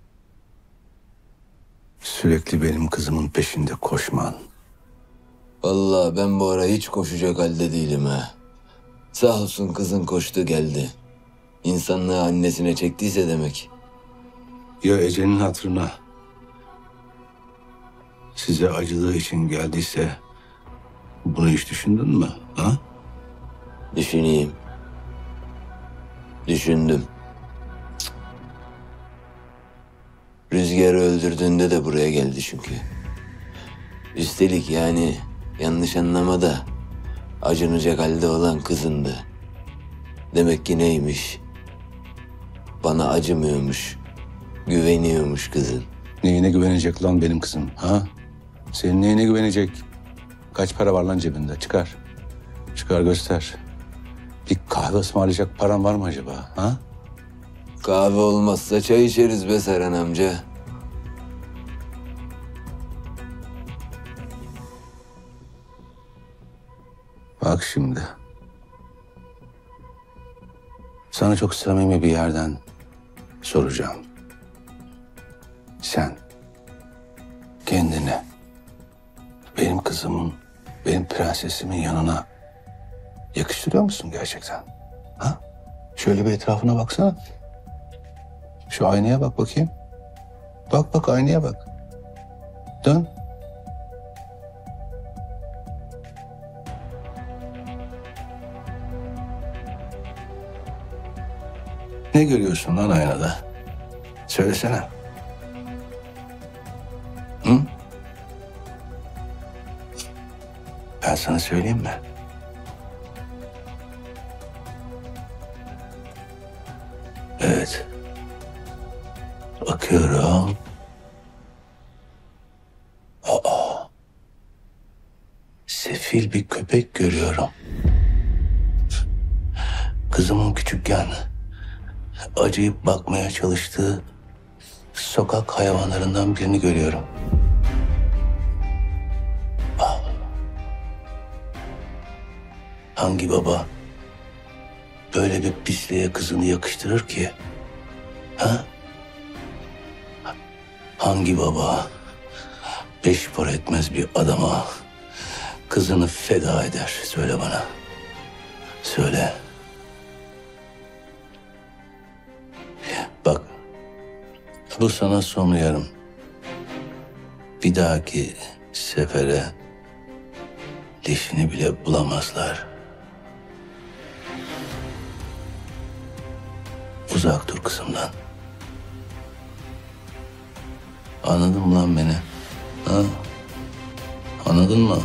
Speaker 8: sürekli benim kızımın peşinde koşman.
Speaker 15: Vallahi ben bu ara hiç koşacak halde değilim ha. Sağ olsun kızın koştu geldi. İnsanlığı annesine çektiyse demek.
Speaker 8: Ya Ece'nin hatırına size acıdığı için geldiyse bunu hiç düşündün mü? Ha?
Speaker 15: Düşüneyim. Düşündüm. Cık. Rüzgarı öldürdüğünde de buraya geldi çünkü. Üstelik yani yanlış anlama da acınacak halde olan kızındı. Demek ki neymiş? Bana acımıyormuş.
Speaker 16: Güveniyormuş kızın.
Speaker 8: Neyine güvenecek lan benim kızım ha? Senin neyine güvenecek? Kaç para var lan cebinde? Çıkar. Çıkar göster. Bir kahve ısmarlayacak paran var mı acaba ha?
Speaker 16: Kahve olmazsa çay içeriz be Seren amca.
Speaker 8: Bak şimdi. Sana çok samimi bir yerden soracağım. Sen kendini benim kızımın, benim prensesimin yanına yakıştırıyor musun gerçekten? Ha? Şöyle bir etrafına baksana. Şu aynaya bak bakayım. Bak bak aynaya bak. Dön. Ne görüyorsun lan aynada? Söylesene. Hı? Ben sana söyleyeyim mi? Evet. Bakıyorum. Aa. Sefil bir köpek görüyorum. Kızımın küçükken acıyıp bakmaya çalıştığı sokak hayvanlarından birini görüyorum. Ah. Hangi baba böyle bir pisliğe kızını yakıştırır ki? Ha? Hangi baba beş para etmez bir adama kızını feda eder? Söyle bana. Söyle. Bak, bu sana son uyarım. Bir dahaki sefere dişini bile bulamazlar. Uzak dur kızımdan. Anladın mı lan beni? Ha? Anladın mı?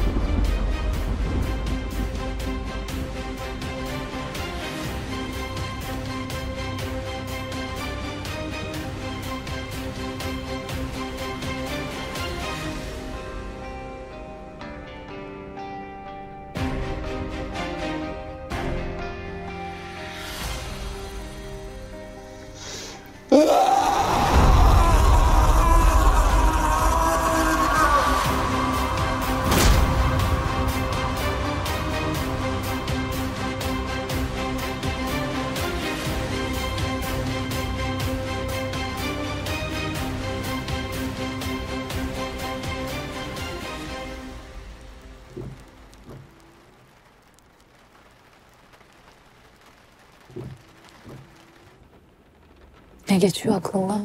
Speaker 5: Ne geçiyor aklından?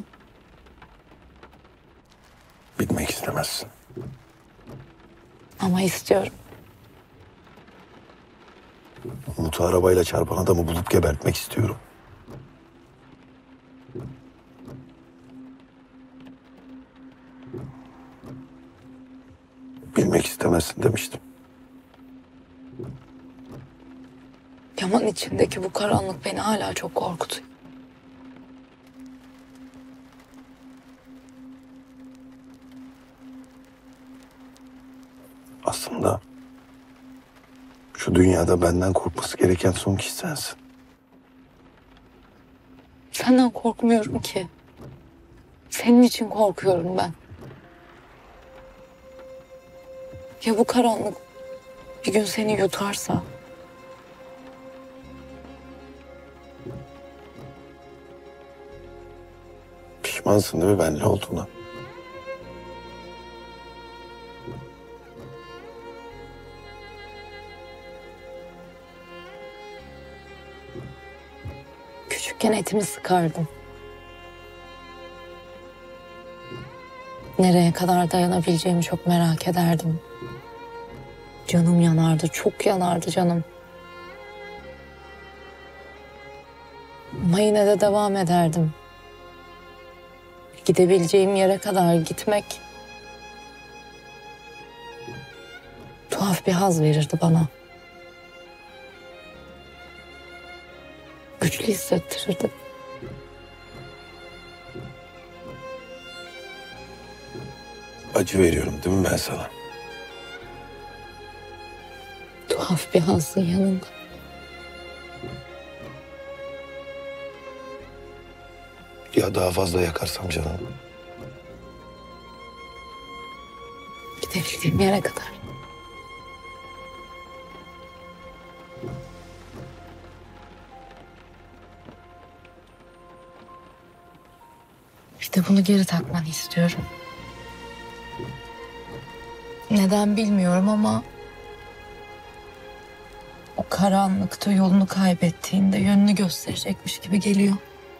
Speaker 11: Bilmek istemezsin.
Speaker 5: Ama istiyorum.
Speaker 11: Umut'u arabayla çarpan adamı bulup gebertmek istiyorum. Bilmek istemezsin demiştim.
Speaker 5: Yaman içindeki bu karanlık beni hala çok korkutuyor.
Speaker 11: Aslında şu dünyada benden korkması gereken son kişi sensin.
Speaker 5: Senden korkmuyorum ki. Senin için korkuyorum ben. Ya bu karanlık bir gün seni yutarsa?
Speaker 11: Pişmansın değil mi benle olduğuna?
Speaker 5: Küçükken etimi sıkardım. Nereye kadar dayanabileceğimi çok merak ederdim. Canım yanardı, çok yanardı canım. Ama yine de devam ederdim. Gidebileceğim yere kadar gitmek tuhaf bir haz verirdi bana. Güçlü hissettirirdi.
Speaker 20: acı veriyorum değil mi ben sana?
Speaker 17: Tuhaf bir hazın yanında.
Speaker 20: Ya daha fazla yakarsam canım?
Speaker 17: Gidebildiğim yere kadar. Bir de bunu geri takmanı istiyorum. Neden bilmiyorum ama o karanlıkta yolunu kaybettiğinde yönünü gösterecekmiş gibi geliyor.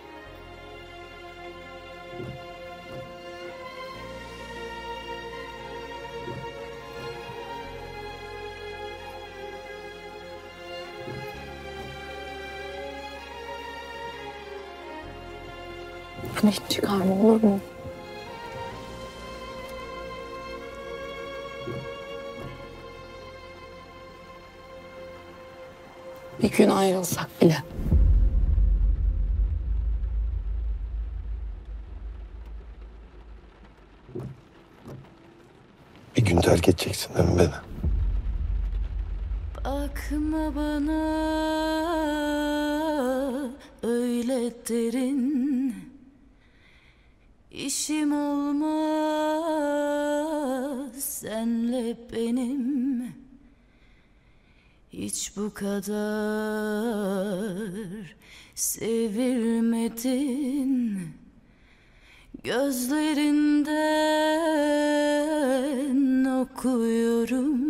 Speaker 17: Bunu hiç çıkarma, olur mu? Bir gün ayrılsak bile.
Speaker 20: Bir gün terk edeceksin değil mi beni?
Speaker 3: Bakma bana öyle derin, İşim olmaz senle benim. Hiç bu kadar sevilmedin. Gözlerinden okuyorum.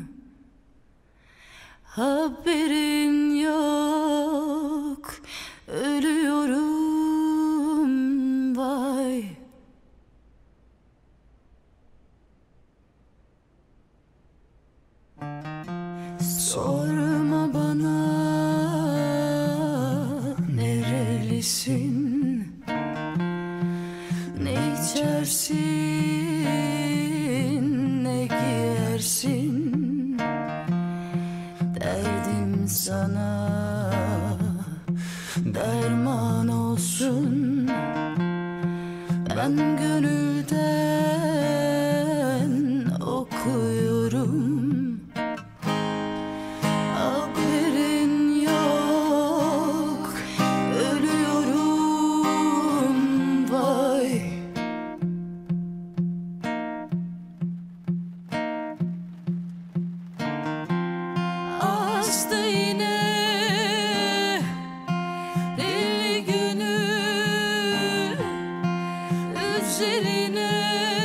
Speaker 3: Haberin yok, ölüyorum vay. Sorma bana nerelisin, ne içersin, ne giyersin. Derdim sana derman olsun. Ben gönülden okuyorum. Haberin yok, ölüyorum vay. Astı yine deli günü üzerine,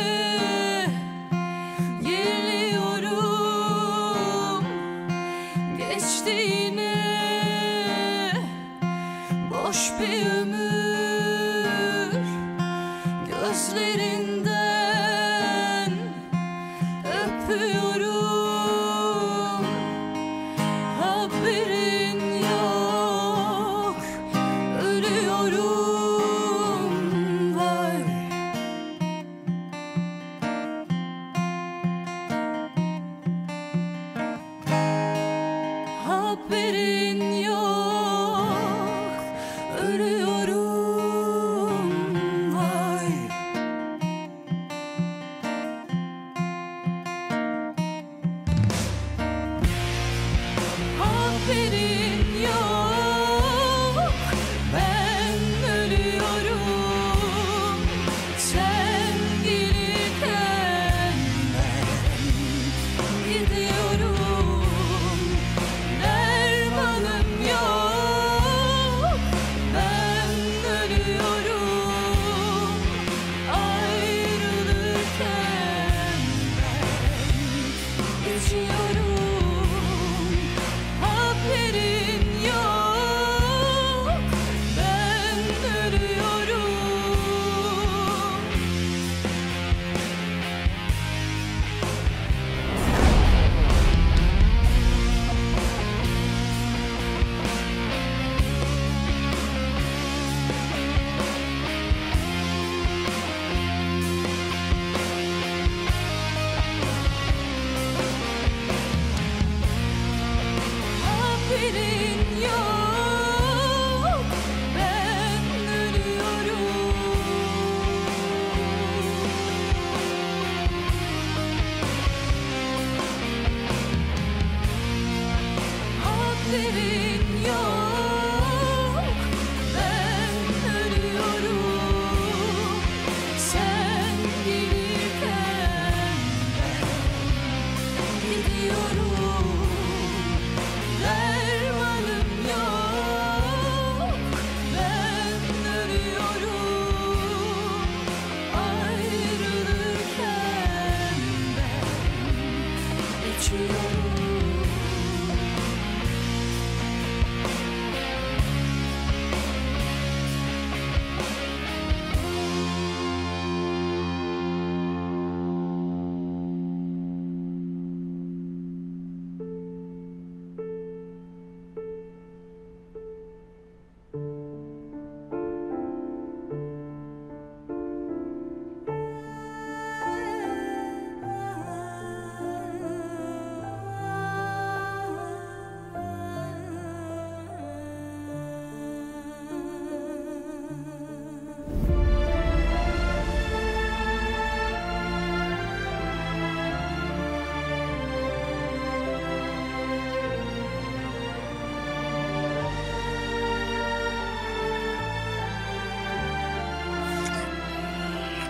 Speaker 3: geliyorum geçti yine boş bir ömür. Gözlerinden öpüyorum. Haberin yok, ölüyorum vay. Haberin yok, ölüyorum vay.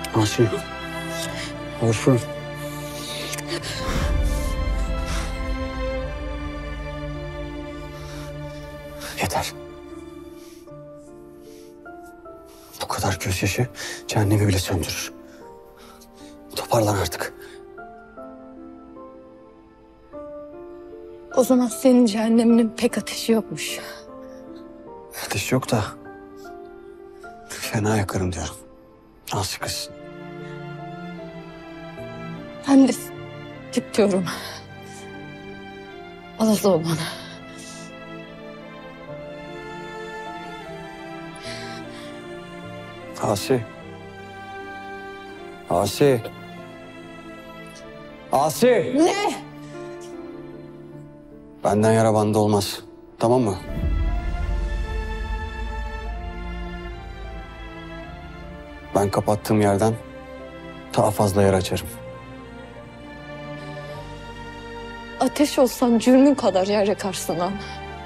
Speaker 9: Asi. Orfun. Yeter. Bu kadar gözyaşı cehennemi bile söndürür. Toparlan artık.
Speaker 17: O zaman senin cehenneminin pek ateşi yokmuş.
Speaker 9: Ateş yok da fena yakarım diyorum. Asi kız.
Speaker 17: Ben de git diyorum. Alası ol bana.
Speaker 9: Asi. Asi. Asi.
Speaker 17: Ne?
Speaker 9: Benden yara banda olmaz. Tamam mı? Ben kapattığım yerden daha fazla yer açarım.
Speaker 17: Ateş olsan cürmün kadar yer yakarsın ha.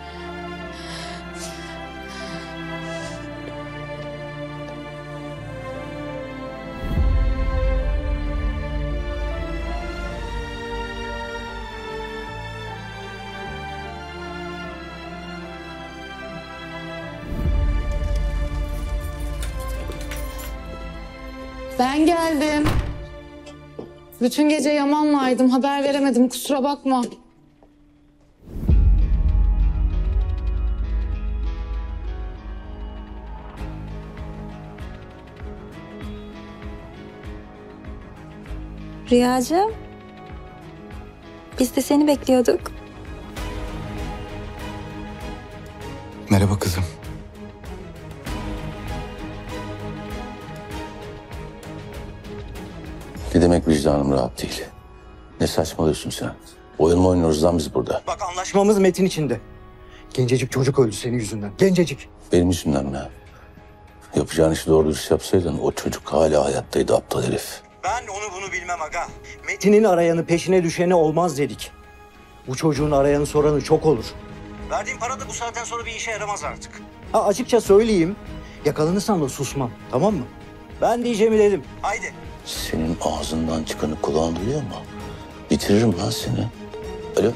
Speaker 17: Ben geldim. Bütün gece Yaman'laydım. Haber veremedim. Kusura bakma.
Speaker 5: Rüyacığım. Biz de seni bekliyorduk.
Speaker 7: Merhaba kızım.
Speaker 8: Ne demek vicdanım rahat değil? Ne saçmalıyorsun sen? Oyun mu oynuyoruz lan biz burada?
Speaker 6: Bak anlaşmamız metin içinde. Gencecik çocuk öldü senin yüzünden. Gencecik.
Speaker 8: Benim yüzümden mi? Yapacağın işi doğru dürüst yapsaydın o çocuk hala hayattaydı aptal herif.
Speaker 6: Ben onu bunu bilmem aga. Metin'in arayanı peşine düşeni olmaz dedik. Bu çocuğun arayanı soranı çok olur. Verdiğim para da bu saatten sonra bir işe yaramaz artık. Ha açıkça söyleyeyim. Yakalanırsan da susmam. Tamam mı? Ben diyeceğimi dedim. Haydi.
Speaker 8: Senin ağzından çıkanı kulağın duyuyor mu? Bitiririm lan seni. Alo?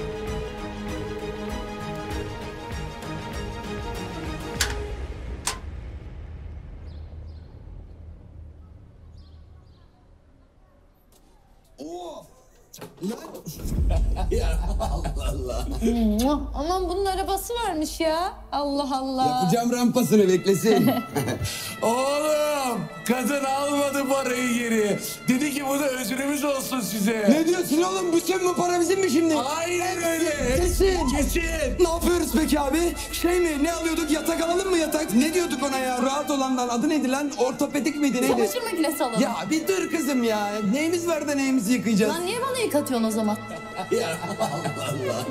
Speaker 1: Ya Allah Allah.
Speaker 17: Aman bunun arabası varmış ya. Allah Allah.
Speaker 1: Yapacağım rampasını beklesin. Oğlum kadın almadı parayı geri. Dedi ki bu da özrümüz olsun size. Ne diyorsun oğlum? Bütün bu para bizim mi şimdi? Aynen öyle. Kesin. Kesin. Ne yapıyoruz peki abi? Şey mi? Ne alıyorduk? Yatak alalım mı yatak? Ne diyorduk ona ya? Rahat olandan adı neydi lan? Ortopedik miydi neydi?
Speaker 17: Çamaşır makinesi alalım.
Speaker 1: Ya bir dur kızım ya. Neyimiz var da neyimizi yıkayacağız?
Speaker 17: Lan niye bana yıkatıyorsun o zaman?
Speaker 1: Ya Allah Allah.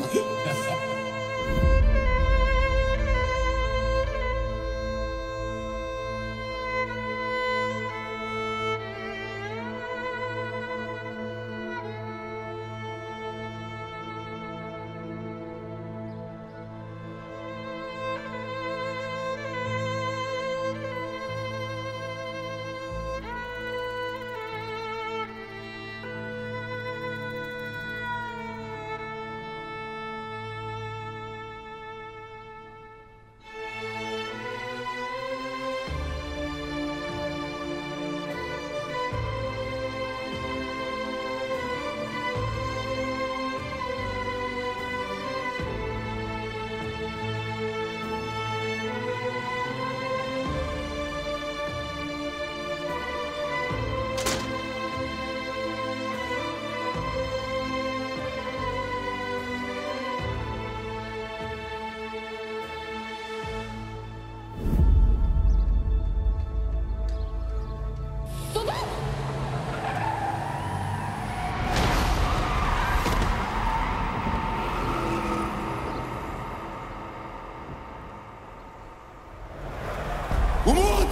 Speaker 1: Umut!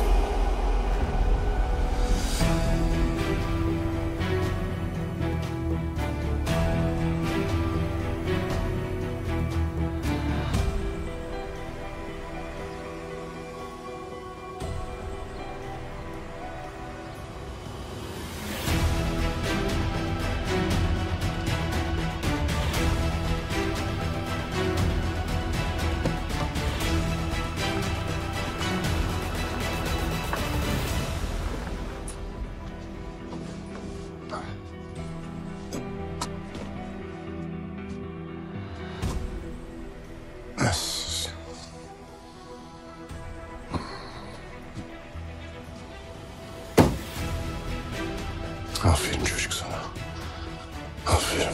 Speaker 11: Aferin çocuk sana. Aferin.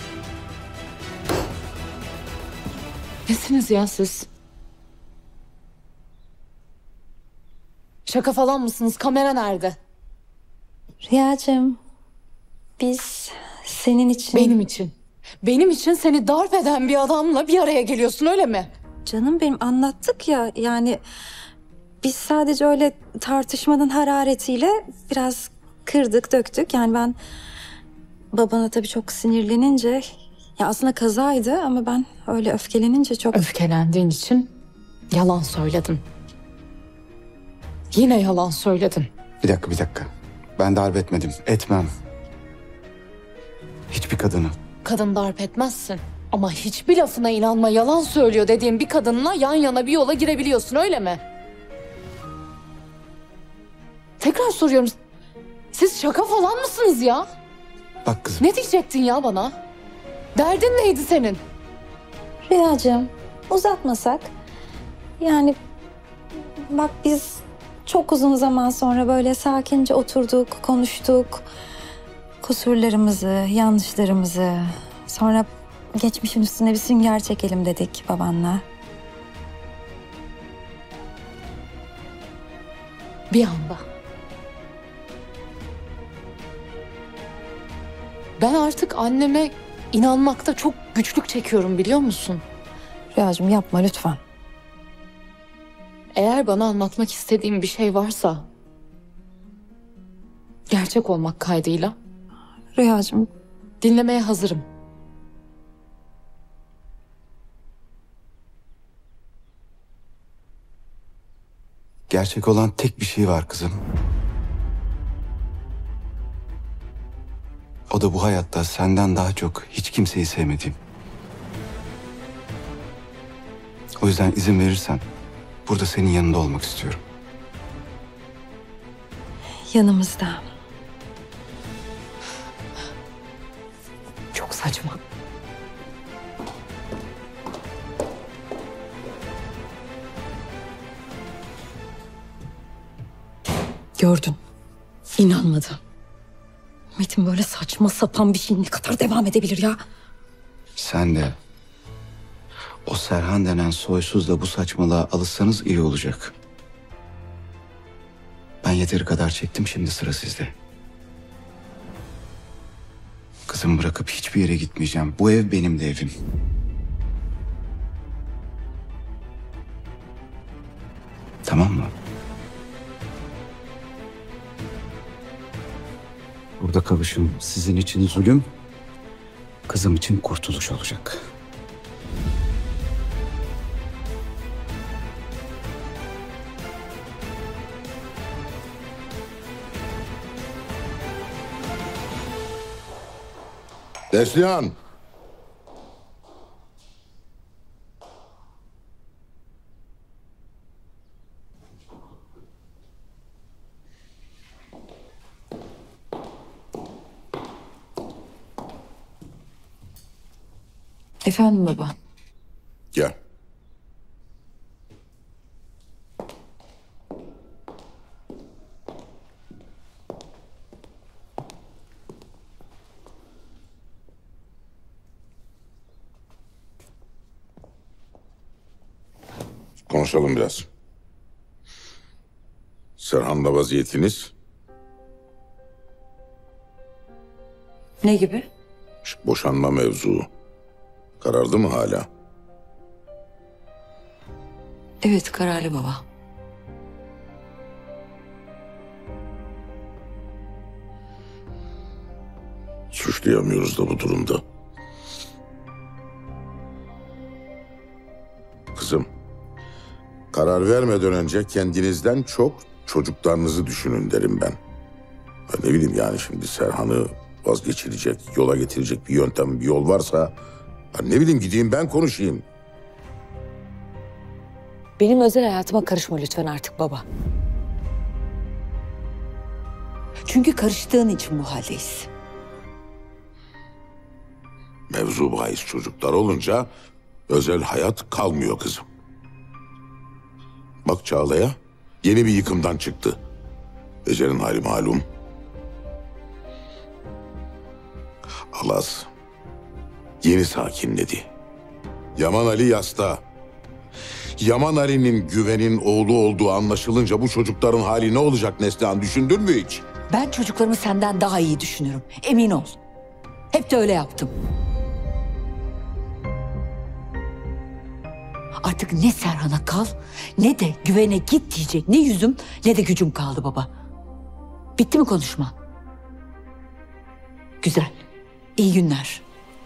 Speaker 17: Nesiniz ya siz? Şaka falan mısınız? Kamera nerede?
Speaker 5: Rüyacığım, biz senin için...
Speaker 17: Benim için. Benim için seni darp eden bir adamla bir araya geliyorsun, öyle mi?
Speaker 5: Canım benim, anlattık ya, yani biz sadece öyle tartışmanın hararetiyle biraz kırdık döktük. Yani ben babana tabii çok sinirlenince, ya aslında kazaydı ama ben öyle öfkelenince çok...
Speaker 17: Öfkelendiğin için yalan söyledin. Yine yalan söyledin.
Speaker 7: Bir dakika bir dakika. Ben darp etmedim. Etmem. Hiçbir kadını.
Speaker 17: Kadın darp etmezsin. Ama hiçbir lafına inanma, yalan söylüyor dediğin bir kadınla yan yana bir yola girebiliyorsun, öyle mi? Tekrar soruyorum. Siz şaka falan mısınız ya?
Speaker 7: Bak kızım.
Speaker 17: Ne diyecektin ya bana? Derdin neydi senin?
Speaker 5: Rüyacığım, uzatmasak. Yani bak, biz çok uzun zaman sonra böyle sakince oturduk, konuştuk. Kusurlarımızı, yanlışlarımızı. Sonra geçmişin üstüne bir sünger çekelim dedik babanla.
Speaker 17: Bir anda. Ben artık anneme inanmakta çok güçlük çekiyorum, biliyor musun?
Speaker 5: Rüyacığım, yapma lütfen.
Speaker 17: Eğer bana anlatmak istediğin bir şey varsa... gerçek olmak kaydıyla...
Speaker 5: Rüyacığım...
Speaker 17: dinlemeye hazırım.
Speaker 7: Gerçek olan tek bir şey var kızım. O da bu hayatta senden daha çok hiç kimseyi sevmediğim. O yüzden izin verirsen burada senin yanında olmak istiyorum.
Speaker 5: Yanımızda.
Speaker 17: Çok saçma.
Speaker 5: Gördün. İnanmadı. Metin böyle saçma sapan bir şey ne kadar devam edebilir ya?
Speaker 7: Sen de o Serhan denen soysuzla bu saçmalığa alışsanız iyi olacak. Ben yeteri kadar çektim, şimdi sıra sizde. Kızımı bırakıp hiçbir yere gitmeyeceğim. Bu ev benim de evim. Tamam mı? Burada kalışım sizin için zulüm, kızım için kurtuluş olacak.
Speaker 10: Neslihan.
Speaker 2: Efendim baba.
Speaker 10: Gel. Konuşalım biraz. Serhan'la vaziyetiniz?
Speaker 2: Ne gibi?
Speaker 10: Şu boşanma mevzu. Karardı mı hala?
Speaker 2: Evet, kararlı baba.
Speaker 10: Suçlayamıyoruz da bu durumda. Kızım, karar vermeden önce kendinizden çok çocuklarınızı düşünün derim ben. Ben ne bileyim yani, şimdi Serhan'ı vazgeçirecek, yola getirecek bir yöntem, bir yol varsa... Ben ne bileyim, gideyim ben konuşayım.
Speaker 2: Benim özel hayatıma karışma lütfen artık baba. Çünkü karıştığın için bu haldeyiz.
Speaker 10: Mevzu bahis çocuklar olunca özel hayat kalmıyor kızım. Bak Çağla'ya yeni bir yıkımdan çıktı. Ece'nin hali malum. Alaz yeni sakinledi. Yaman Ali yasta. Yaman Ali'nin Güven'in oğlu olduğu anlaşılınca bu çocukların hali ne olacak Neslihan, düşündün mü hiç?
Speaker 2: Ben çocuklarımı senden daha iyi düşünürüm. Emin ol. Hep de öyle yaptım. Artık ne Serhan'a kal, ne de Güven'e git diyecek ne yüzüm ne de gücüm kaldı baba. Bitti mi konuşma? Güzel. İyi günler.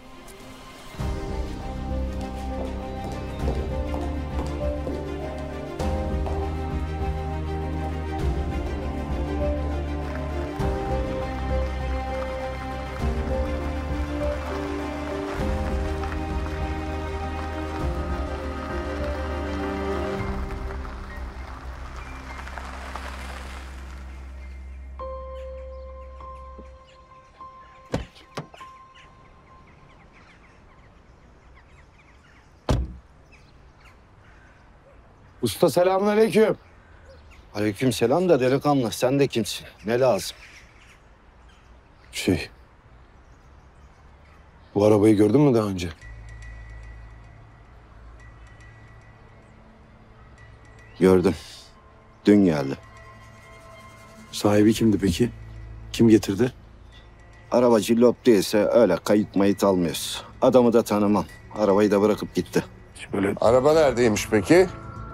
Speaker 14: Usta selamünaleyküm.
Speaker 12: Aleyküm selam da delikanlı. Sen de kimsin? Ne lazım?
Speaker 20: Şey... Bu arabayı gördün mü daha önce?
Speaker 12: Gördüm. Dün geldi.
Speaker 20: Sahibi kimdi peki? Kim getirdi?
Speaker 12: Araba cillop değilse öyle kayıt mayıt almıyoruz. Adamı da tanımam. Arabayı da bırakıp gitti.
Speaker 20: Böyle...
Speaker 11: Araba neredeymiş peki?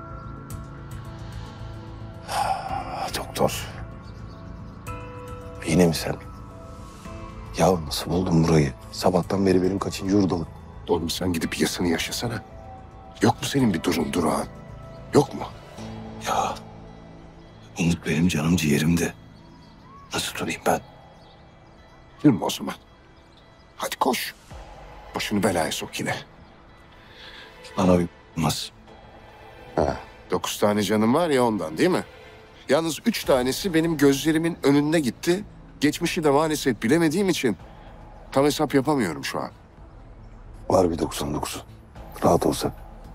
Speaker 7: Doktor. Yine mi sen? Ya nasıl buldun burayı? Sabahtan beri benim kaçıncı yurdum?
Speaker 11: Oğlum sen gidip yasını yaşasana. Yok mu senin bir durun durağın? Yok mu?
Speaker 7: Ya Umut benim canım ciğerimde. Nasıl durayım ben?
Speaker 11: Yürüme o zaman. Hadi koş. Başını belaya sok yine.
Speaker 7: Bana uymaz.
Speaker 11: Ha, dokuz tane canım var ya ondan değil mi? Yalnız üç tanesi benim gözlerimin önünde gitti. Geçmişi de maalesef bilemediğim için tam hesap yapamıyorum şu an.
Speaker 7: Var bir doksan dokuzu. Rahat olsa.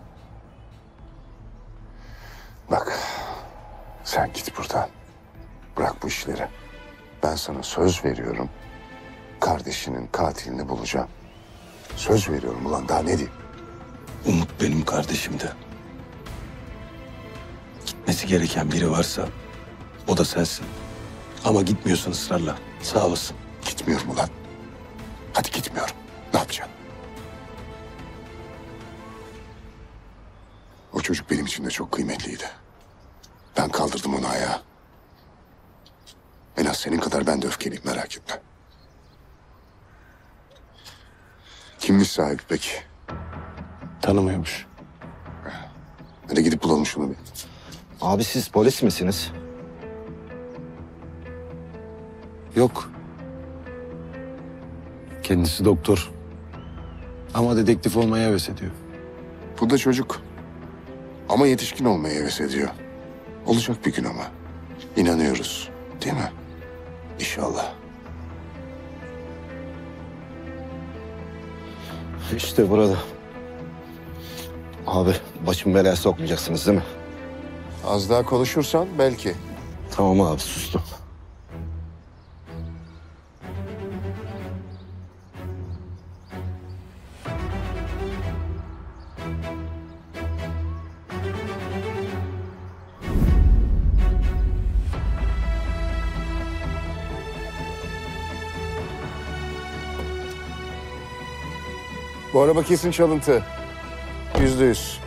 Speaker 11: Bak, sen git buradan. Bırak bu işleri. Ben sana söz veriyorum. Kardeşinin katilini bulacağım. Söz veriyorum ulan, daha ne diyeyim?
Speaker 7: Umut benim kardeşim de. Gitmesi gereken biri varsa o da sensin. Ama gitmiyorsun ısrarla. Sağ olasın.
Speaker 11: Gitmiyorum ulan. Hadi gitmiyorum. Ne yapacaksın? O çocuk benim için de çok kıymetliydi. Ben kaldırdım onu ayağa. En az senin kadar ben de öfkeliyim, merak etme. Kimmiş sahibi peki?
Speaker 20: Tanımıyormuş.
Speaker 11: Hadi gidip bulalım şunu bir.
Speaker 12: Abi siz polis misiniz?
Speaker 20: Yok. Kendisi doktor. Ama dedektif olmaya heves ediyor.
Speaker 11: Bu da çocuk. Ama yetişkin olmaya heves ediyor. Olacak bir gün ama. İnanıyoruz. Değil mi? İnşallah.
Speaker 12: İşte burada. Abi başımı belaya sokmayacaksınız değil mi?
Speaker 11: Az daha konuşursan belki.
Speaker 12: Tamam abi, sustum.
Speaker 11: Bu araba kesin çalıntı. Yüzde yüz.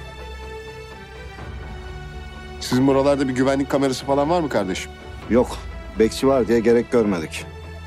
Speaker 11: Sizin buralarda bir güvenlik kamerası falan var mı kardeşim?
Speaker 12: Yok. Bekçi var diye gerek görmedik.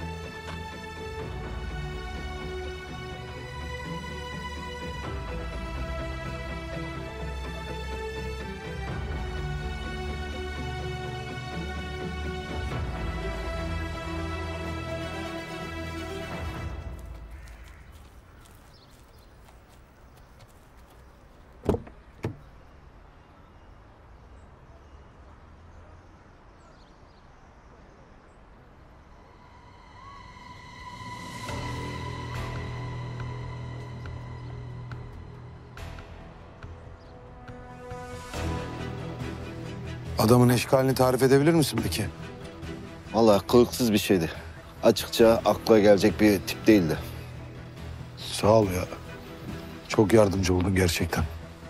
Speaker 20: Adamın eşkalini tarif edebilir misin peki?
Speaker 12: Vallahi kılıksız bir şeydi. Açıkça akla gelecek bir tip değildi.
Speaker 20: Sağ ol ya. Çok yardımcı oldun gerçekten.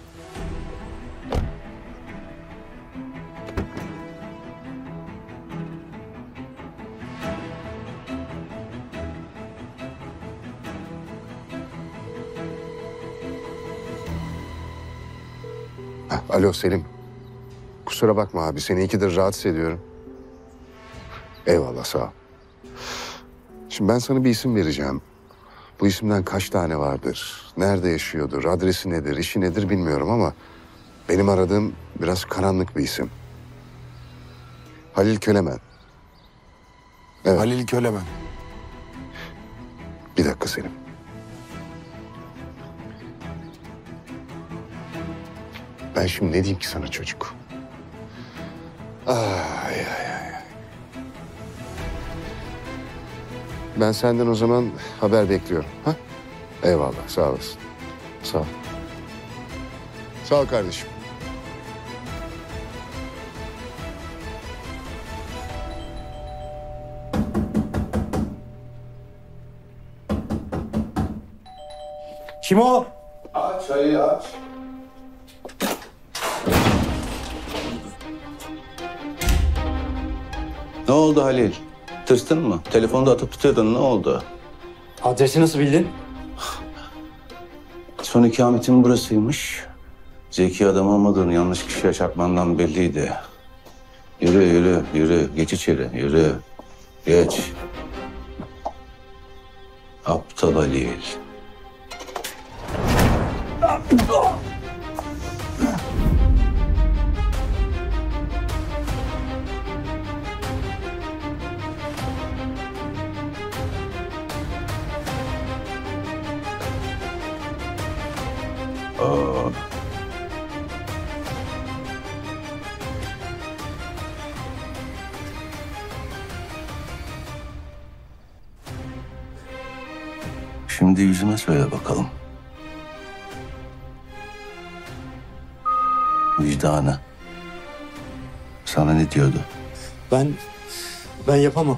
Speaker 11: Heh, alo Selim. Kusura bakma abi, seni ikidir rahatsız ediyorum. Eyvallah, sağ ol. Şimdi ben sana bir isim vereceğim. Bu isimden kaç tane vardır? Nerede yaşıyordur? Adresi nedir? İşi nedir bilmiyorum ama benim aradığım biraz karanlık bir isim. Halil Kölemen. Evet.
Speaker 20: Halil Kölemen.
Speaker 11: Bir dakika Selim. Ben şimdi ne diyeyim ki sana çocuk? Ay ay ay. Ben senden o zaman haber bekliyorum. Ha? Eyvallah, sağ olasın. Sağ ol. Sağ ol kardeşim.
Speaker 22: Kim o?
Speaker 7: Aç, çayı aç. Ne oldu Halil? Tırstın mı? Telefonda atıp tutuyordun, ne oldu?
Speaker 22: Adresi nasıl bildin?
Speaker 7: Son ikametim burasıymış. Zeki adam olmadığını yanlış kişiye çarpmandan belliydi. Yürü, yürü, yürü. Geç içeri, yürü. Geç. Aptal Halil. Aa. Şimdi yüzüme söyle bakalım. Vicdanı. Sana ne diyordu?
Speaker 22: Ben, ben yapamam.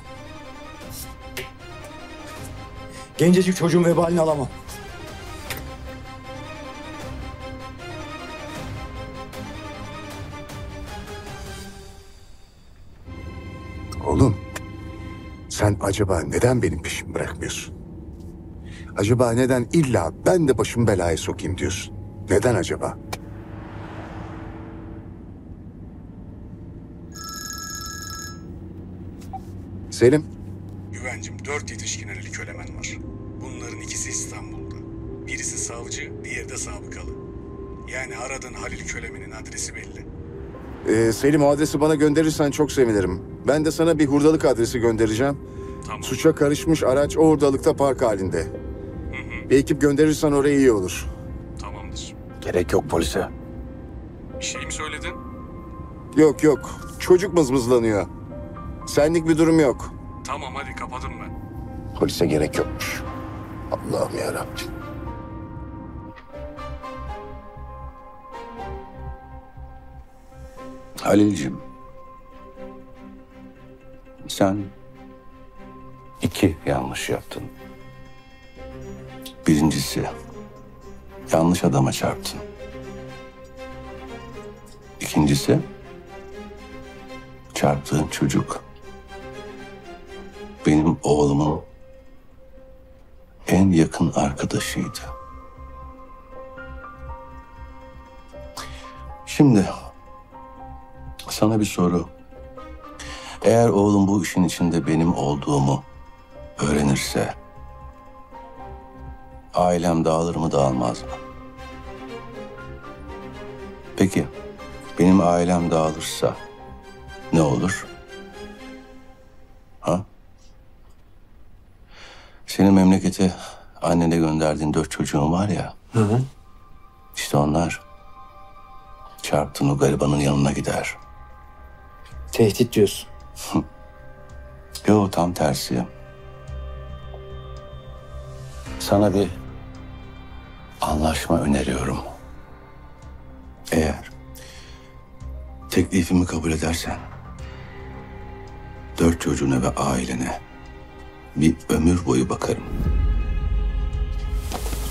Speaker 22: Gencecik çocuğun vebalini alamam.
Speaker 11: Oğlum, sen acaba neden benim peşimi bırakmıyorsun? Acaba neden illa ben de başımı belaya sokayım diyorsun? Neden acaba? Selim.
Speaker 4: Güvencim, dört yetişkin Halil Kölemen var. Bunların ikisi İstanbul'da. Birisi savcı, diğeri de sabıkalı. Yani aradığın Halil Kölemen'in adresi belli.
Speaker 11: Ee, Selim, o adresi bana gönderirsen çok sevinirim. Ben de sana bir hurdalık adresi göndereceğim.
Speaker 4: Tamam.
Speaker 11: Suça karışmış araç o hurdalıkta park halinde. Hı hı. Bir ekip gönderirsen oraya iyi olur.
Speaker 4: Tamamdır.
Speaker 20: Gerek yok polise.
Speaker 4: Bir şey mi söyledin?
Speaker 11: Yok yok. Çocuk mızmızlanıyor. Senlik bir durum yok.
Speaker 4: Tamam, hadi kapadım ben.
Speaker 11: Polise gerek yokmuş. Allah'ım yarabbim.
Speaker 7: Halil'cim. Sen iki yanlış yaptın. Birincisi, yanlış adama çarptın. İkincisi, çarptığın çocuk benim oğlumun en yakın arkadaşıydı. Şimdi sana bir soru. Eğer oğlum bu işin içinde benim olduğumu öğrenirse ailem dağılır mı dağılmaz mı? Peki benim ailem dağılırsa ne olur? Ha? Senin memlekete annene gönderdiğin dört çocuğun var ya.
Speaker 22: Hı hı.
Speaker 7: İşte onlar çarptığın o garibanın yanına gider.
Speaker 22: Tehdit diyorsun.
Speaker 7: Yo, tam tersi. Sana bir anlaşma öneriyorum. Eğer teklifimi kabul edersen dört çocuğuna ve ailene bir ömür boyu bakarım.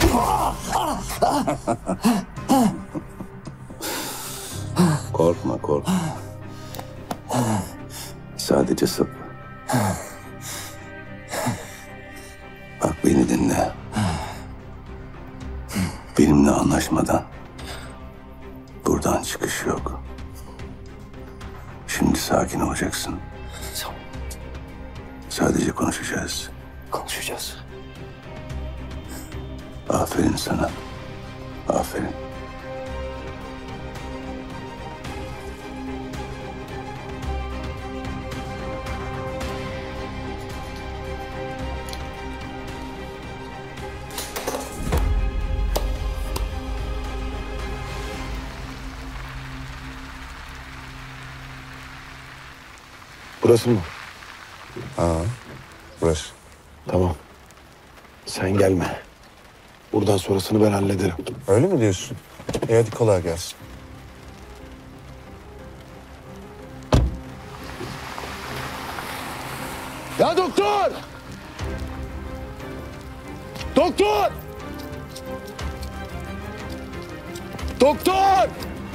Speaker 7: Korkma, korkma. Sadece sabır. Bak beni dinle. Benimle anlaşmadan buradan çıkış yok. Şimdi sakin olacaksın. Sadece konuşacağız.
Speaker 9: Konuşacağız.
Speaker 7: Aferin sana. Aferin.
Speaker 20: Burası mı?
Speaker 11: Ha, burası.
Speaker 20: Tamam. Sen gelme. Buradan sonrasını ben hallederim.
Speaker 11: Öyle mi diyorsun? E hadi kolay gelsin.
Speaker 15: Ya doktor! Doktor! Doktor!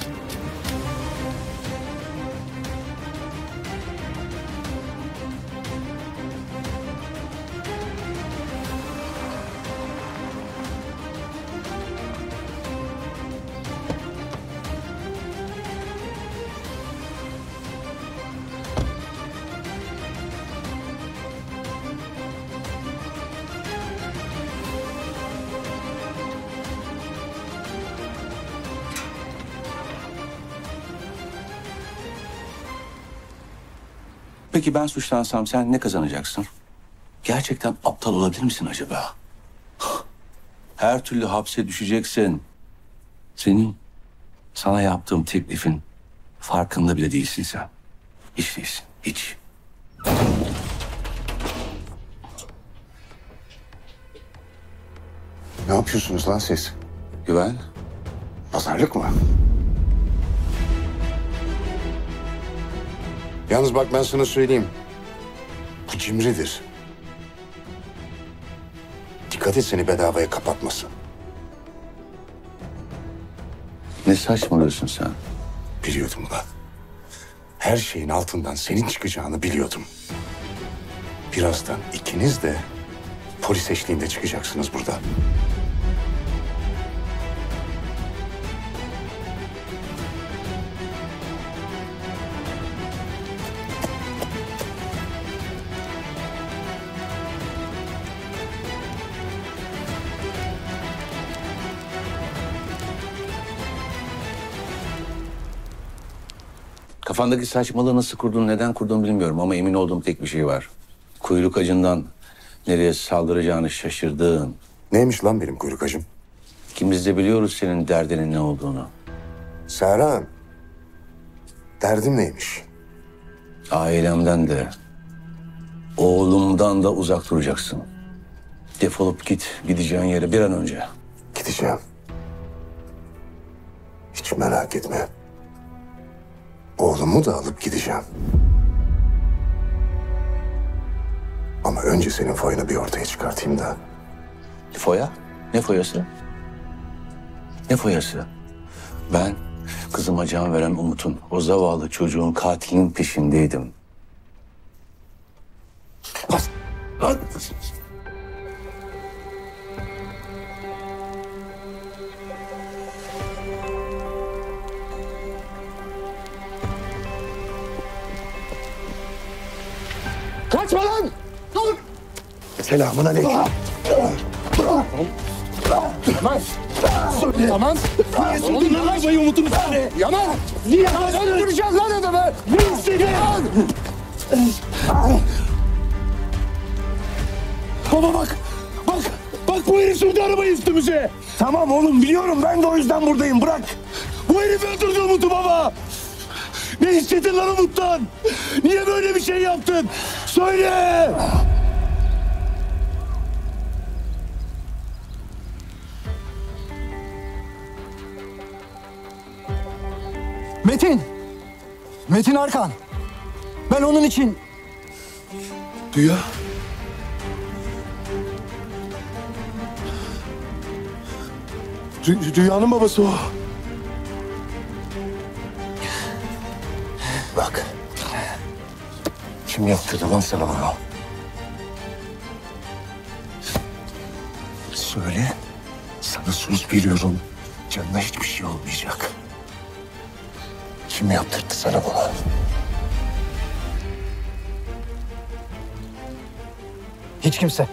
Speaker 7: Peki ben suçlansam sen ne kazanacaksın? Gerçekten aptal olabilir misin acaba? Her türlü hapse düşeceksin. Senin sana yaptığım teklifin farkında bile değilsin sen. Hiç değilsin, hiç.
Speaker 11: Ne yapıyorsunuz lan siz?
Speaker 7: Güven.
Speaker 11: Pazarlık mı? Yalnız bak ben sana söyleyeyim. Bu cimridir. Dikkat et seni bedavaya kapatmasın.
Speaker 7: Ne saçmalıyorsun sen?
Speaker 11: Biliyordum ulan. Her şeyin altından senin çıkacağını biliyordum. Birazdan ikiniz de polis eşliğinde çıkacaksınız buradan.
Speaker 7: Kafandaki saçmalığı nasıl kurduğunu, neden kurduğunu bilmiyorum ama emin olduğum tek bir şey var. Kuyruk acından nereye saldıracağını şaşırdığın.
Speaker 11: Neymiş lan benim kuyruk acım?
Speaker 7: İkimiz de biliyoruz senin derdinin ne olduğunu.
Speaker 11: Serhan, derdim neymiş?
Speaker 7: Ailemden de, oğlumdan da uzak duracaksın. Defolup git, gideceğin yere bir an önce.
Speaker 11: Gideceğim. Hiç merak etme. Oğlumu da alıp gideceğim. Ama önce senin foyunu bir ortaya çıkartayım da.
Speaker 7: Foya? Ne foyası? Ne foyası? Ben kızıma can veren Umut'un, o zavallı çocuğun katilinin peşindeydim. Bas! Lan!
Speaker 15: Kaçma lan! Dur!
Speaker 11: Selamun aleyküm.
Speaker 15: Yaman! Yaman! Niye sürdün lan arabayı Umut'un üstüne? Yaman! Niye öldüreceğiz lan adamı? Ne istedin lan? Baba bak! Bak! Bak bu herif sürdü arabayı üstümüze!
Speaker 11: Tamam oğlum biliyorum ben de o yüzden buradayım bırak.
Speaker 15: Bu herif öldürdü Umut'u baba! Ne istedin lan Umut'tan? Niye böyle bir şey yaptın? Söyle!
Speaker 6: Metin! Metin Arkan! Ben onun için...
Speaker 20: Dünya.
Speaker 11: Rü- Rüyanın babası o.
Speaker 10: Bak. Kim yaptırdı lan sana bunu? Söyle. Sana söz veriyorum. Canına hiçbir şey olmayacak. Kim yaptırdı sana bunu?
Speaker 6: Hiç kimse.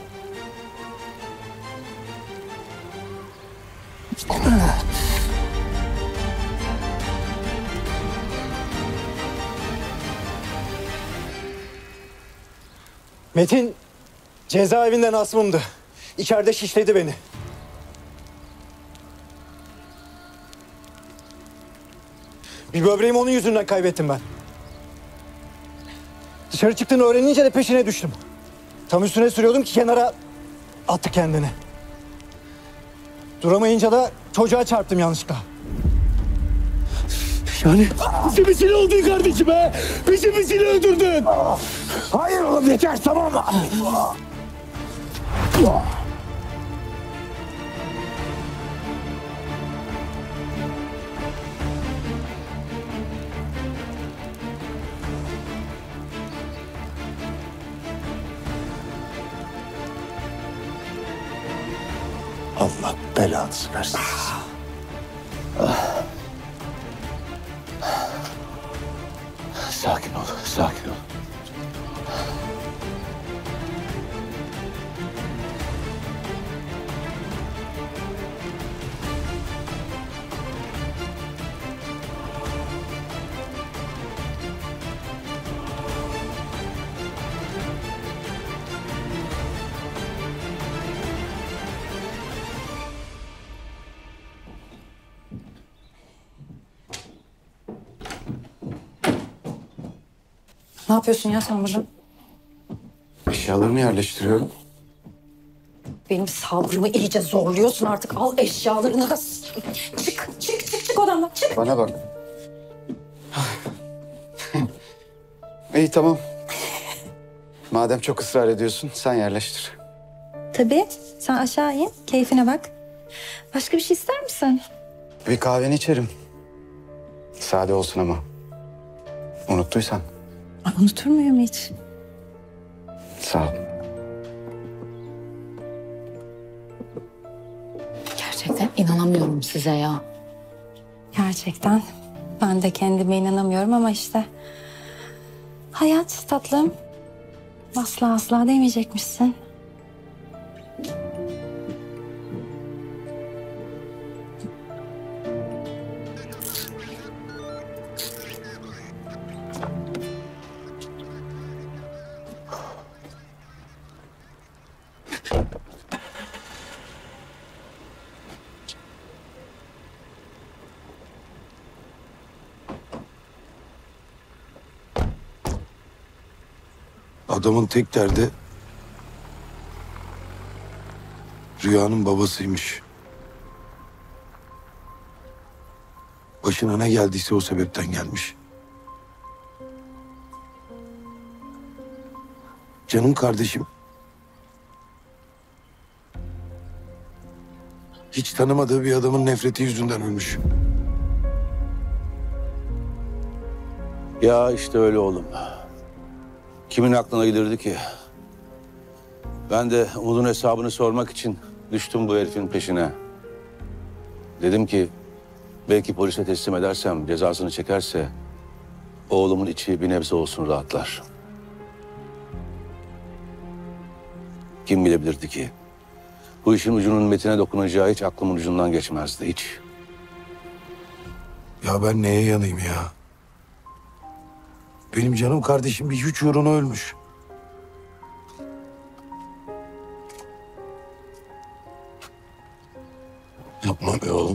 Speaker 6: Metin cezaevinden asmımdı. İçeride şişledi beni. Bir böbreğimi onun yüzünden kaybettim ben. Dışarı çıktığını öğrenince de peşine düştüm. Tam üstüne sürüyordum ki kenara attı kendini. Duramayınca da çocuğa çarptım yanlışlıkla.
Speaker 11: Yani bizi bizi öldürdün kardeşim be. Bizi bizi öldürdün.
Speaker 10: Hayır oğlum yeter tamam mı? Allah belanızı versin.
Speaker 7: Sakin ol, sakin ol.
Speaker 5: Ne yapıyorsun ya sen burada?
Speaker 11: Eşyalarımı yerleştiriyorum.
Speaker 5: Benim sabrımı iyice zorluyorsun artık. Al eşyalarını da çık, çık, çık, çık odamdan, çık.
Speaker 11: Bana bak. İyi tamam. Madem çok ısrar ediyorsun sen yerleştir.
Speaker 5: Tabii. Sen aşağı in, keyfine bak. Başka bir şey ister misin?
Speaker 11: Bir kahveni içerim. Sade olsun ama. Unuttuysan.
Speaker 5: Ay, unutur muyum hiç?
Speaker 11: Sağ ol.
Speaker 5: Gerçekten inanamıyorum size ya. Gerçekten. Ben de kendime inanamıyorum ama işte... Hayat tatlım. Asla asla demeyecekmişsin.
Speaker 20: Adamın tek derdi Rüyanın babasıymış. Başına ne geldiyse o sebepten gelmiş. Canım kardeşim. Hiç tanımadığı bir adamın nefreti yüzünden ölmüş.
Speaker 7: Ya işte öyle oğlum. Kimin aklına gelirdi ki? Ben de Umut'un hesabını sormak için düştüm bu herifin peşine. Dedim ki belki polise teslim edersem, cezasını çekerse oğlumun içi bir nebze olsun rahatlar. Kim bilebilirdi ki? Bu işin ucunun Metin'e dokunacağı hiç aklımın ucundan geçmezdi hiç.
Speaker 20: Ya ben neye yanayım ya? Benim canım kardeşim bir hiç uğruna ölmüş.
Speaker 10: Yapma be oğlum.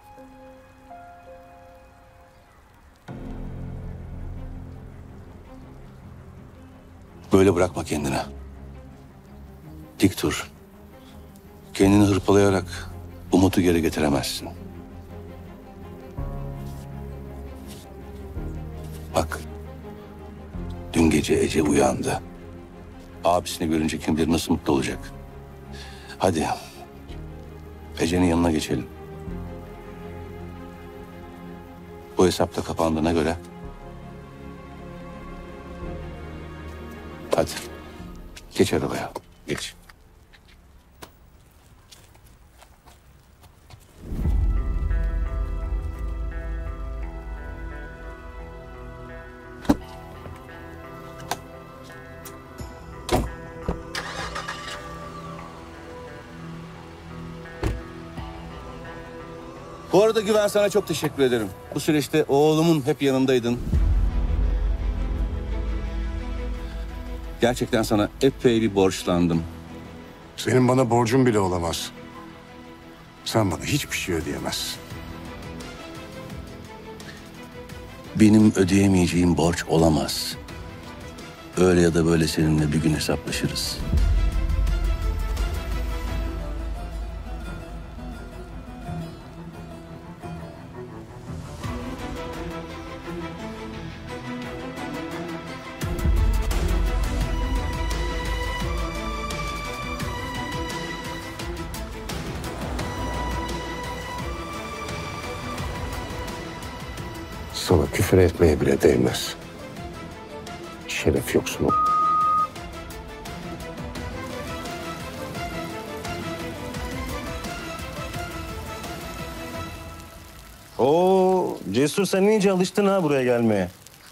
Speaker 7: Böyle bırakma kendini. Dik dur. Kendini hırpalayarak Umut'u geri getiremezsin. Bak. Dün gece Ece uyandı. Abisini görünce kim bilir nasıl mutlu olacak. Hadi. Ece'nin yanına geçelim.
Speaker 8: Bu hesap da kapandığına göre. Hadi. Geç arabaya. Geç. Bu arada Güven, sana çok teşekkür ederim. Bu süreçte oğlumun hep yanındaydın. Gerçekten sana epey bir borçlandım.
Speaker 11: Senin bana borcun bile olamaz. Sen bana hiçbir şey ödeyemezsin.
Speaker 8: Benim ödeyemeyeceğim borç olamaz. Öyle ya da böyle seninle bir gün hesaplaşırız.
Speaker 11: Sana küfür etmeye bile değmez. Şeref yoksun o.
Speaker 22: Oo, Cesur sen iyice alıştın ha buraya gelmeye.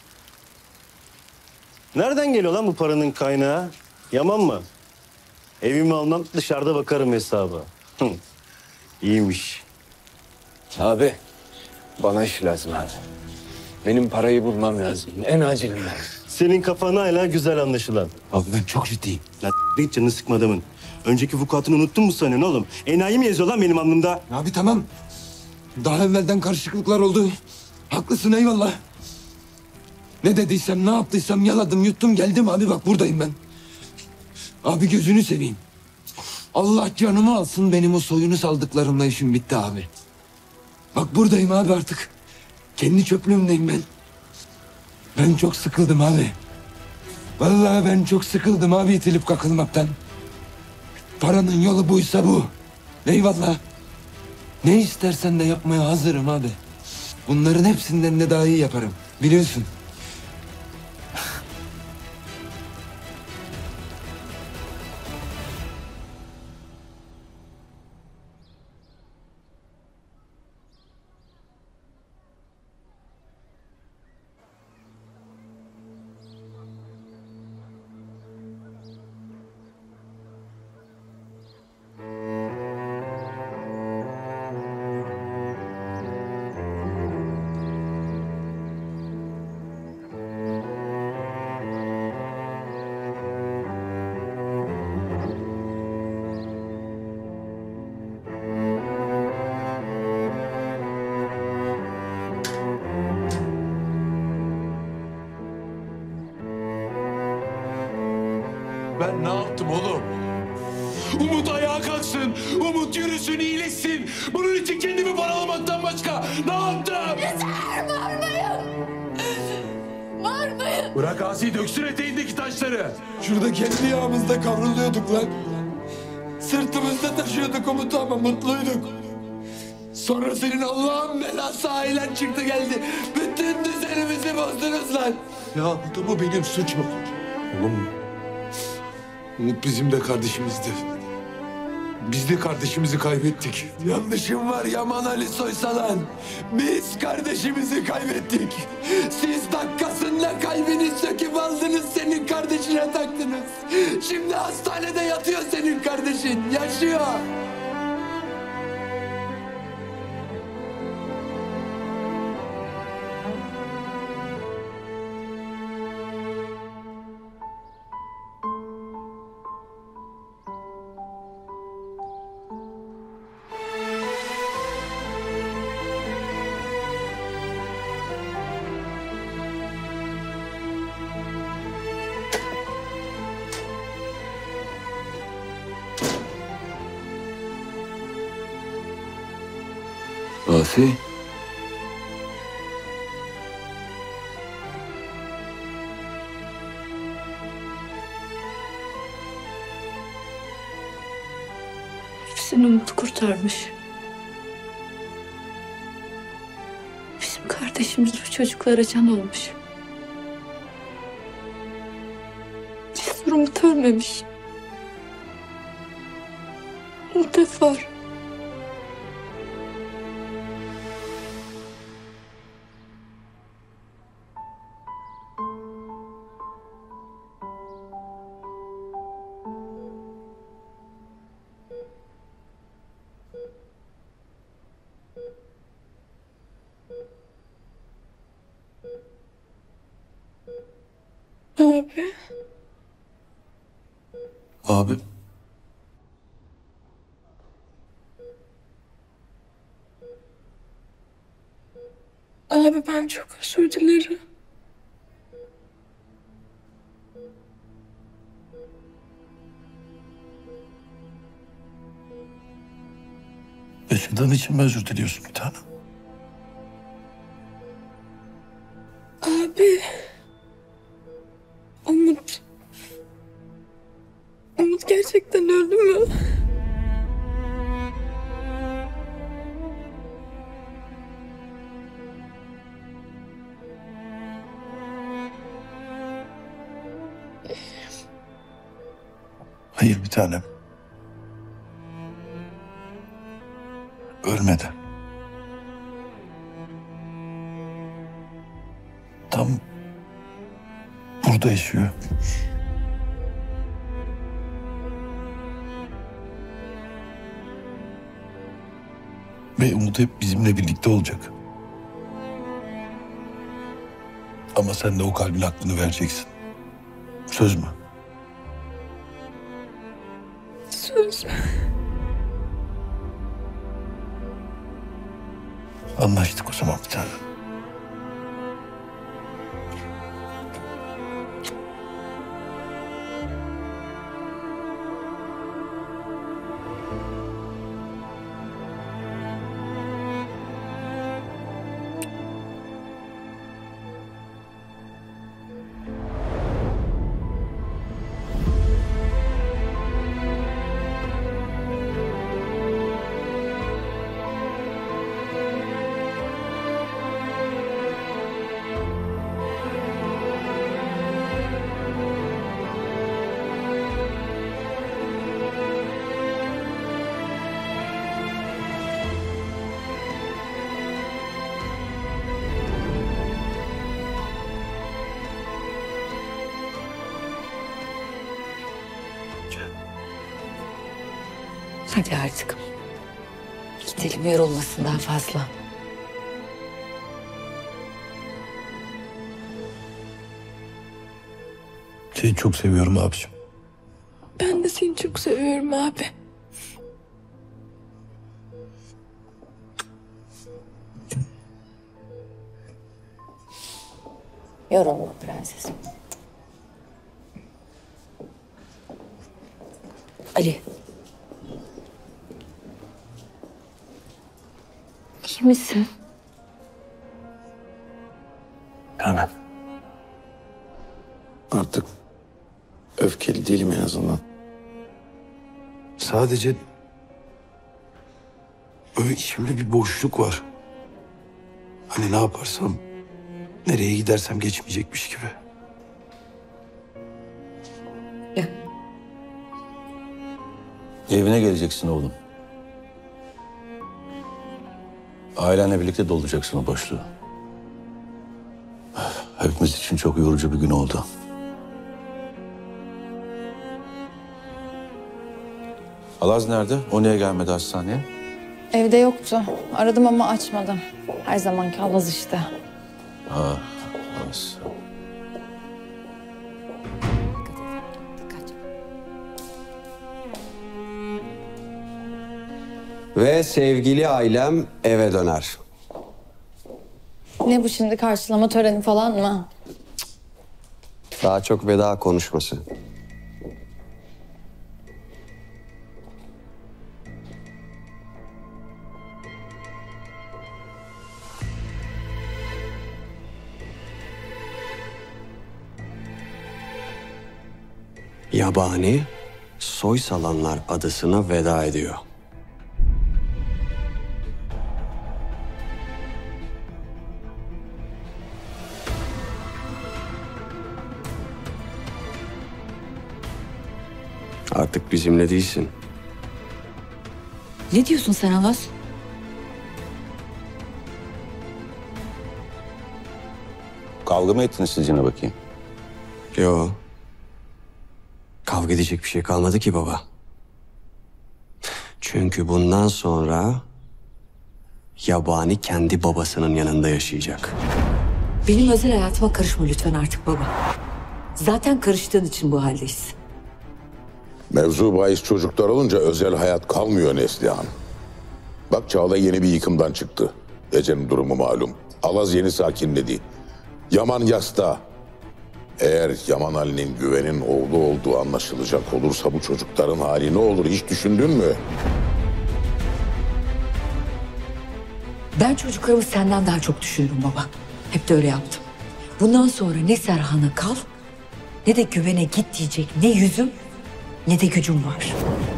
Speaker 22: Nereden geliyor lan bu paranın kaynağı? Yaman mı? Evimi almam, dışarıda bakarım hesaba. Hı, İyiymiş.
Speaker 15: Abi, bana iş lazım abi. Benim parayı bulmam lazım. En acilinden.
Speaker 22: Senin kafan hala güzel anlaşılan.
Speaker 15: Abi ben çok ciddiyim.
Speaker 22: Lan hiç canını sıkma adamın. Önceki vukuatını unuttun mu sanıyorsun oğlum? Enayi mi yazıyor lan benim alnımda?
Speaker 15: Abi tamam. Daha evvelden karışıklıklar oldu. Haklısın, eyvallah. Ne dediysem, ne yaptıysam yaladım, yuttum, geldim abi, bak buradayım ben. Abi gözünü seveyim. Allah canımı alsın, benim o soyunu saldıklarımla işim bitti abi. Bak buradayım abi artık. Kendi çöplüğümdeyim ben. Ben çok sıkıldım abi. Vallahi ben çok sıkıldım abi itilip kakılmaktan. Paranın yolu buysa bu. Eyvallah. Ne istersen de yapmaya hazırım abi. Bunların hepsinden de daha iyi yaparım. Biliyorsun.
Speaker 1: Ben ne yaptım oğlum? Umut ayağa kalksın, Umut yürüsün, iyileşsin. Bunun için kendimi paralamaktan başka ne yaptım?
Speaker 3: Yeter, bağırmayın. Bağırmayın.
Speaker 1: Bırak Asi döksün eteğindeki taşları. Şurada kendi yağımızda kavruluyorduk lan. Sırtımızda taşıyorduk Umut'u ama mutluyduk. Sonra senin Allah'ın belası ailen çıktı geldi. Bütün düzenimizi bozdunuz lan. Ya bu da bu benim suçum. Oğlum, Umut bizim de kardeşimizdi. Biz de kardeşimizi kaybettik. Yanlışım var Yaman Ali Soysalan. Biz kardeşimizi kaybettik. Siz dakikasında kalbini söküp aldınız, senin kardeşine taktınız. Şimdi hastanede yatıyor senin kardeşin, yaşıyor.
Speaker 15: Asi.
Speaker 2: Hepsini Umut kurtarmış. Bizim kardeşimiz.
Speaker 17: Kardeşimiz bu çocuklara can olmuş. Cesur Umut ölmemiş. Umut hep var. Abi.
Speaker 20: Abi.
Speaker 17: Abi ben çok özür dilerim.
Speaker 20: Yaşadığın için mi özür diliyorsun bir tane?
Speaker 17: Abi. Umut. Umut gerçekten öldü mü?
Speaker 20: Hayır bir tanem. Ölmedi. Tam burada yaşıyor. Ve Umut hep bizimle birlikte olacak. Ama sen de o kalbin aklını vereceksin. Söz mü?
Speaker 17: Söz.
Speaker 20: Anlaştık o zaman bir tane.
Speaker 2: Hadi artık. Gidelim, yorulmasın daha fazla.
Speaker 20: Seni çok seviyorum abiciğim.
Speaker 17: Ben de seni çok seviyorum abi.
Speaker 2: Yorulma prensesim. Ali. İyi misin?
Speaker 20: Yani artık öfkeli değilim en azından. Sadece böyle içimde bir boşluk var. Hani ne yaparsam, nereye gidersem geçmeyecekmiş gibi.
Speaker 7: Evine geleceksin oğlum. Ailenle birlikte dolduracaksın o boşluğu. Hepimiz için çok yorucu bir gün oldu. Alaz nerede? O niye gelmedi hastaneye?
Speaker 5: Evde yoktu. Aradım ama açmadı. Her zamanki Alaz işte.
Speaker 7: Ah, Alaz.
Speaker 13: Ve sevgili ailem eve döner.
Speaker 5: Ne bu şimdi, karşılama töreni falan mı?
Speaker 13: Daha çok veda konuşması. Yabani, Soysalanlar Adası'na veda ediyor.
Speaker 9: Artık bizimle değilsin.
Speaker 2: Ne diyorsun sen Alas?
Speaker 8: Kavga mı ettiniz siz yine bakayım?
Speaker 9: Yo. Kavga edecek bir şey kalmadı ki baba. Çünkü bundan sonra yabani kendi babasının yanında yaşayacak.
Speaker 2: Benim özel hayatıma karışma lütfen artık baba. Zaten karıştığın için bu haldeyiz.
Speaker 10: Mevzu bahis çocuklar olunca özel hayat kalmıyor Neslihan. Bak Çağla yeni bir yıkımdan çıktı. Ece'nin durumu malum. Alaz yeni sakinledi. Yaman yasta. Eğer Yaman Ali'nin Güven'in oğlu olduğu anlaşılacak olursa bu çocukların hali ne olur hiç düşündün mü?
Speaker 2: Ben çocuklarımı senden daha çok düşünürüm baba. Hep de öyle yaptım. Bundan sonra ne Serhan'a kal, ne de Güven'e git diyecek ne yüzüm, ne de gücüm var.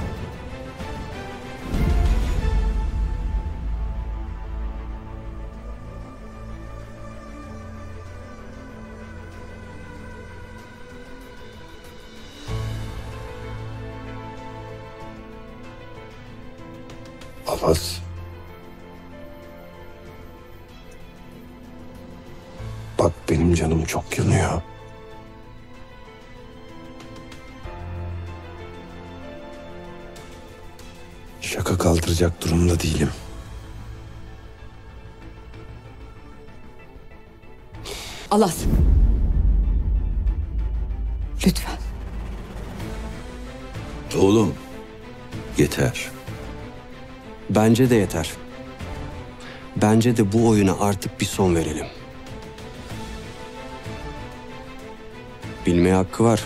Speaker 20: Alaz. Bak benim canım çok yanıyor. Şaka kaldıracak durumda değilim.
Speaker 2: Alas. Lütfen.
Speaker 7: Oğlum, yeter.
Speaker 9: Bence de yeter. Bence de bu oyuna artık bir son verelim. Bilmeye hakkı var.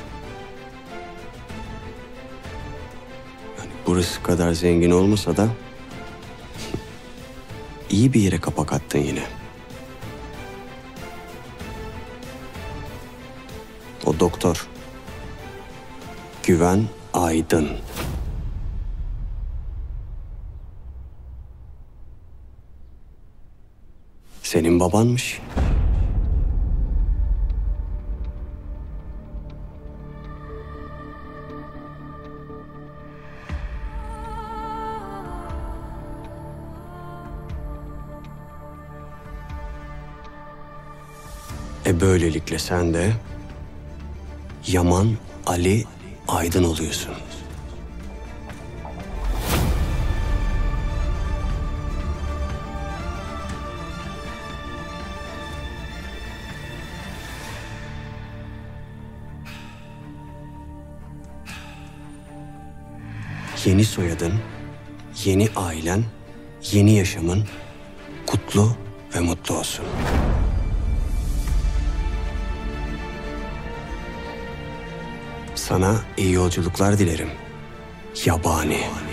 Speaker 9: Yani burası kadar zengin olmasa da iyi bir yere kapak attın yine. O doktor. Güven Aydın. Senin babanmış. E böylelikle sen de Yaman Ali Aydın oluyorsun. Yeni soyadın, yeni ailen, yeni yaşamın kutlu ve mutlu olsun. Sana iyi yolculuklar dilerim. Yabani.